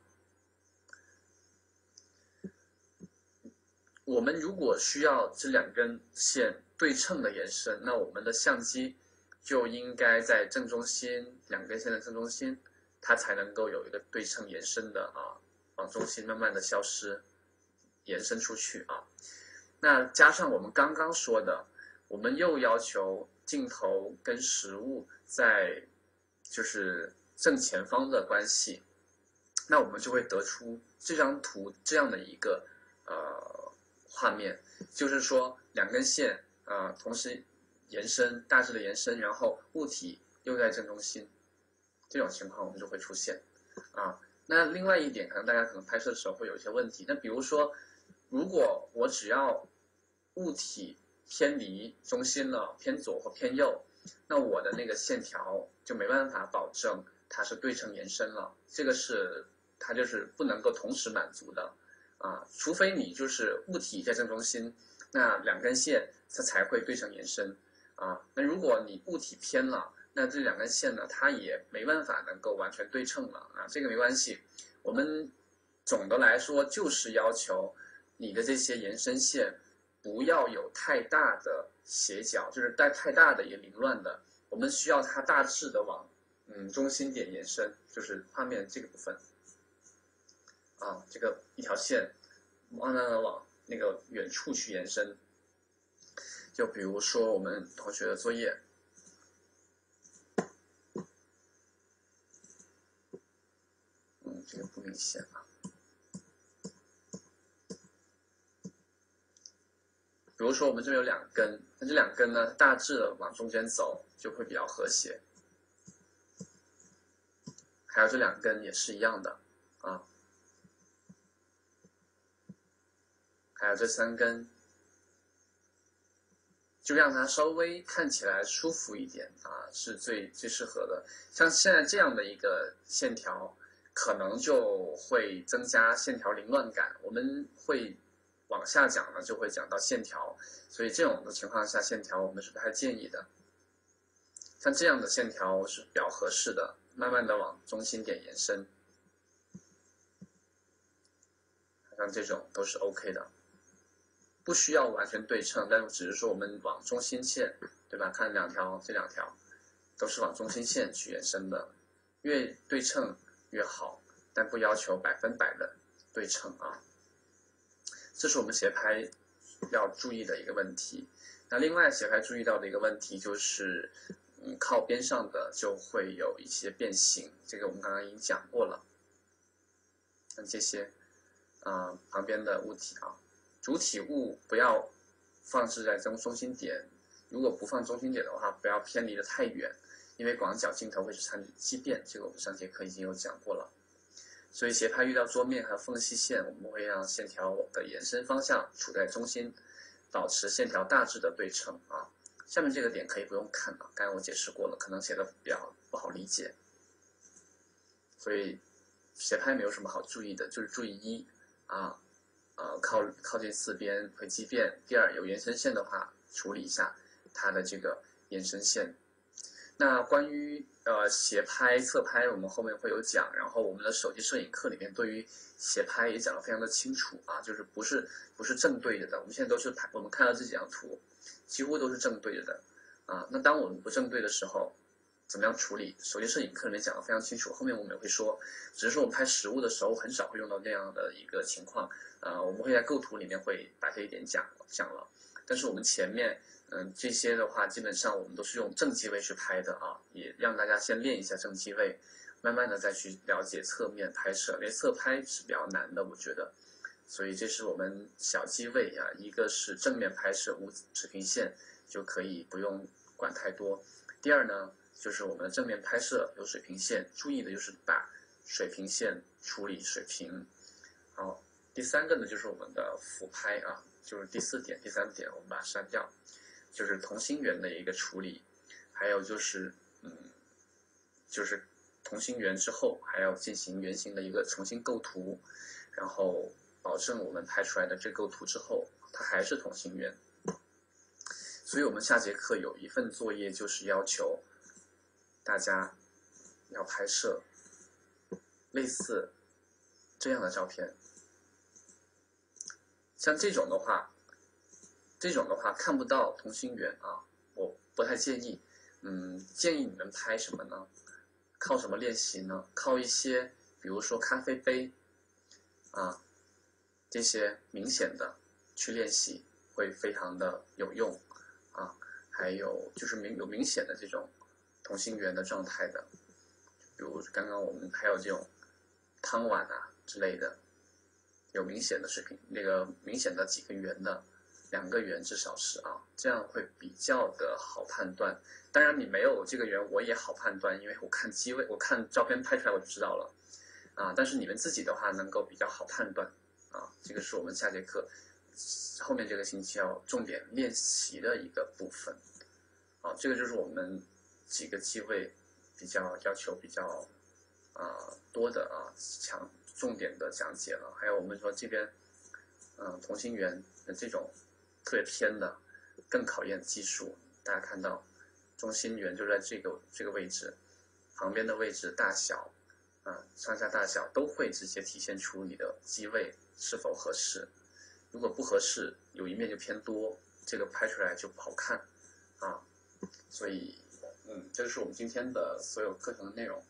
我们如果需要这两根线对称的延伸，那我们的相机就应该在正中心，两根线的正中心，它才能够有一个对称延伸的啊，往中心慢慢的消失，延伸出去啊。那加上我们刚刚说的，我们又要求镜头跟实物在就是正前方的关系，那我们就会得出这张图这样的一个呃画面，就是说两根线呃同时延伸，大致的延伸，然后物体又在正中心，这种情况我们就会出现啊。那另外一点，可能大家可能拍摄的时候会有一些问题，那比如说，如果我只要物体偏离中心了，偏左或偏右，那我的那个线条就没办法保证它是对称延伸了，这个是它就是不能够同时满足的啊，除非你就是物体在正中心，那两根线它才会对称延伸啊。那如果你物体偏了，那这两根线呢，它也没办法能够完全对称了啊。这个没关系，我们总的来说就是要求你的这些延伸线不要有太大的斜角，就是带太大的也凌乱的，我们需要它大致的往嗯中心点延伸，就是画面这个部分啊，这个一条线慢慢的往那个远处去延伸。就比如说我们同学的作业，嗯，这个不明显啊。比如说我们这边有两根，那这两根呢，大致的往中间走就会比较和谐。还有这两根也是一样的啊，还有这三根，就让它稍微看起来舒服一点啊，是最最适合的。像现在这样的一个线条，可能就会增加线条凌乱感。我们会往下讲呢，就会讲到线条，所以这种的情况下，线条我们是不太建议的。像这样的线条是比较合适的，慢慢的往中心点延伸，像这种都是 OK 的，不需要完全对称，但只是说我们往中心线，对吧？看两条，这两条都是往中心线去延伸的，越对称越好，但不要求百分百的对称啊。这是我们斜拍要注意的一个问题。那另外斜拍注意到的一个问题就是，嗯，靠边上的就会有一些变形，这个我们刚刚已经讲过了。像这些，啊、呃，旁边的物体啊，主体物不要放置在中中心点，如果不放中心点的话，不要偏离得太远，因为广角镜头会去参与畸变，这个我们上节课已经有讲过了。所以斜拍遇到桌面和缝隙线，我们会让线条的延伸方向处在中心，保持线条大致的对称啊。下面这个点可以不用看了，刚才我解释过了，可能写的比较不好理解，所以斜拍没有什么好注意的，就是注意一啊，呃靠靠近四边会畸变；第二，有延伸线的话，处理一下它的这个延伸线。那关于呃斜拍、侧拍，我们后面会有讲。然后我们的手机摄影课里面对于斜拍也讲得非常的清楚啊，就是不是不是正对着的。我们现在都是拍，我们看到这几张图，几乎都是正对着的啊。那当我们不正对的时候，怎么样处理？手机摄影课里面讲得非常清楚，后面我们也会说。只是说我们拍实物的时候很少会用到这样的一个情况，呃，我们会在构图里面会把这一点讲讲了。但是我们前面。嗯，这些的话，基本上我们都是用正机位去拍的啊，也让大家先练一下正机位，慢慢的再去了解侧面拍摄，因为侧拍是比较难的，我觉得。所以这是我们小机位啊，一个是正面拍摄无水平线就可以不用管太多。第二呢，就是我们的正面拍摄有水平线，注意的就是把水平线处理水平。好，第三个呢就是我们的俯拍啊，就是第四点、第三点，我们把它删掉。就是同心圆的一个处理，还有就是，嗯，就是同心圆之后还要进行圆形的一个重新构图，然后保证我们拍出来的这构图之后，它还是同心圆。所以我们下节课有一份作业，就是要求大家要拍摄类似这样的照片，像这种的话。这种的话看不到同心圆啊，我不太建议。嗯，建议你们拍什么呢？靠什么练习呢？靠一些，比如说咖啡杯啊，这些明显的去练习会非常的有用啊。还有就是明有明显的这种同心圆的状态的，比如刚刚我们还有这种汤碗啊之类的。 有明显的水平，那个明显的几个圆的，两个圆至少是啊，这样会比较的好判断。当然你没有这个圆我也好判断，因为我看机位，我看照片拍出来我就知道了啊。但是你们自己的话能够比较好判断啊，这个是我们下节课后面这个星期要重点练习的一个部分。啊，这个就是我们几个机位比较要求比较啊、呃、多的啊强重点的讲解了。还有我们说这边嗯、呃、同心圆的这种特别偏的更考验技术。大家看到中心圆就在这个这个位置，旁边的位置大小啊、呃、上下大小都会直接体现出你的机位是否合适。如果不合适，有一面就偏多，这个拍出来就不好看啊。所以，嗯，这就是我们今天的所有课程的内容。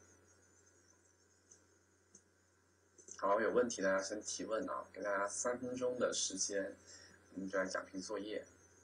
好，有问题大家先提问啊，给大家三分钟的时间，我们就来讲评作业。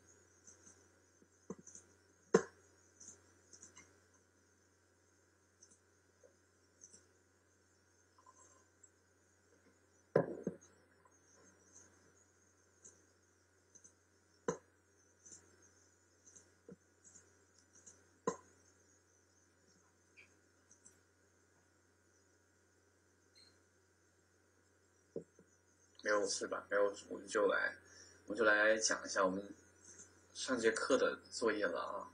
没有是吧？没有，我们就来，我们就来讲一下我们上节课的作业了啊。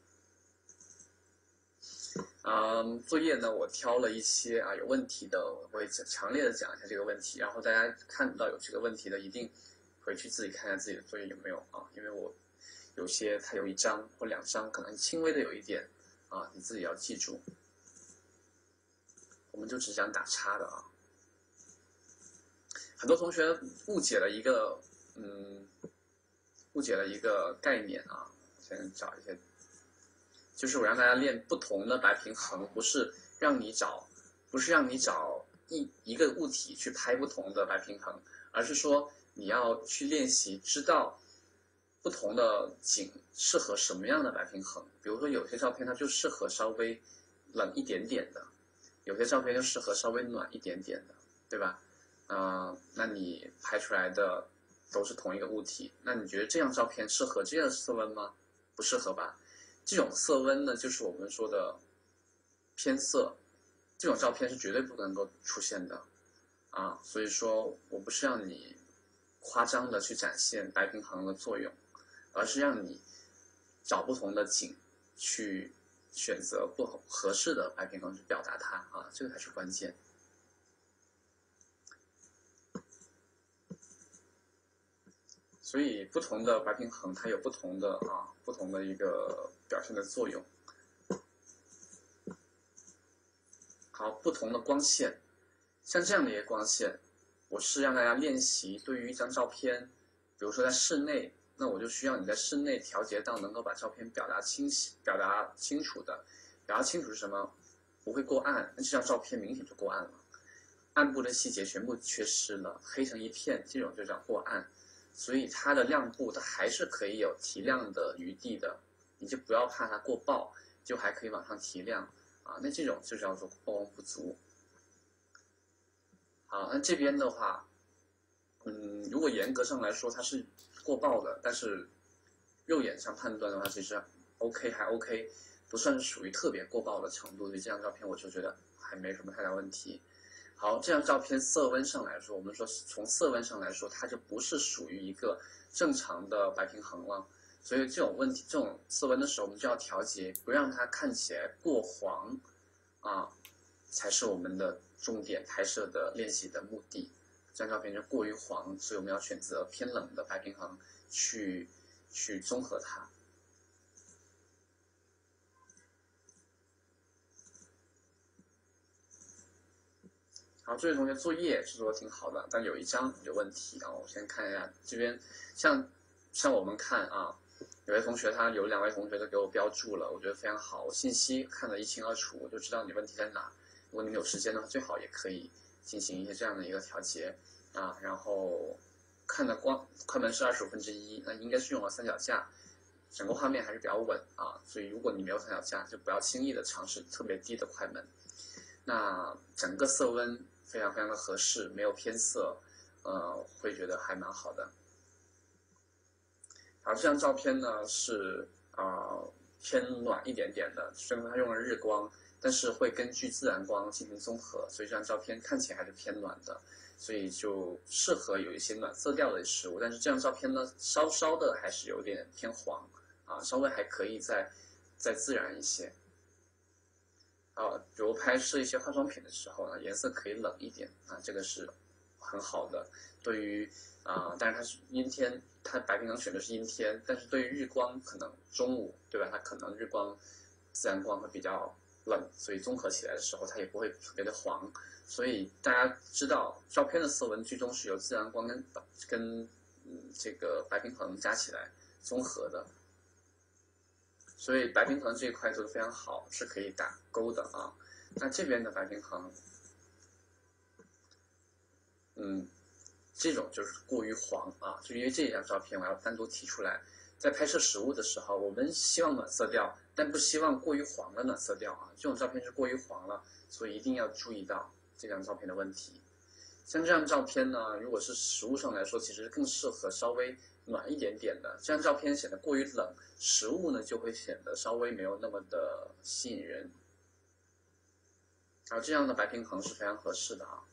嗯，作业呢，我挑了一些啊有问题的，我会强烈的讲一下这个问题，然后大家看到有这个问题的，一定回去自己看一下自己的作业有没有啊，因为我有些它有一张或两张，可能轻微的有一点啊，你自己要记住。我们就只讲打叉的啊。很多同学误解了一个，嗯，误解了一个概念啊。先找一些，就是我让大家练不同的白平衡，不是让你找，不是让你找一一个物体去拍不同的白平衡，而是说你要去练习，知道不同的景适合什么样的白平衡。比如说有些照片它就适合稍微冷一点点的，有些照片就适合稍微暖一点点的，对吧？呃，那你拍出来的都是同一个物体，那你觉得这样照片适合这样的色温吗？不适合吧？这种色温呢，就是我们说的偏色，这种照片是绝对不能够出现的啊。所以说我不是让你夸张的去展现白平衡的作用，而是让你找不同的景去选择不合适的白平衡去表达它啊，这个才是关键。所以不同的白平衡它有不同的啊不同的一个表现的作用。好，不同的光线，像这样的一个光线，我是让大家练习对于一张照片，比如说在室内，那我就需要你在室内调节到能够把照片表达清晰、表达清楚的。表达清楚是什么？不会过暗，那这张照片明显就过暗了，暗部的细节全部缺失了，黑成一片，这种就叫过暗。所以它的亮部它还是可以有提亮的余地的，你就不要怕它过曝，就还可以往上提亮啊。那这种就叫做曝光不足。好，那这边的话，嗯，如果严格上来说它是过曝的，但是肉眼上判断的话，其实 OK 还 OK， 不算是属于特别过曝的程度，所以这张照片我就觉得还没什么太大问题。好，这张照片色温上来说，我们说从色温上来说，它就不是属于一个正常的白平衡了。所以这种问题，这种色温的时候，我们就要调节，不让它看起来过黄，啊，才是我们的重点拍摄的练习的目的。这张照片就过于黄，所以我们要选择偏冷的白平衡去去综合它。好，这位同学作业是做的挺好的，但有一张有问题啊。我先看一下这边，像像我们看啊，有位同学他有两位同学都给我标注了，我觉得非常好，我信息看得一清二楚，我就知道你问题在哪。如果你们有时间的话，最好也可以进行一些这样的一个调节啊。然后看的光快门是二十五分之一，那应该是用了三脚架，整个画面还是比较稳啊。所以如果你没有三脚架，就不要轻易的尝试特别低的快门。那整个色温非常非常的合适，没有偏色， 呃，会觉得还蛮好的。好，这张照片呢是啊、呃、偏暖一点点的，虽然它用了日光，但是会根据自然光进行综合，所以这张照片看起来还是偏暖的，所以就适合有一些暖色调的食物。但是这张照片呢，稍稍的还是有点偏黄啊，稍微还可以再再自然一些。啊，比如拍摄一些化妆品的时候呢，颜色可以冷一点啊，这个是很好的。对于啊、呃，但是它是阴天，它白平衡选的是阴天，但是对于日光可能中午对吧？它可能日光自然光会比较冷，所以综合起来的时候它也不会特别的黄。所以大家知道，照片的色温最终是由自然光跟跟嗯这个白平衡加起来综合的。所以白平衡这一块做的非常好，是可以打勾的啊。那这边的白平衡，嗯，这种就是过于黄啊，就因为这张照片我要单独提出来，在拍摄食物的时候，我们希望暖色调，但不希望过于黄的暖色调啊。这种照片是过于黄了，所以一定要注意到这张照片的问题。像这张照片呢，如果是食物上来说，其实更适合稍微暖一点点的。这张照片显得过于冷，食物呢就会显得稍微没有那么的吸引人。而这样的白平衡是非常合适的啊。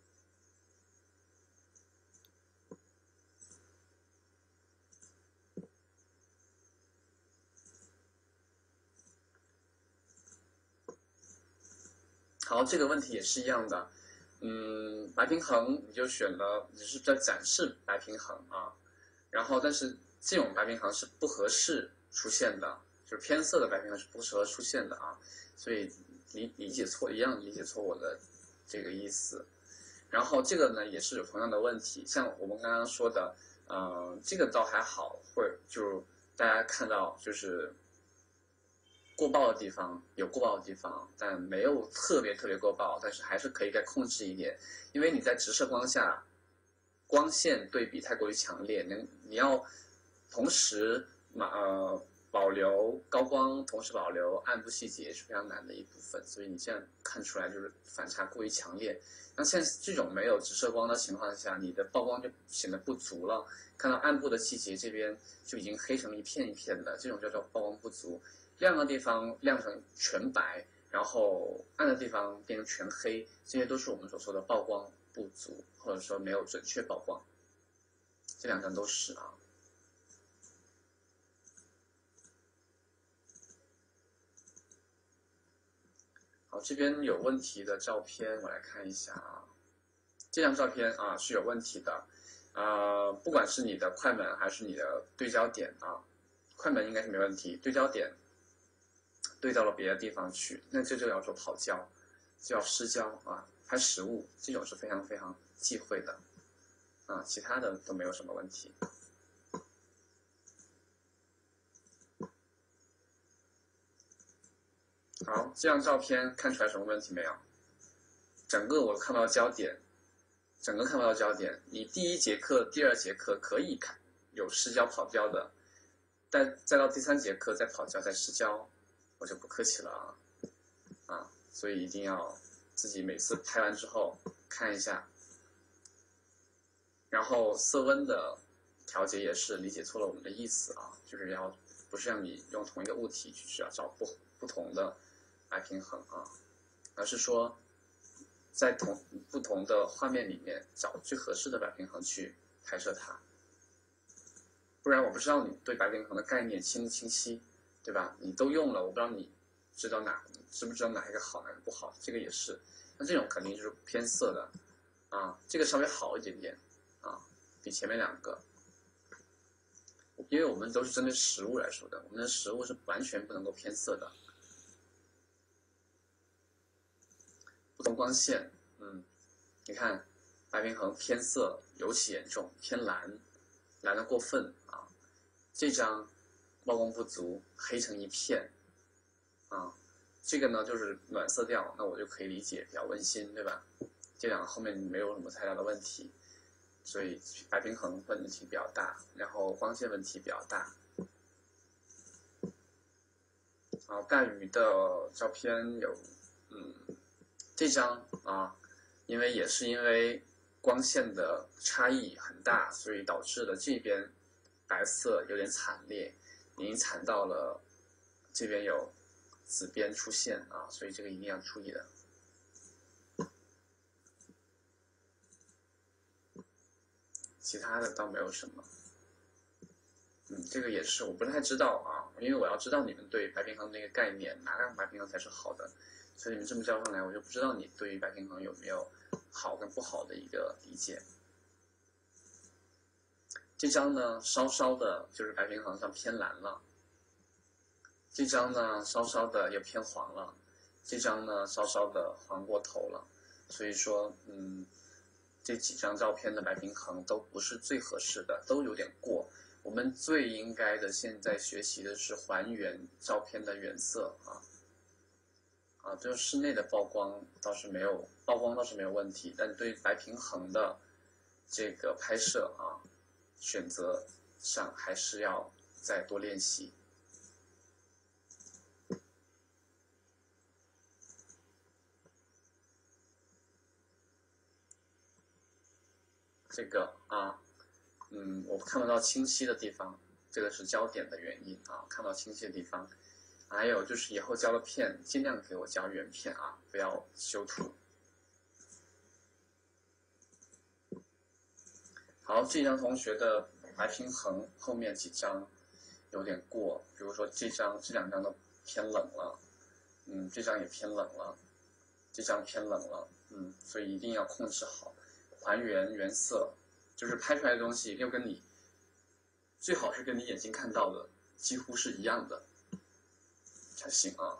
好，这个问题也是一样的。嗯，白平衡你就选了，只是在展示白平衡啊。然后，但是这种白平衡是不合适出现的，就是偏色的白平衡是不适合出现的啊。所以理理解错一样理解错我的这个意思。然后这个呢也是有同样的问题，像我们刚刚说的，呃，这个倒还好，会就大家看到就是过曝的地方有过曝的地方，但没有特别特别过曝，但是还是可以再控制一点，因为你在直射光下，光线对比太过于强烈，能你要同时呃保留高光，同时保留暗部细节是非常难的一部分，所以你这样看出来就是反差过于强烈。那现在这种没有直射光的情况下，你的曝光就显得不足了，看到暗部的细节这边就已经黑成一片一片的，这种叫做曝光不足。亮的地方亮成全白，然后暗的地方变成全黑，这些都是我们所说的曝光不足，或者说没有准确曝光。这两张都是啊。好，这边有问题的照片，我来看一下啊。这张照片啊是有问题的，呃，不管是你的快门还是你的对焦点啊，快门应该是没问题，对焦点对到了别的地方去，那这就叫做跑焦，叫失焦啊。拍实物这种是非常非常忌讳的啊，其他的都没有什么问题。好，这张照片看出来什么问题没有？整个我看不到焦点，整个看不到焦点。你第一节课、第二节课可以看有失焦跑焦的，但再到第三节课再跑焦再失焦，我就不客气了啊啊！所以一定要自己每次拍完之后看一下，然后色温的调节也是理解错了我们的意思啊，就是要不是让你用同一个物体去找不不同的白平衡啊，而是说在同不同的画面里面找最合适的白平衡去拍摄它。不然我不知道你对白平衡的概念清不清晰，对吧？你都用了，我不知道你知道哪知不知道哪一个好，哪个不好，这个也是。那这种肯定就是偏色的啊，这个稍微好一点点啊，比前面两个。因为我们都是针对食物来说的，我们的食物是完全不能够偏色的。不同光线，嗯，你看白平衡偏色尤其严重，偏蓝，蓝的过分啊。这张曝光不足，黑成一片啊。这个呢就是暖色调，那我就可以理解，比较温馨，对吧？这两个后面没有什么太大的问题，所以白平衡问题比较大，然后光线问题比较大。啊，带鱼的照片有，嗯，这张啊，因为也是因为光线的差异很大，所以导致了这边白色有点惨烈，已经惨到了这边有紫边出现啊，所以这个一定要注意的。其他的倒没有什么。嗯，这个也是我不太知道啊，因为我要知道你们对白平衡那个概念，哪样白平衡才是好的，所以你们这么教上来，我就不知道你对于白平衡有没有好跟不好的一个理解。这张呢，稍稍的就是白平衡上偏蓝了，这张呢，稍稍的又偏黄了，这张呢，稍稍的黄过头了，所以说，嗯，这几张照片的白平衡都不是最合适的，都有点过。我们最应该的现在学习的是还原照片的原色啊，啊，就是室内的曝光倒是没有曝光倒是没有问题，但对白平衡的这个拍摄啊，选择上还是要再多练习。这个啊。嗯，我看不到清晰的地方，这个是焦点的原因啊，看不到清晰的地方。还有就是以后胶的片，尽量给我胶原片啊，不要修图。好，这张同学的白平衡后面几张有点过，比如说这张、这两张都偏冷了，嗯，这张也偏冷了，这张偏冷了，嗯，所以一定要控制好，还原原色。就是拍出来的东西要跟你最好是跟你眼睛看到的几乎是一样的才行啊。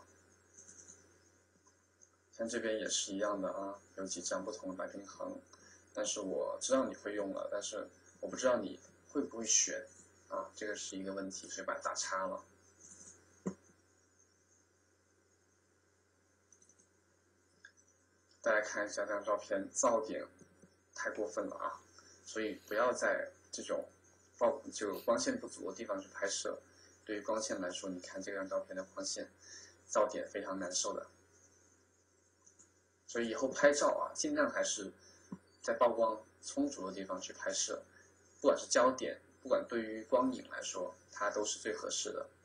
像这边也是一样的啊，有几张不同的白平衡，但是我知道你会用了，但是我不知道你会不会选啊，这个是一个问题，所以把它打叉了。大家看一下这张照片，噪点太过分了啊，所以不要在这种曝就光线不足的地方去拍摄。对于光线来说，你看这张照片的光线噪点非常难受的，所以以后拍照啊，尽量还是在曝光充足的地方去拍摄，不管是焦点，不管对于光影来说，它都是最合适的。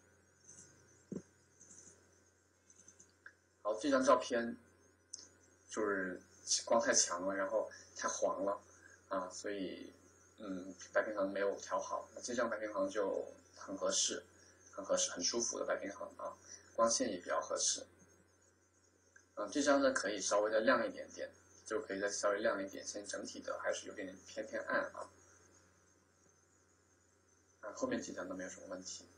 好，这张照片就是光太强了，然后太黄了啊，所以嗯，白平衡没有调好。那这张白平衡就很合适，很合适，很舒服的白平衡啊，光线也比较合适。嗯，这张呢可以稍微的亮一点点，就可以再稍微亮一点，现在整体的还是有点点偏偏暗啊。啊，后面几张都没有什么问题。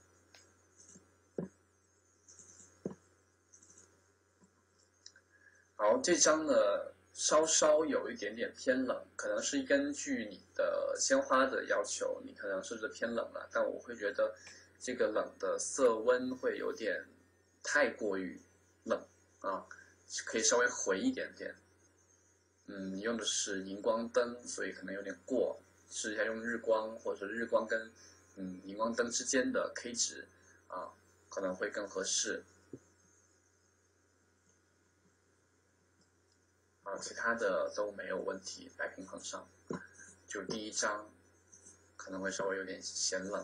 好，这张呢稍稍有一点点偏冷，可能是根据你的鲜花的要求，你可能设置的偏冷了，但我会觉得这个冷的色温会有点太过于冷啊，可以稍微回一点点。嗯，你用的是荧光灯，所以可能有点过，试一下用日光或者日光跟嗯荧光灯之间的 K 值啊，可能会更合适。啊，其他的都没有问题，白平衡上，就第一张可能会稍微有点显冷。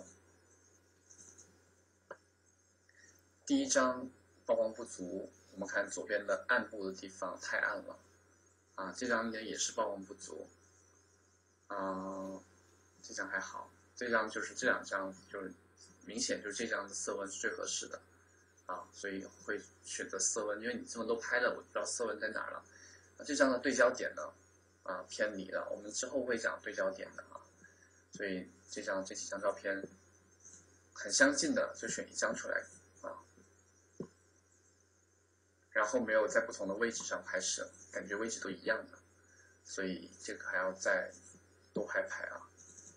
第一张曝光不足，我们看左边的暗部的地方太暗了，啊，这张也也是曝光不足，嗯，这张还好，这张就是这两张就是明显就是这张的色温是最合适的，啊，所以会选择色温，因为你这么多拍了，我不知道色温在哪了。这张的对焦点呢，啊偏离了，我们之后会讲对焦点的啊，所以这张这几张照片很相近的就选一张出来啊，然后没有在不同的位置上拍摄，感觉位置都一样的，所以这个还要再多拍拍啊。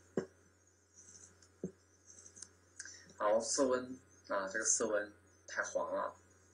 好，色温啊，这个色温太黄了，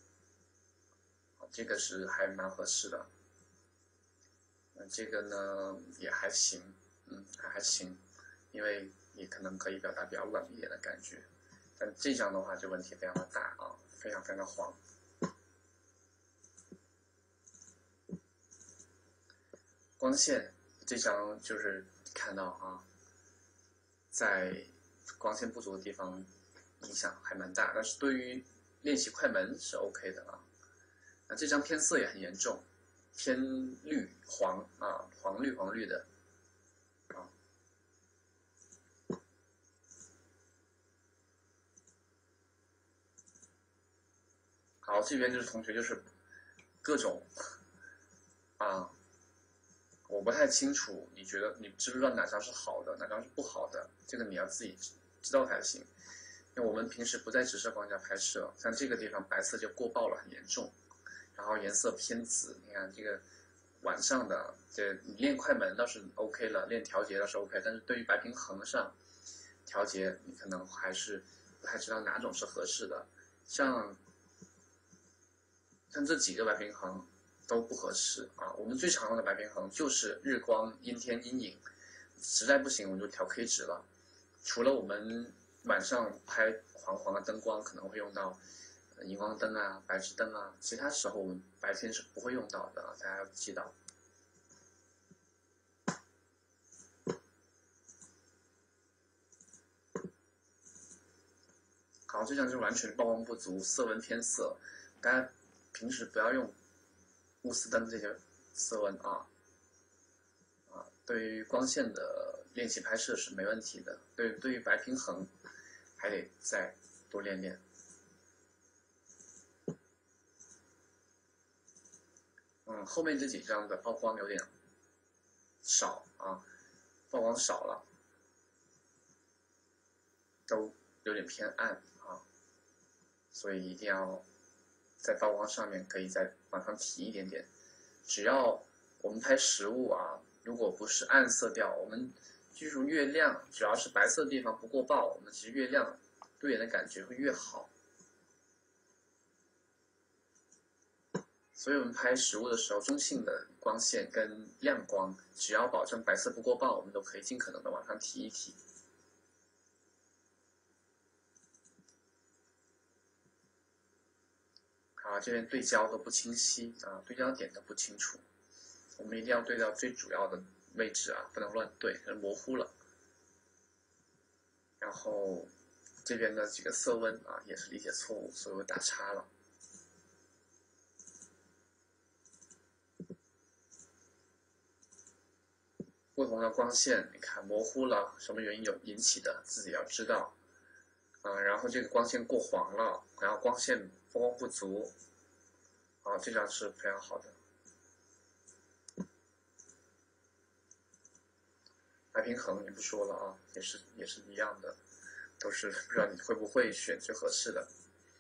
这个是还蛮合适的。这个呢也还行，嗯，还还行，因为也可能可以表达比较冷一点的感觉。但这张的话就问题非常的大啊，非常非常黄。光线这张就是看到啊，在光线不足的地方影响还蛮大，但是对于练习快门是 OK 的啊。那这张偏色也很严重，偏绿黄啊，黄绿黄绿的啊。好，这边就是同学就是各种啊，我不太清楚，你觉得你知不知道哪张是好的，哪张是不好的？这个你要自己知道才行。因为我们平时不在直射光下拍摄，像这个地方白色就过曝了，很严重，然后颜色偏紫。你看这个晚上的，这你练快门倒是 OK 了，练调节倒是 OK，但是对于白平衡上调节，你可能还是不太知道哪种是合适的。像像这几个白平衡都不合适啊。我们最常用的白平衡就是日光、阴天、阴影，实在不行我们就调 K 值了。除了我们晚上拍黄黄的灯光可能会用到荧光灯啊、白炽灯啊，其他时候我们白天是不会用到的，大家要记到。好，这张就完全曝光不足，色温偏色，大家平时不要用钨丝灯这些色温啊。啊，对于光线的练习拍摄是没问题的，对对于白平衡还得再多练练。嗯，后面这几张的曝光有点少啊，曝光少了，都有点偏暗啊，所以一定要在曝光上面可以再往上提一点点。只要我们拍实物啊，如果不是暗色调，我们记住越亮，只要是白色的地方不过曝，我们其实越亮，对眼的感觉会越好。所以我们拍实物的时候，中性的光线跟亮光，只要保证白色不过曝，我们都可以尽可能的往上提一提。好，这边对焦都不清晰啊，对焦点都不清楚，我们一定要对到最主要的位置啊，不能乱对，模糊了。然后这边的几个色温啊，也是理解错误，所以我打叉了。不同的光线，你看模糊了，什么原因有引起的，自己要知道。啊，然后这个光线过黄了，然后光线曝光不足，啊，这张是非常好的。白平衡也不说了啊，也是也是一样的，都是不知道你会不会选最合适的。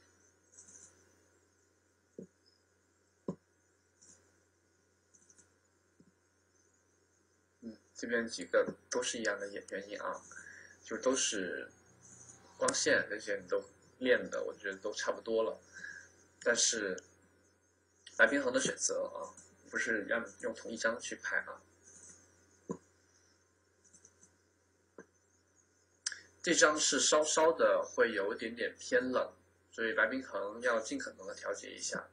嗯，这边几个都是一样的原因啊，就都是光线这些都练的，我觉得都差不多了。但是白平衡的选择啊，不是让用同一张去拍啊。这张是稍稍的会有一点点偏冷，所以白平衡要尽可能的调节一下。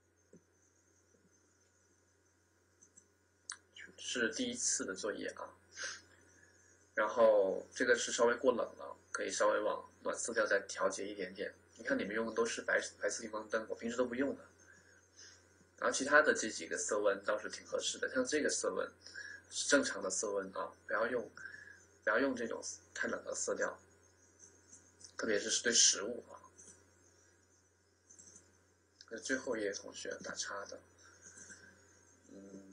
是第一次的作业啊，然后这个是稍微过冷了，可以稍微往暖色调再调节一点点。你看你们用的都是白白色荧光灯，我平时都不用的。然后其他的这几个色温倒是挺合适的，像这个色温是正常的色温啊，不要用不要用这种太冷的色调，特别是对食物啊。这最后一页同学打叉的，嗯，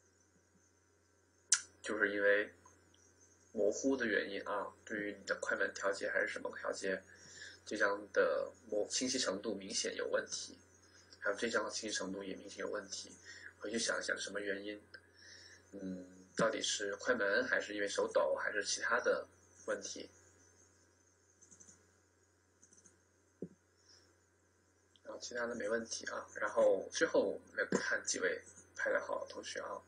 就是因为模糊的原因啊，对于你的快门调节还是什么调节，这张的模清晰程度明显有问题，还有这张的清晰程度也明显有问题。回去想一想什么原因，嗯，到底是快门还是因为手抖还是其他的问题？然后其他的没问题啊。然后最后来看几位拍的好的同学啊。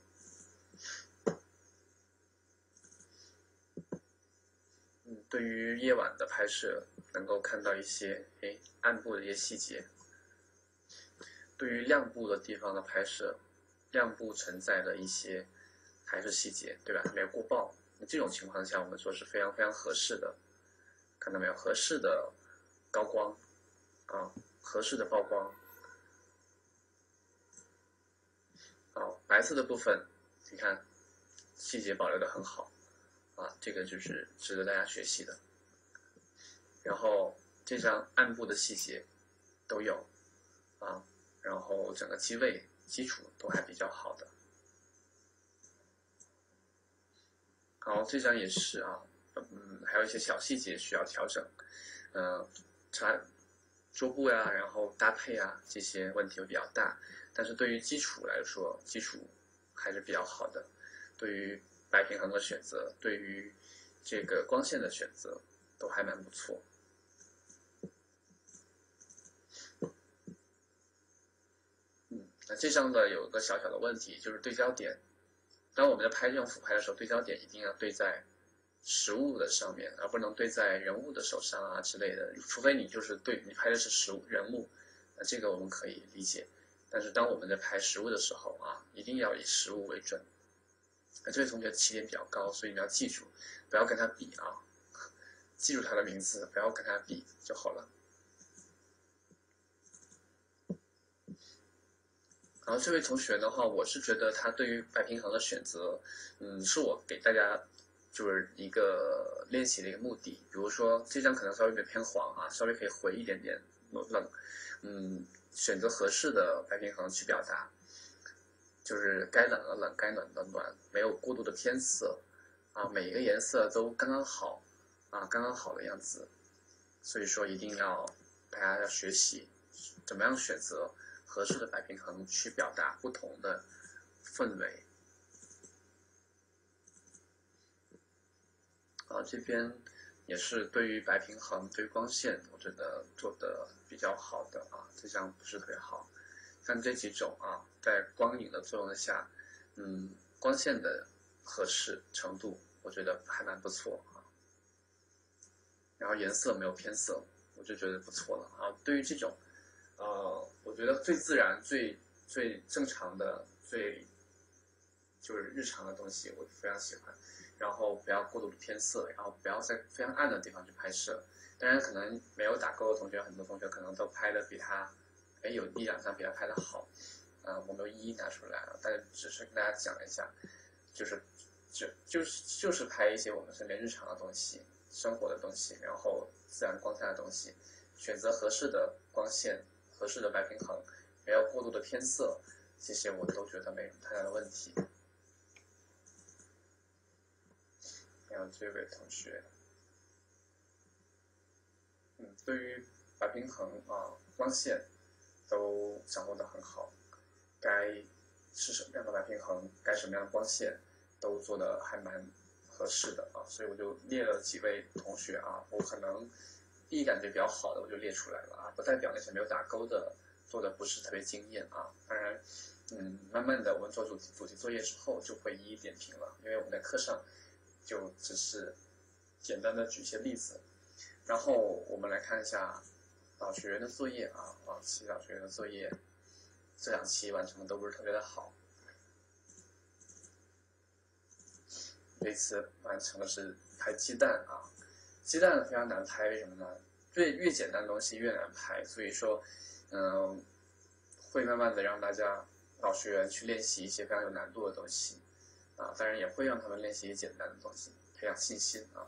嗯，对于夜晚的拍摄，能够看到一些哎暗部的一些细节。对于亮部的地方的拍摄，亮部存在的一些还是细节，对吧？没有过曝，那这种情况下，我们说是非常非常合适的，看到没有？合适的高光啊，合适的曝光。好，白色的部分，你看细节保留的很好啊，这个就是值得大家学习的。然后这张暗部的细节都有啊，然后整个机位基础都还比较好的。好，这张也是啊，嗯，还有一些小细节需要调整，嗯、呃，插桌布呀、啊，然后搭配啊这些问题会比较大，但是对于基础来说，基础还是比较好的。对于白平衡的选择，对于这个光线的选择，都还蛮不错。嗯，那这张的有个小小的问题，就是对焦点。当我们在拍这种俯拍的时候，对焦点一定要对在实物的上面，而不能对在人物的手上啊之类的。除非你就是对你拍的是实物人物，那这个我们可以理解。但是当我们在拍实物的时候啊，一定要以实物为准。那这位同学起点比较高，所以你要记住，不要跟他比啊，记住他的名字，不要跟他比就好了。然后这位同学的话，我是觉得他对于白平衡的选择，嗯，是我给大家就是一个练习的一个目的。比如说这张可能稍微有点偏黄啊，稍微可以回一点点冷，嗯，选择合适的白平衡去表达，就是该冷的冷，该暖的暖，没有过度的偏色啊，每一个颜色都刚刚好啊，刚刚好的样子。所以说一定要大家要学习怎么样选择合适的白平衡去表达不同的氛围。啊，这边也是对于白平衡、对于光线，我觉得做的比较好的啊，这张不是特别好。像这几种啊，在光影的作用下，嗯，光线的合适程度，我觉得还蛮不错啊。然后颜色没有偏色，我就觉得不错了啊。对于这种，呃，我觉得最自然、最最正常的、最就是日常的东西，我非常喜欢。然后不要过度的偏色，然后不要在非常暗的地方去拍摄。当然，可能没有打勾的同学，很多同学可能都拍的比他，哎，有一两张比他拍的好，啊、呃，我没有一一拿出来了，但是只是跟大家讲一下，就是就就是就是拍一些我们身边日常的东西、生活的东西，然后自然光线的东西，选择合适的光线、合适的白平衡，不要过度的偏色，这些我都觉得没什么太大的问题。还有这位同学，嗯，对于白平衡啊、光线都掌握得很好，该是什么样的白平衡，该什么样的光线，都做得还蛮合适的啊，所以我就列了几位同学啊，我可能第一感觉比较好的我就列出来了啊，不代表那些没有打勾的做的不是特别惊艳啊，当然，嗯，慢慢的我们做主题主题作业之后就会一一点评了，因为我们在课上就只是简单的举一些例子，然后我们来看一下老学员的作业啊，往期老学员的作业这两期完成的都不是特别的好，这次完成的是拍鸡蛋啊，鸡蛋非常难拍，为什么呢？越越简单的东西越难拍，所以说，嗯，会慢慢的让大家老学员去练习一些非常有难度的东西啊，当然也会让他们练习一些简单的东西，培养信心啊。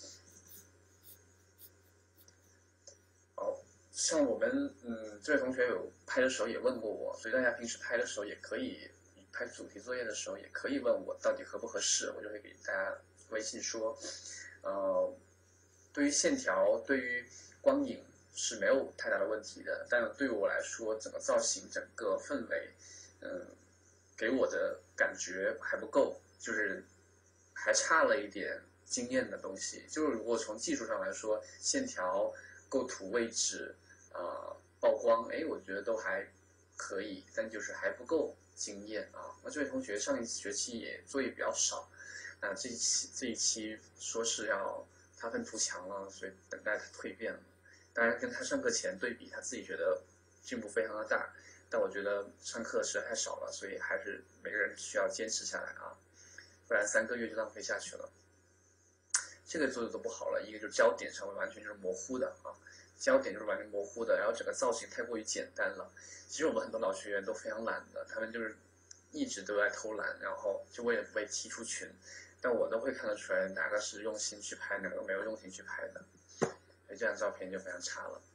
好，像我们嗯，这位同学有拍的时候也问过我，所以大家平时拍的时候也可以拍主题作业的时候也可以问我到底合不合适，我就会给大家微信说，呃，对于线条，对于光影是没有太大的问题的，但对于我来说，整个造型、整个氛围，嗯，给我的感觉还不够，就是还差了一点惊艳的东西。就是如果从技术上来说，线条、构图位置、呃曝光，哎，我觉得都还可以，但就是还不够惊艳啊。那这位同学上一学期也作业比较少，那这一期这一期说是要发愤图强了，所以等待他蜕变了。当然，跟他上课前对比，他自己觉得进步非常的大，但我觉得上课实在太少了，所以还是每个人需要坚持下来啊。 不然三个月就浪费下去了。这个做的都不好了，一个就是焦点上面完全就是模糊的啊，焦点就是完全模糊的，然后整个造型太过于简单了。其实我们很多老学员都非常懒的，他们就是一直都在偷懒，然后就为了不被踢出群。但我都会看得出来哪个是用心去拍，哪个没有用心去拍的，所以这张照片就非常差了。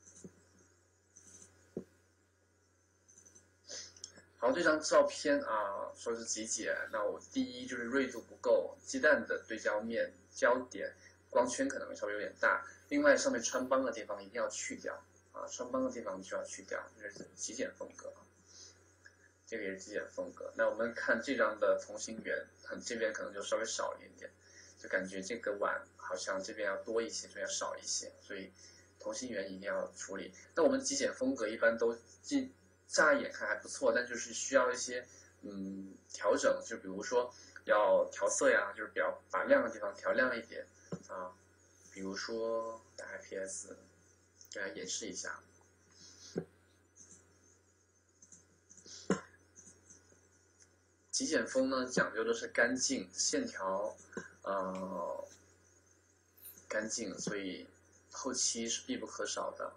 好，这张照片啊，说是极简，那我第一就是锐度不够，鸡蛋的对焦面、焦点、光圈可能稍微有点大。另外，上面穿帮的地方一定要去掉啊，穿帮的地方就要去掉，这是极简风格。这个也是极简风格。那我们看这张的同心圆，这边可能就稍微少一点点，就感觉这个碗好像这边要多一些，这边要少一些，所以同心圆一定要处理。那我们极简风格一般都既乍一眼看还不错，但就是需要一些嗯调整，就比如说要调色呀，就是比较把亮的地方调亮一点啊，比如说打开 P S 给大家演示一下。极简风呢，讲究的是干净，线条，呃，干净，所以后期是必不可少的。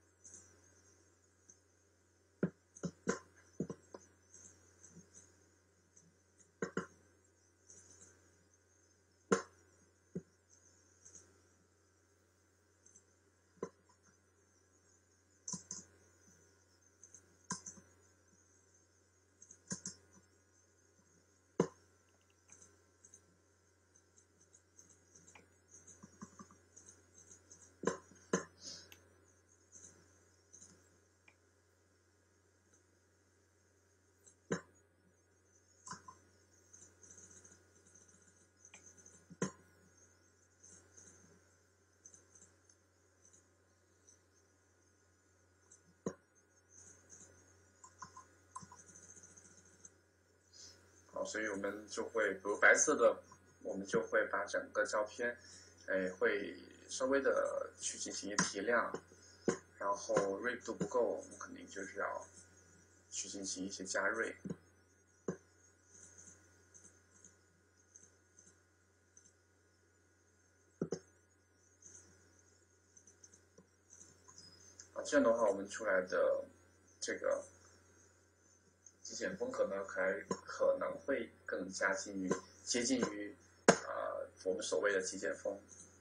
所以我们就会，比如白色的，我们就会把整个照片，哎，会稍微的去进行一个提亮，然后锐度不够，我们肯定就是要去进行一些加锐。啊，这样的话，我们出来的这个极简风格呢，还可能会更加近于接近于呃我们所谓的极简风。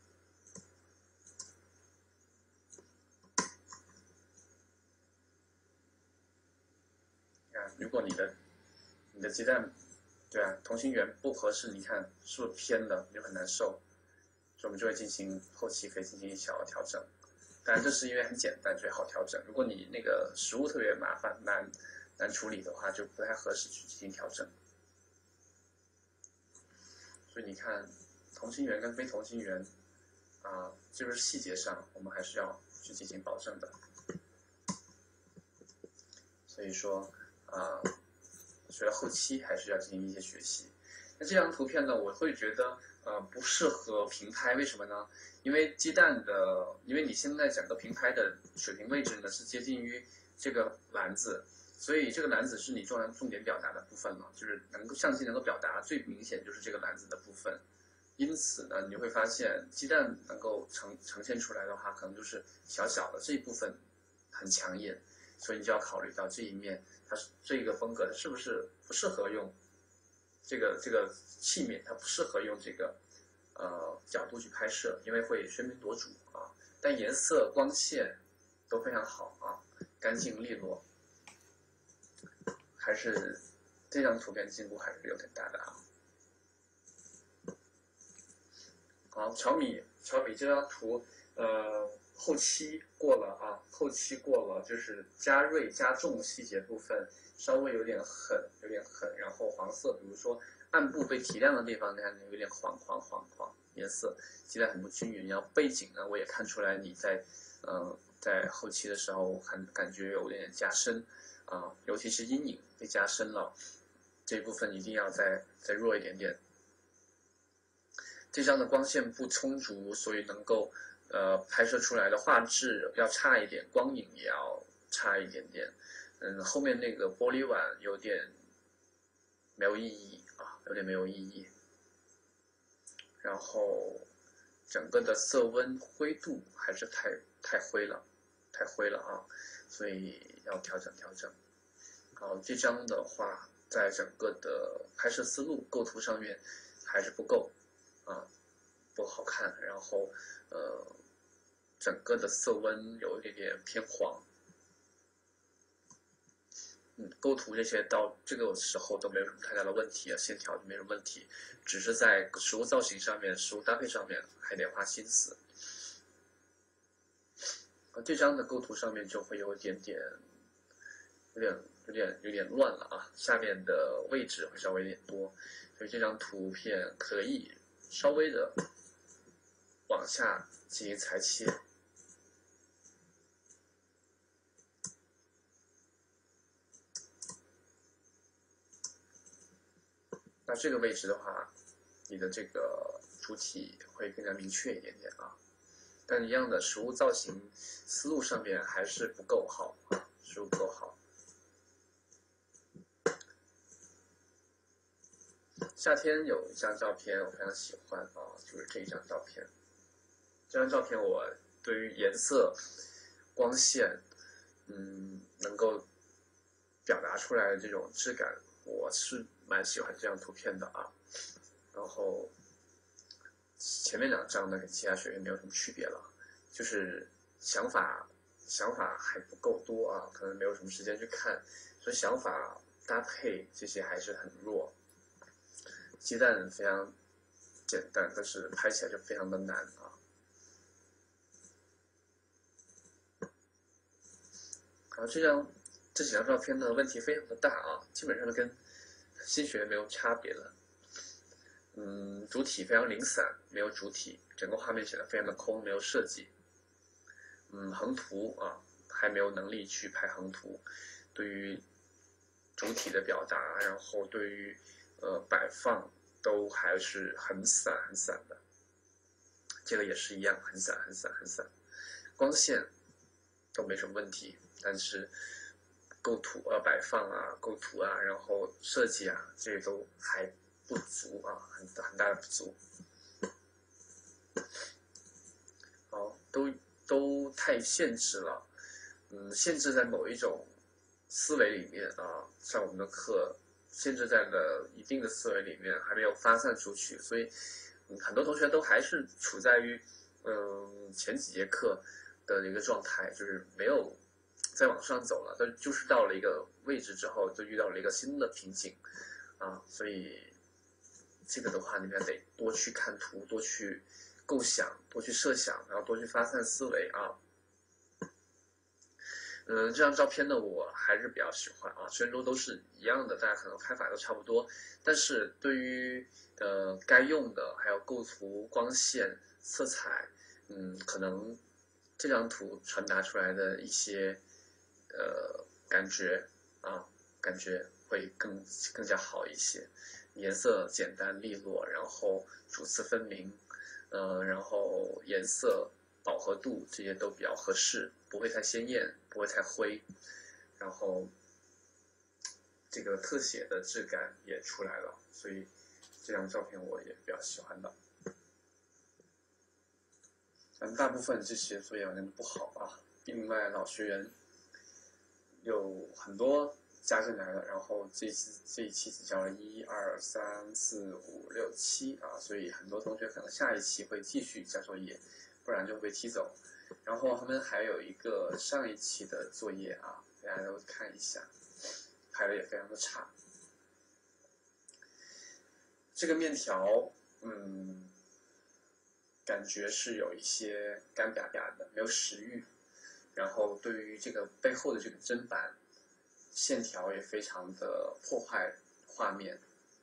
啊，如果你的你的鸡蛋，对啊，同心圆不合适，你看是不是偏的，就很难受，所以我们就会进行后期可以进行一小的调整。当然，这是因为很简单，所以好调整。如果你那个食物特别麻烦难难处理的话，就不太合适去进行调整。所以你看，同心圆跟非同心圆啊，就是细节上我们还是要去进行保证的。所以说啊，学后期还是要进行一些学习。那这张图片呢，我会觉得呃不适合平拍，为什么呢？因为鸡蛋的，因为你现在整个平拍的水平位置呢是接近于这个篮子，所以这个篮子是你重要重点表达的部分了，就是能够相机能够表达最明显就是这个篮子的部分。因此呢，你会发现鸡蛋能够呈呈现出来的话，可能就是小小的这一部分很抢眼，所以你就要考虑到这一面，它是这个风格它是不是不适合用这个这个器皿，它不适合用这个呃角度去拍摄，因为会喧宾夺主啊。但颜色、光线都非常好啊，干净利落，还是这张图片进步还是有点大的啊。好，小米小米这张图，呃，后期过了啊，后期过了，就是加锐加重细节部分，稍微有点狠，有点狠。然后黄色，比如说暗部被提亮的地方，你看有点黄黄黄黄，颜色记得很不均匀。然后背景呢，我也看出来你在，呃，在后期的时候感感觉有点加深啊，尤其是阴影被加深了，这部分一定要再再弱一点点。这张的光线不充足，所以能够呃拍摄出来的画质要差一点，光影也要差一点点。嗯，后面那个玻璃碗有点没有意义啊，有点没有意义。 然后整个的色温灰度还是太太灰了，太灰了啊，所以要调整调整。好，这张的话，在整个的拍摄思路、构图上面还是不够啊，不好看。然后呃，整个的色温有一点点偏黄。嗯，构图这些到这个时候都没有什么太大的问题啊，线条就没什么问题，只是在食物造型上面、食物搭配上面还得花心思。啊，这张的构图上面就会有一点点，有点有点有点乱了啊，下面的位置会稍微有点多，所以这张图片可以稍微的往下进行裁切。那这个位置的话，你的这个主体会更加明确一点点啊。但一样的食物造型思路上面还是不够好啊，食物不够好。夏天有一张照片我非常喜欢啊，就是这一张照片。这张照片我对于颜色、光线，嗯，能够表达出来的这种质感，我是蛮喜欢这张图片的啊。然后前面两张呢跟其他学员没有什么区别了，就是想法想法还不够多啊，可能没有什么时间去看，所以想法搭配这些还是很弱。鸡蛋非常简单，但是拍起来就非常的难啊。然后这张这几张照片呢问题非常的大啊，基本上都跟新学员没有差别了。嗯，主体非常零散，没有主体，整个画面显得非常的空，没有设计。嗯，横图啊，还没有能力去拍横图，对于主体的表达，然后对于呃摆放都还是很散很散的。这个也是一样，很散很散很散，光线都没什么问题，但是构图啊、摆放啊、构图啊，然后设计啊，这些都还不足啊，很很大的不足。好，都都太限制了，嗯，限制在某一种思维里面啊，像我们的课限制在了一定的思维里面，还没有发散出去，所以、嗯、很多同学都还是处在于嗯前几节课的一个状态，就是没有再往上走了，但就是到了一个位置之后，就遇到了一个新的瓶颈啊，所以这个的话，你们得多去看图，多去构想，多去设想，然后多去发散思维啊。嗯，这张照片呢，我还是比较喜欢啊。虽然说都是一样的，大家可能拍法都差不多，但是对于呃该用的，还有构图、光线、色彩，嗯，可能这张图传达出来的一些呃感觉啊，感觉会更更加好一些。颜色简单利落，然后主次分明，呃，然后颜色饱和度这些都比较合适，不会太鲜艳，不会太灰，然后这个特写的质感也出来了，所以这张照片我也比较喜欢的。但大部分这些作业完成的不好啊，另外老学员有很多加进来了，然后这一期这一期只教了一二三四五六七啊，所以很多同学可能下一期会继续加作业，不然就会被踢走。然后他们还有一个上一期的作业啊，大家都看一下，拍的也非常的差。这个面条，嗯，感觉是有一些干巴巴的，没有食欲。然后对于这个背后的这个砧板，线条也非常的破坏画面。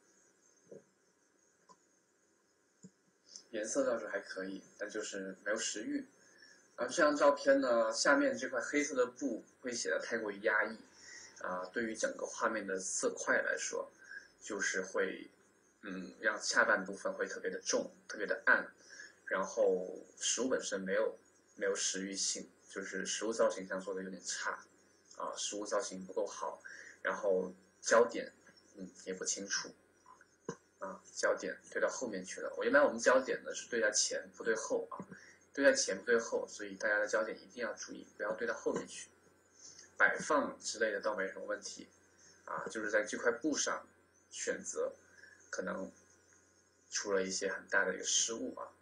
颜色倒是还可以，但就是没有食欲。而这张照片呢，下面这块黑色的布会显得太过于压抑，啊，对于整个画面的色块来说，就是会，嗯，让下半部分会特别的重，特别的暗，然后食物本身没有没有食欲性，就是食物造型上做的有点差，啊，食物造型不够好，然后焦点，嗯，也不清楚。 啊，焦点对到后面去了。我一般我们焦点呢是对在前不对后啊，对在前不对后，所以大家的焦点一定要注意，不要对到后面去。摆放之类的倒没什么问题啊，就是在这块布上选择可能出了一些很大的一个失误啊。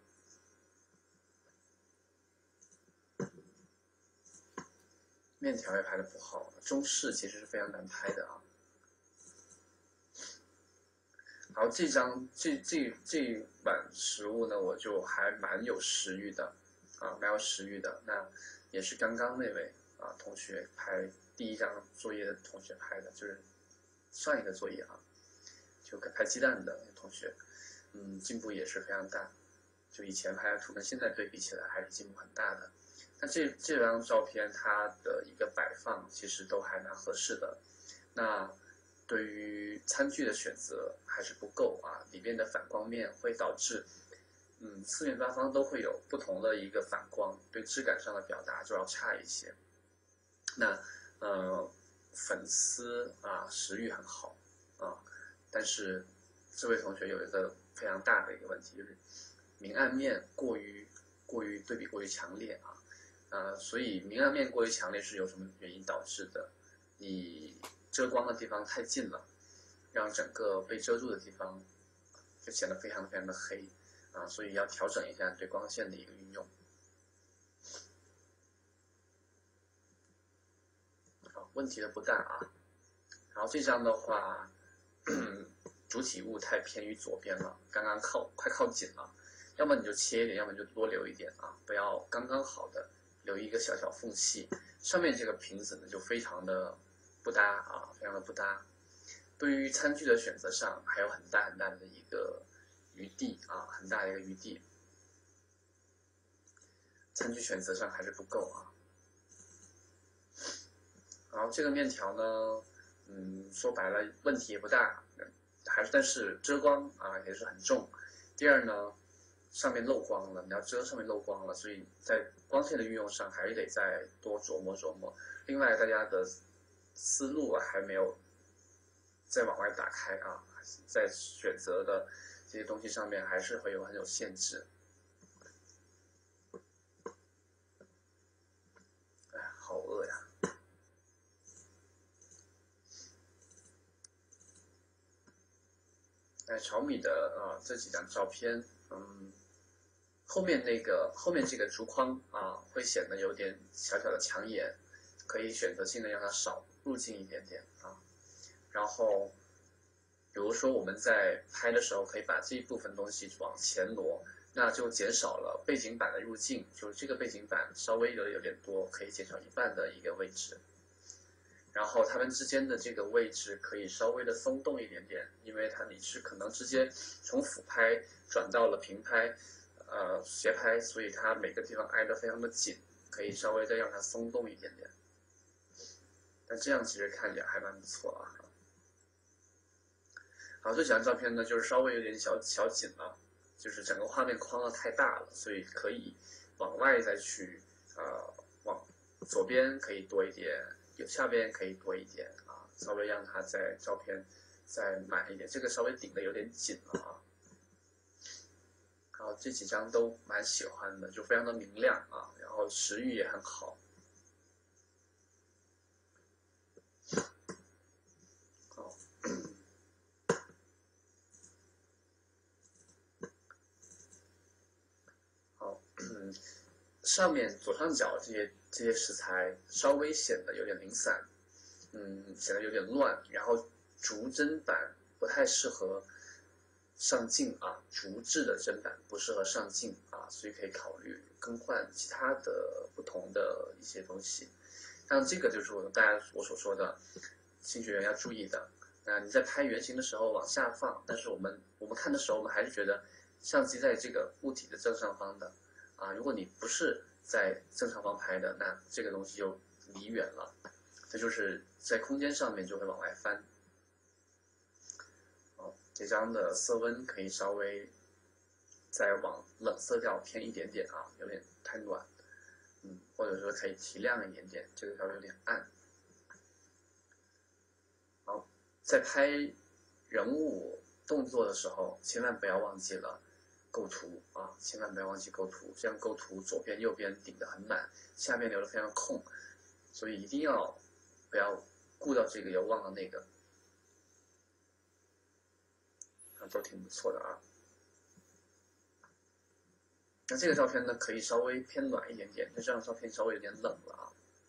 面条也拍的不好，中式其实是非常难拍的啊。好，这张这这这版实物呢，我就还蛮有食欲的啊，蛮有食欲的。那也是刚刚那位啊同学拍第一张作业的同学拍的，就是上一个作业啊，就拍鸡蛋的同学，嗯，进步也是非常大。就以前拍的图跟现在对比起来，还是进步很大的。那这这张照片它的一个摆放其实都还蛮合适的。那对于餐具的选择还是不够啊，里面的反光面会导致，嗯，四面八方都会有不同的一个反光，对质感上的表达就要差一些。那呃，粉丝啊，食欲很好啊，但是这位同学有一个非常大的一个问题，就是明暗面过于过于对比过于强烈啊，呃，所以明暗面过于强烈是由什么原因导致的？你遮光的地方太近了，让整个被遮住的地方就显得非常非常的黑啊，所以要调整一下对光线的一个运用。好，问题的不大啊。然后这张的话，主体物太偏于左边了，刚刚靠快靠近了，要么你就切一点，要么你就多留一点啊，不要刚刚好的留一个小小缝隙。上面这个瓶子呢就非常的不搭啊，非常的不搭。对于餐具的选择上还有很大很大的一个余地啊，很大的一个余地。餐具选择上还是不够啊。然后这个面条呢，嗯，说白了问题也不大，还是但是遮光啊也是很重。第二呢，上面漏光了，你要遮上面漏光了，所以在光线的运用上还是得再多琢磨琢磨。另外，大家的思路啊还没有再往外打开啊，在选择的这些东西上面还是会有很有限制。哎，好饿呀！哎，炒米的啊、呃、这几张照片，嗯，后面那个后面这个竹筐啊，会显得有点小小的抢眼，可以选择性的让它少入镜一点点啊。然后，比如说我们在拍的时候，可以把这一部分东西往前挪，那就减少了背景板的入镜，就是这个背景板稍微的有点多，可以减少一半的一个位置。然后它们之间的这个位置可以稍微的松动一点点，因为它你是可能直接从俯拍转到了平拍，呃斜拍，所以它每个地方挨得非常的紧，可以稍微的让它松动一点点。但这样其实看起来还蛮不错啊。好，这几张照片呢，就是稍微有点小小紧了，就是整个画面框的太大了，所以可以往外再去，呃，往左边可以多一点。有下边可以多一点啊，稍微让它在照片再满一点，这个稍微顶的有点紧了啊。然后这几张都蛮喜欢的，就非常的明亮啊，然后食欲也很好。好，好，嗯，上面左上角这些这些食材稍微显得有点零散，嗯，显得有点乱，然后竹砧板不太适合上镜啊，竹制的砧板不适合上镜啊，所以可以考虑更换其他的不同的一些东西。像这个就是我大家我所说的，新学员要注意的。那你在拍圆形的时候往下放，但是我们我们看的时候，我们还是觉得相机在这个物体的正上方的啊。如果你不是在正上方拍的，那这个东西就离远了，这就是在空间上面就会往外翻。哦，这张的色温可以稍微再往冷色调偏一点点啊，有点太暖，嗯，或者说可以提亮一点点，这个稍微有点暗。好，在拍人物动作的时候，千万不要忘记了构图啊，千万不要忘记构图，这样构图左边右边顶得很满，下面留得非常空，所以一定要不要顾到这个又忘了那个，啊，都挺不错的啊。那这个照片呢，可以稍微偏暖一点点，那这张照片稍微有点冷了啊。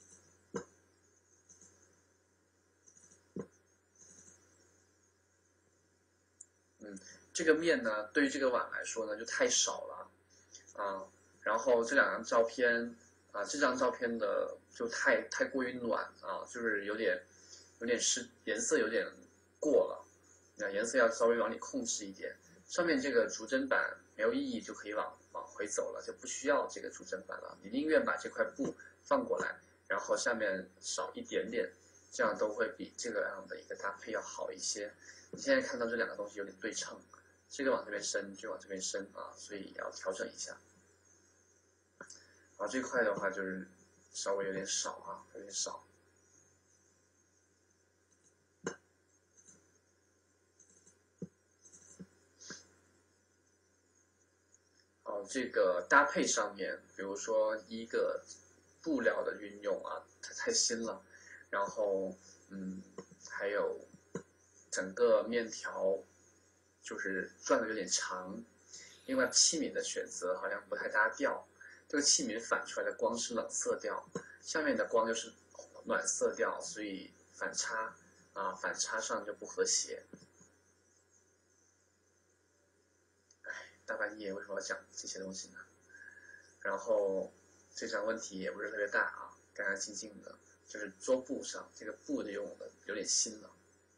嗯，这个面呢，对于这个碗来说呢，就太少了啊。然后这两张照片啊，这张照片的就太太过于暖啊，就是有点有点湿，颜色有点过了，那颜色要稍微往里控制一点。上面这个逐帧板没有意义，就可以往往回走了，就不需要这个逐帧板了。你宁愿把这块布放过来，然后下面少一点点，这样都会比这个样的一个搭配要好一些。你现在看到这两个东西有点对称，这个往这边伸，就往这边伸啊，所以要调整一下。然后这块的话就是稍微有点少啊，有点少。哦，这个搭配上面，比如说一个布料的运用啊，它太新了，然后嗯，还有整个面条就是转的有点长，另外器皿的选择好像不太搭调，这个器皿反出来的光是冷色调，下面的光又是暖色调，所以反差啊，反差上就不和谐。大半夜为什么要讲这些东西呢？然后这张问题也不是特别大啊，干干净净的，就是桌布上这个布的用的有点新了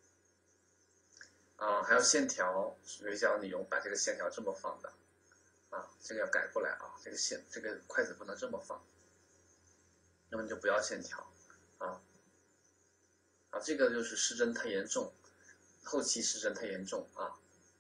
啊，还有线条，谁教你用把这个线条这么放的啊？这个要改过来啊，这个线这个筷子不能这么放，那么你就不要线条啊啊，这个就是失真太严重，后期失真太严重啊。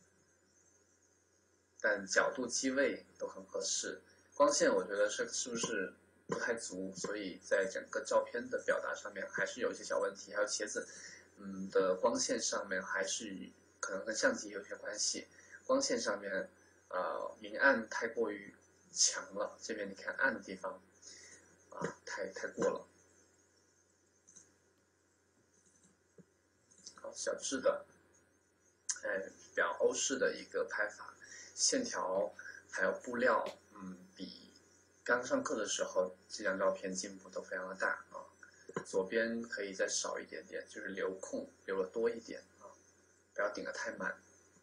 但角度机位都很合适，光线我觉得是是不是不太足，所以在整个照片的表达上面还是有一些小问题，还有茄子嗯的光线上面还是可能跟相机有些关系，光线上面呃明暗太过于强了，这边你看暗的地方啊太太过了。好，小智的哎比较欧式的一个拍法。线条还有布料，嗯，比刚上课的时候这张照片进步都非常的大啊。左边可以再少一点点，就是留空留的多一点啊，不要顶得太满。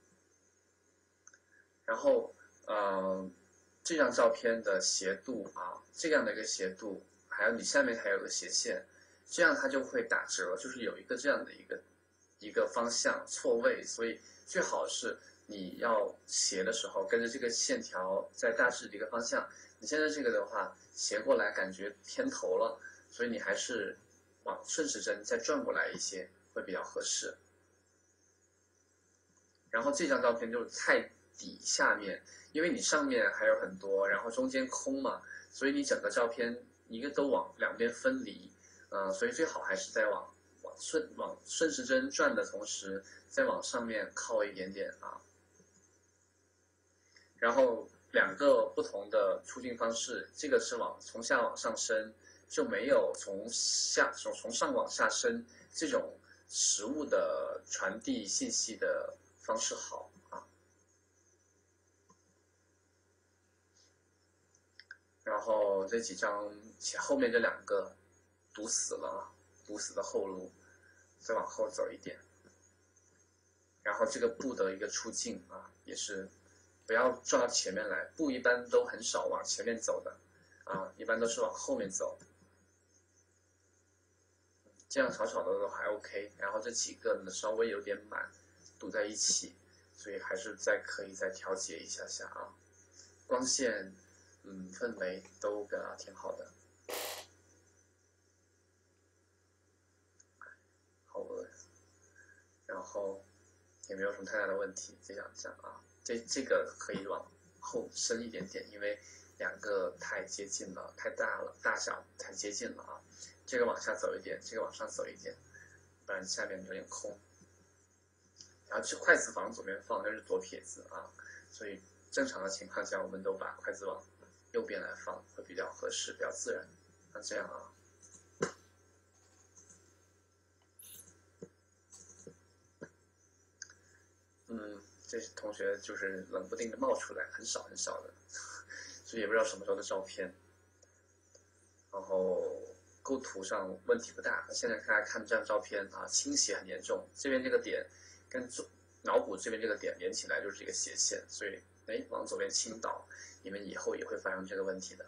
然后，呃，这张照片的斜度啊，这样的一个斜度，还有你下面还有个斜线，这样它就会打折，就是有一个这样的一个一个方向错位，所以最好是。你要斜的时候，跟着这个线条在大致的一个方向。你现在这个的话，斜过来感觉偏头了，所以你还是往顺时针再转过来一些，会比较合适。然后这张照片就是菜底下面，因为你上面还有很多，然后中间空嘛，所以你整个照片一个都往两边分离，呃，所以最好还是在往往顺往顺时针转的同时，再往上面靠一点点啊。然后两个不同的出镜方式，这个是往从下往上升，就没有从下从从上往下升这种实物的传递信息的方式好啊。然后这几张前后面这两个堵死了，堵死的后路，再往后走一点。然后这个布的一个出镜啊，也是。不要转到前面来，布一般都很少往前面走的，啊，一般都是往后面走，这样草草的都还 OK。然后这几个呢稍微有点满，堵在一起，所以还是再可以再调节一下下啊。光线，嗯，氛围都给它挺好的，好饿，然后也没有什么太大的问题，这样这样啊。这这个可以往后伸一点点，因为两个太接近了，太大了，大小太接近了啊。这个往下走一点，这个往上走一点，不然下面有点空。 然后这筷子往左边放就是左撇子啊，所以正常的情况下，我们都把筷子往右边来放，会比较合适，比较自然。那这样啊。嗯，这同学就是冷不丁的冒出来，很少很少的，所以也不知道什么时候的照片。然后构图上问题不大，现在大家看这张照片啊，倾斜很严重，这边这个点跟脑骨这边这个点连起来就是一个斜线，所以哎往左边倾倒，你们以后也会发生这个问题的。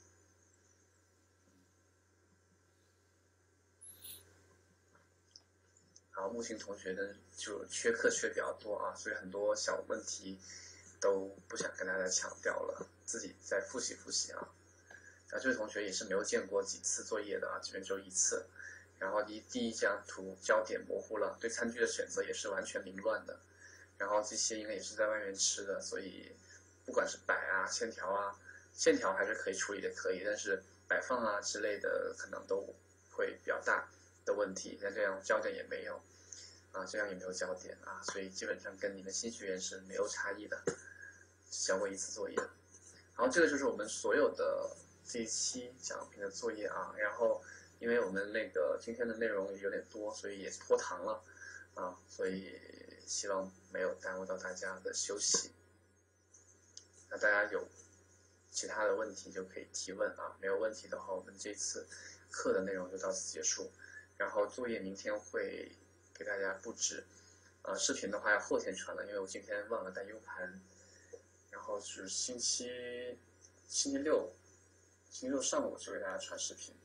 然后木星同学的就缺课缺比较多啊，所以很多小问题都不想跟大家强调了，自己再复习复习啊。啊，这位同学也是没有见过几次作业的啊，这边只有一次。然后第第一张图焦点模糊了，对餐具的选择也是完全凌乱的。然后这些应该也是在外面吃的，所以不管是摆啊、线条啊，线条还是可以处理的可以，但是摆放啊之类的可能都会比较大的问题。那这样焦点也没有啊，这样也没有焦点啊，所以基本上跟你们新学员是没有差异的，交过一次作业。然后这个就是我们所有的这一期讲评的作业啊，然后因为我们那个今天的内容也有点多，所以也拖堂了啊，所以希望没有耽误到大家的休息。那大家有其他的问题就可以提问啊，没有问题的话，我们这次课的内容就到此结束。然后作业明天会给大家布置，呃，视频的话要后天传了，因为我今天忘了带 U 盘。然后是星期星期六，星期六上午就给大家传视频。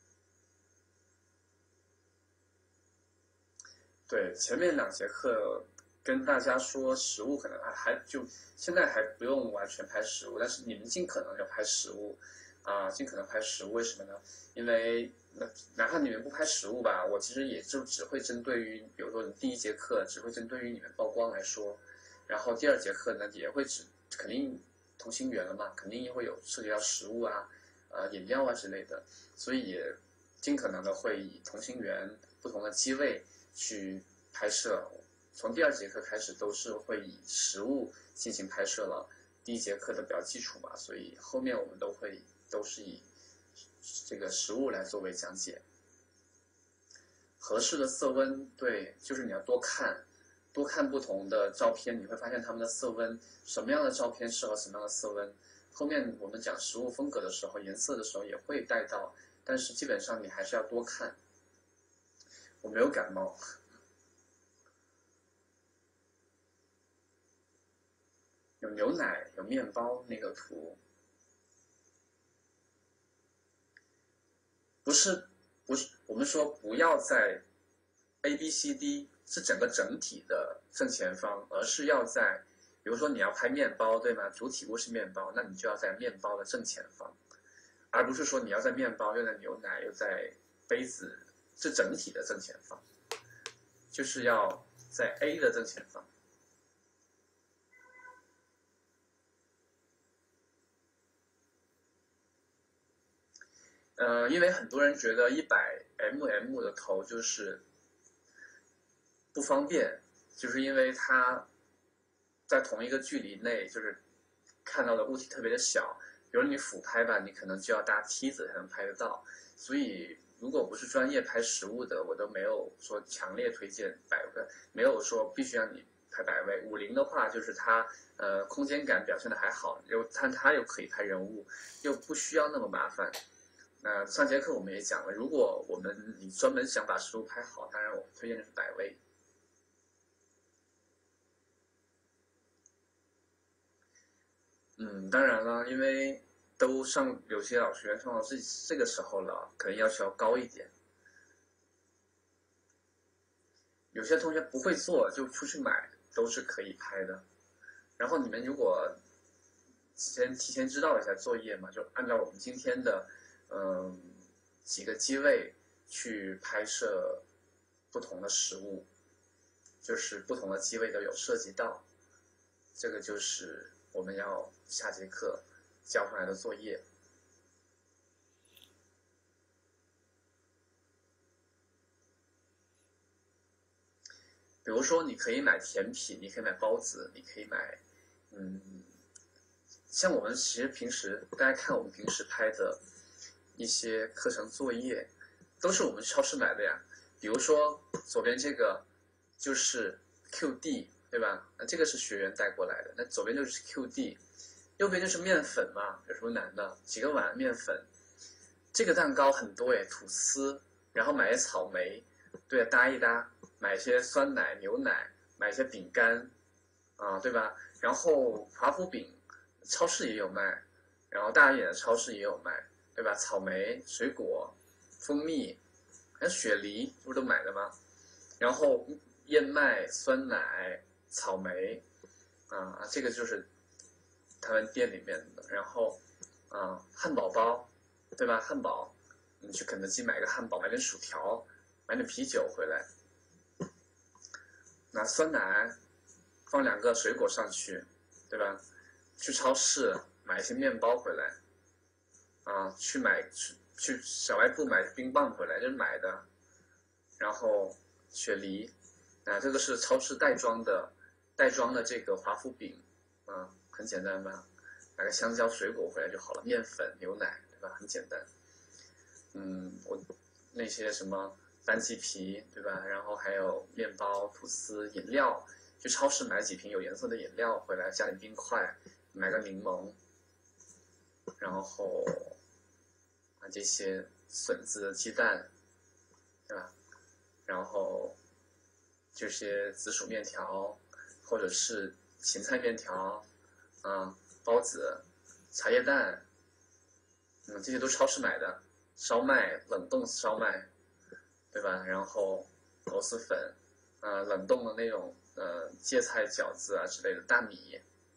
对，前面两节课跟大家说食物可能还还就现在还不用完全拍食物，但是你们尽可能要拍食物啊，尽可能拍食物。为什么呢？因为哪怕你们不拍食物吧，我其实也就只会针对于，比如说你第一节课只会针对于你们曝光来说，然后第二节课呢也会只肯定同心圆了嘛，肯定也会有涉及到食物啊、呃饮料啊之类的，所以也尽可能的会以同心圆不同的机位去拍摄。从第二节课开始都是会以食物进行拍摄了，第一节课的比较基础嘛，所以后面我们都会都是以这个食物来作为讲解。合适的色温，对，就是你要多看，多看不同的照片，你会发现它们的色温，什么样的照片适合什么样的色温。后面我们讲食物风格的时候，颜色的时候也会带到，但是基本上你还是要多看。我没有感冒。有牛奶，有面包那个图，不是不是，我们说不要在 A B C D 是整个整体的正前方，而是要在，比如说你要拍面包，对吗？主体物是面包，那你就要在面包的正前方，而不是说你要在面包又在牛奶又在杯子，是整体的正前方，就是要在 A 的正前方。呃，因为很多人觉得一百 mm 的头就是不方便，就是因为它在同一个距离内，就是看到的物体特别的小。比如你俯拍吧，你可能就要搭梯子才能拍得到。所以，如果不是专业拍实物的，我都没有说强烈推荐百位，没有说必须让你拍百位。五零的话，就是它呃空间感表现的还好，又它它又可以拍人物，又不需要那么麻烦。那上节课我们也讲了，如果我们你专门想把实物拍好，当然我推荐的是百位。嗯，当然了，因为都上有些老学员上到这这个时候了，可能要求要高一点。有些同学不会做，就出去买都是可以拍的。然后你们如果先提前知道一下作业嘛，就按照我们今天的嗯几个机位去拍摄不同的食物，就是不同的机位都有涉及到，这个就是我们要下节课交上来的作业。 比如说你可以买甜品，你可以买包子，你可以买，嗯，像我们其实平时大家看我们平时拍的一些课程作业，都是我们超市买的呀。比如说左边这个就是 Q D， 对吧？那这个是学员带过来的，那左边就是 Q D， 右边就是面粉嘛，有什么难的？几个碗面粉。这个蛋糕很多诶，吐司，然后买些草莓，对，搭一搭，买一些酸奶、牛奶，买一些饼干，啊，对吧？然后华夫饼，超市也有卖，然后大一点的超市也有卖，对吧？草莓、水果、蜂蜜，还有雪梨，不是都买的吗？然后燕麦、酸奶、草莓，啊，这个就是他们店里面的。然后，啊，汉堡包，对吧？汉堡，你去肯德基买个汉堡，买点薯条，买点啤酒回来，拿酸奶，放两个水果上去，对吧？去超市买一些面包回来，啊，去买去去小卖部买冰棒回来，就是买的。然后雪梨，啊，这个是超市袋装的，袋装的这个华夫饼，啊，很简单吧？买个香蕉水果回来就好了，面粉、牛奶，对吧？很简单。嗯，我那些什么番鸡皮，对吧？然后还有面包、吐司、饮料，去超市买几瓶有颜色的饮料回来，加点冰块，买个柠檬，然后啊这些笋子、鸡蛋，对吧？然后这些紫薯面条，或者是芹菜面条，啊，包子、茶叶蛋，嗯，这些都超市买的。烧麦，冷冻烧麦，对吧？然后螺蛳粉，呃，冷冻的那种呃芥菜饺子啊之类的，大米，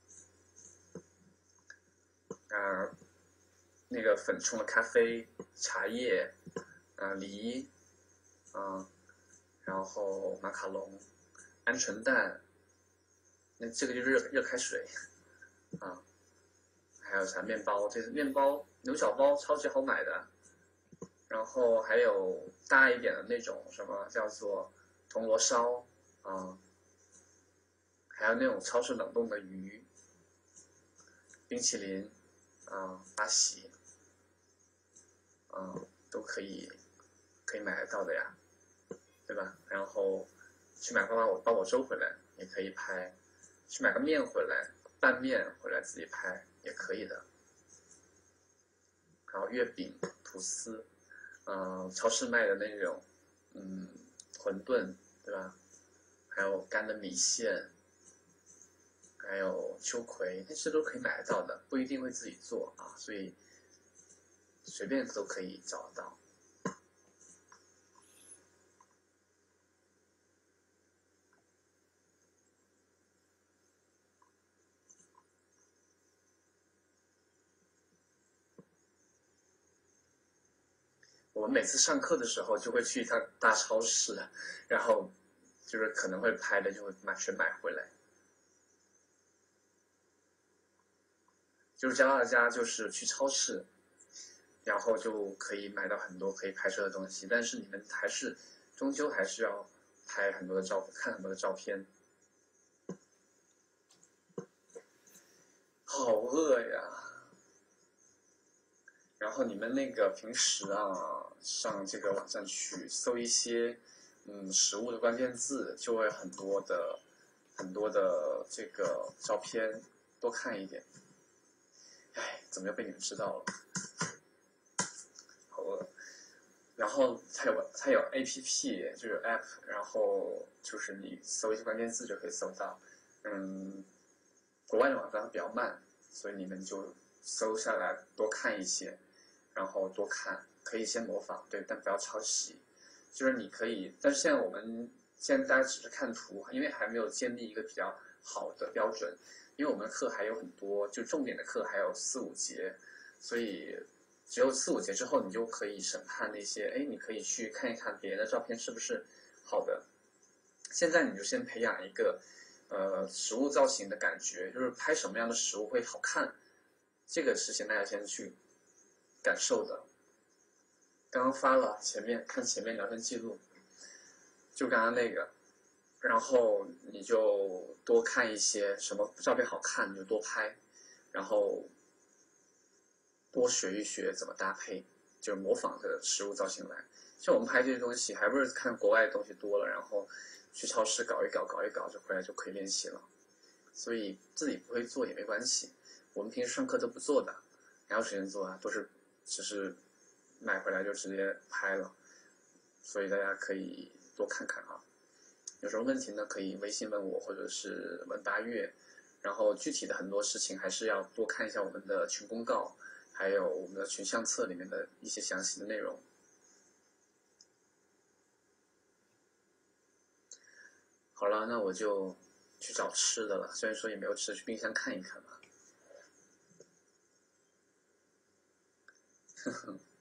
啊、呃，那个粉冲的咖啡、茶叶，啊、呃，梨，啊、呃，然后马卡龙、鹌鹑蛋，那这个就是热热开水啊，还有啥面包？这是面包，牛角包超级好买的。然后还有大一点的那种什么叫做铜锣烧啊，还有那种超市冷冻的鱼、冰淇淋啊、八喜啊，都可以可以买得到的呀，对吧？然后去买个八宝八宝粥回来也可以拍，去买个面回来拌面回来自己拍也可以的。然后月饼、吐司，嗯、呃，超市卖的那种，嗯，馄饨，对吧？还有干的米线，还有秋葵，那些都可以买得到的，不一定会自己做啊，所以随便都可以找得到。我们每次上课的时候就会去一趟大超市，然后就是可能会拍的就会买全买回来，就是教大家就是去超市，然后就可以买到很多可以拍摄的东西，但是你们还是终究还是要拍很多的照片，看很多的照片。好饿呀！然后你们那个平时啊，上这个网站去搜一些嗯食物的关键字，就会很多的很多的这个照片，多看一点。哎，怎么又被你们知道了？好饿。然后它有它有 A P P， 就有 App， 然后就是你搜一些关键字就可以搜到。嗯，国外的网站比较慢，所以你们就搜下来多看一些。然后多看，可以先模仿，对，但不要抄袭。就是你可以，但是现在我们现在大家只是看图，因为还没有建立一个比较好的标准，因为我们课还有很多，就重点的课还有四五节，所以只有四五节之后，你就可以审判那些，哎，你可以去看一看别人的照片是不是好的。现在你就先培养一个呃食物造型的感觉，就是拍什么样的食物会好看，这个是先大家先去感受的。刚刚发了前面看前面聊天记录，就刚刚那个， 然后你就多看一些什么照片好看你就多拍，然后多学一学怎么搭配，就模仿这个食物造型来。像我们拍这些东西，还不是看国外的东西多了，然后去超市搞一搞，搞一搞就回来就可以练习了。所以自己不会做也没关系，我们平时上课都不做的，哪有时间做啊？都是只是买回来就直接拍了。所以大家可以多看看啊。有什么问题呢，可以微信问我，或者是问八月。然后具体的很多事情还是要多看一下我们的群公告，还有我们的群相册里面的一些详细的内容。好了，那我就去找吃的了。虽然说也没有吃，去冰箱看一看吧。呵呵。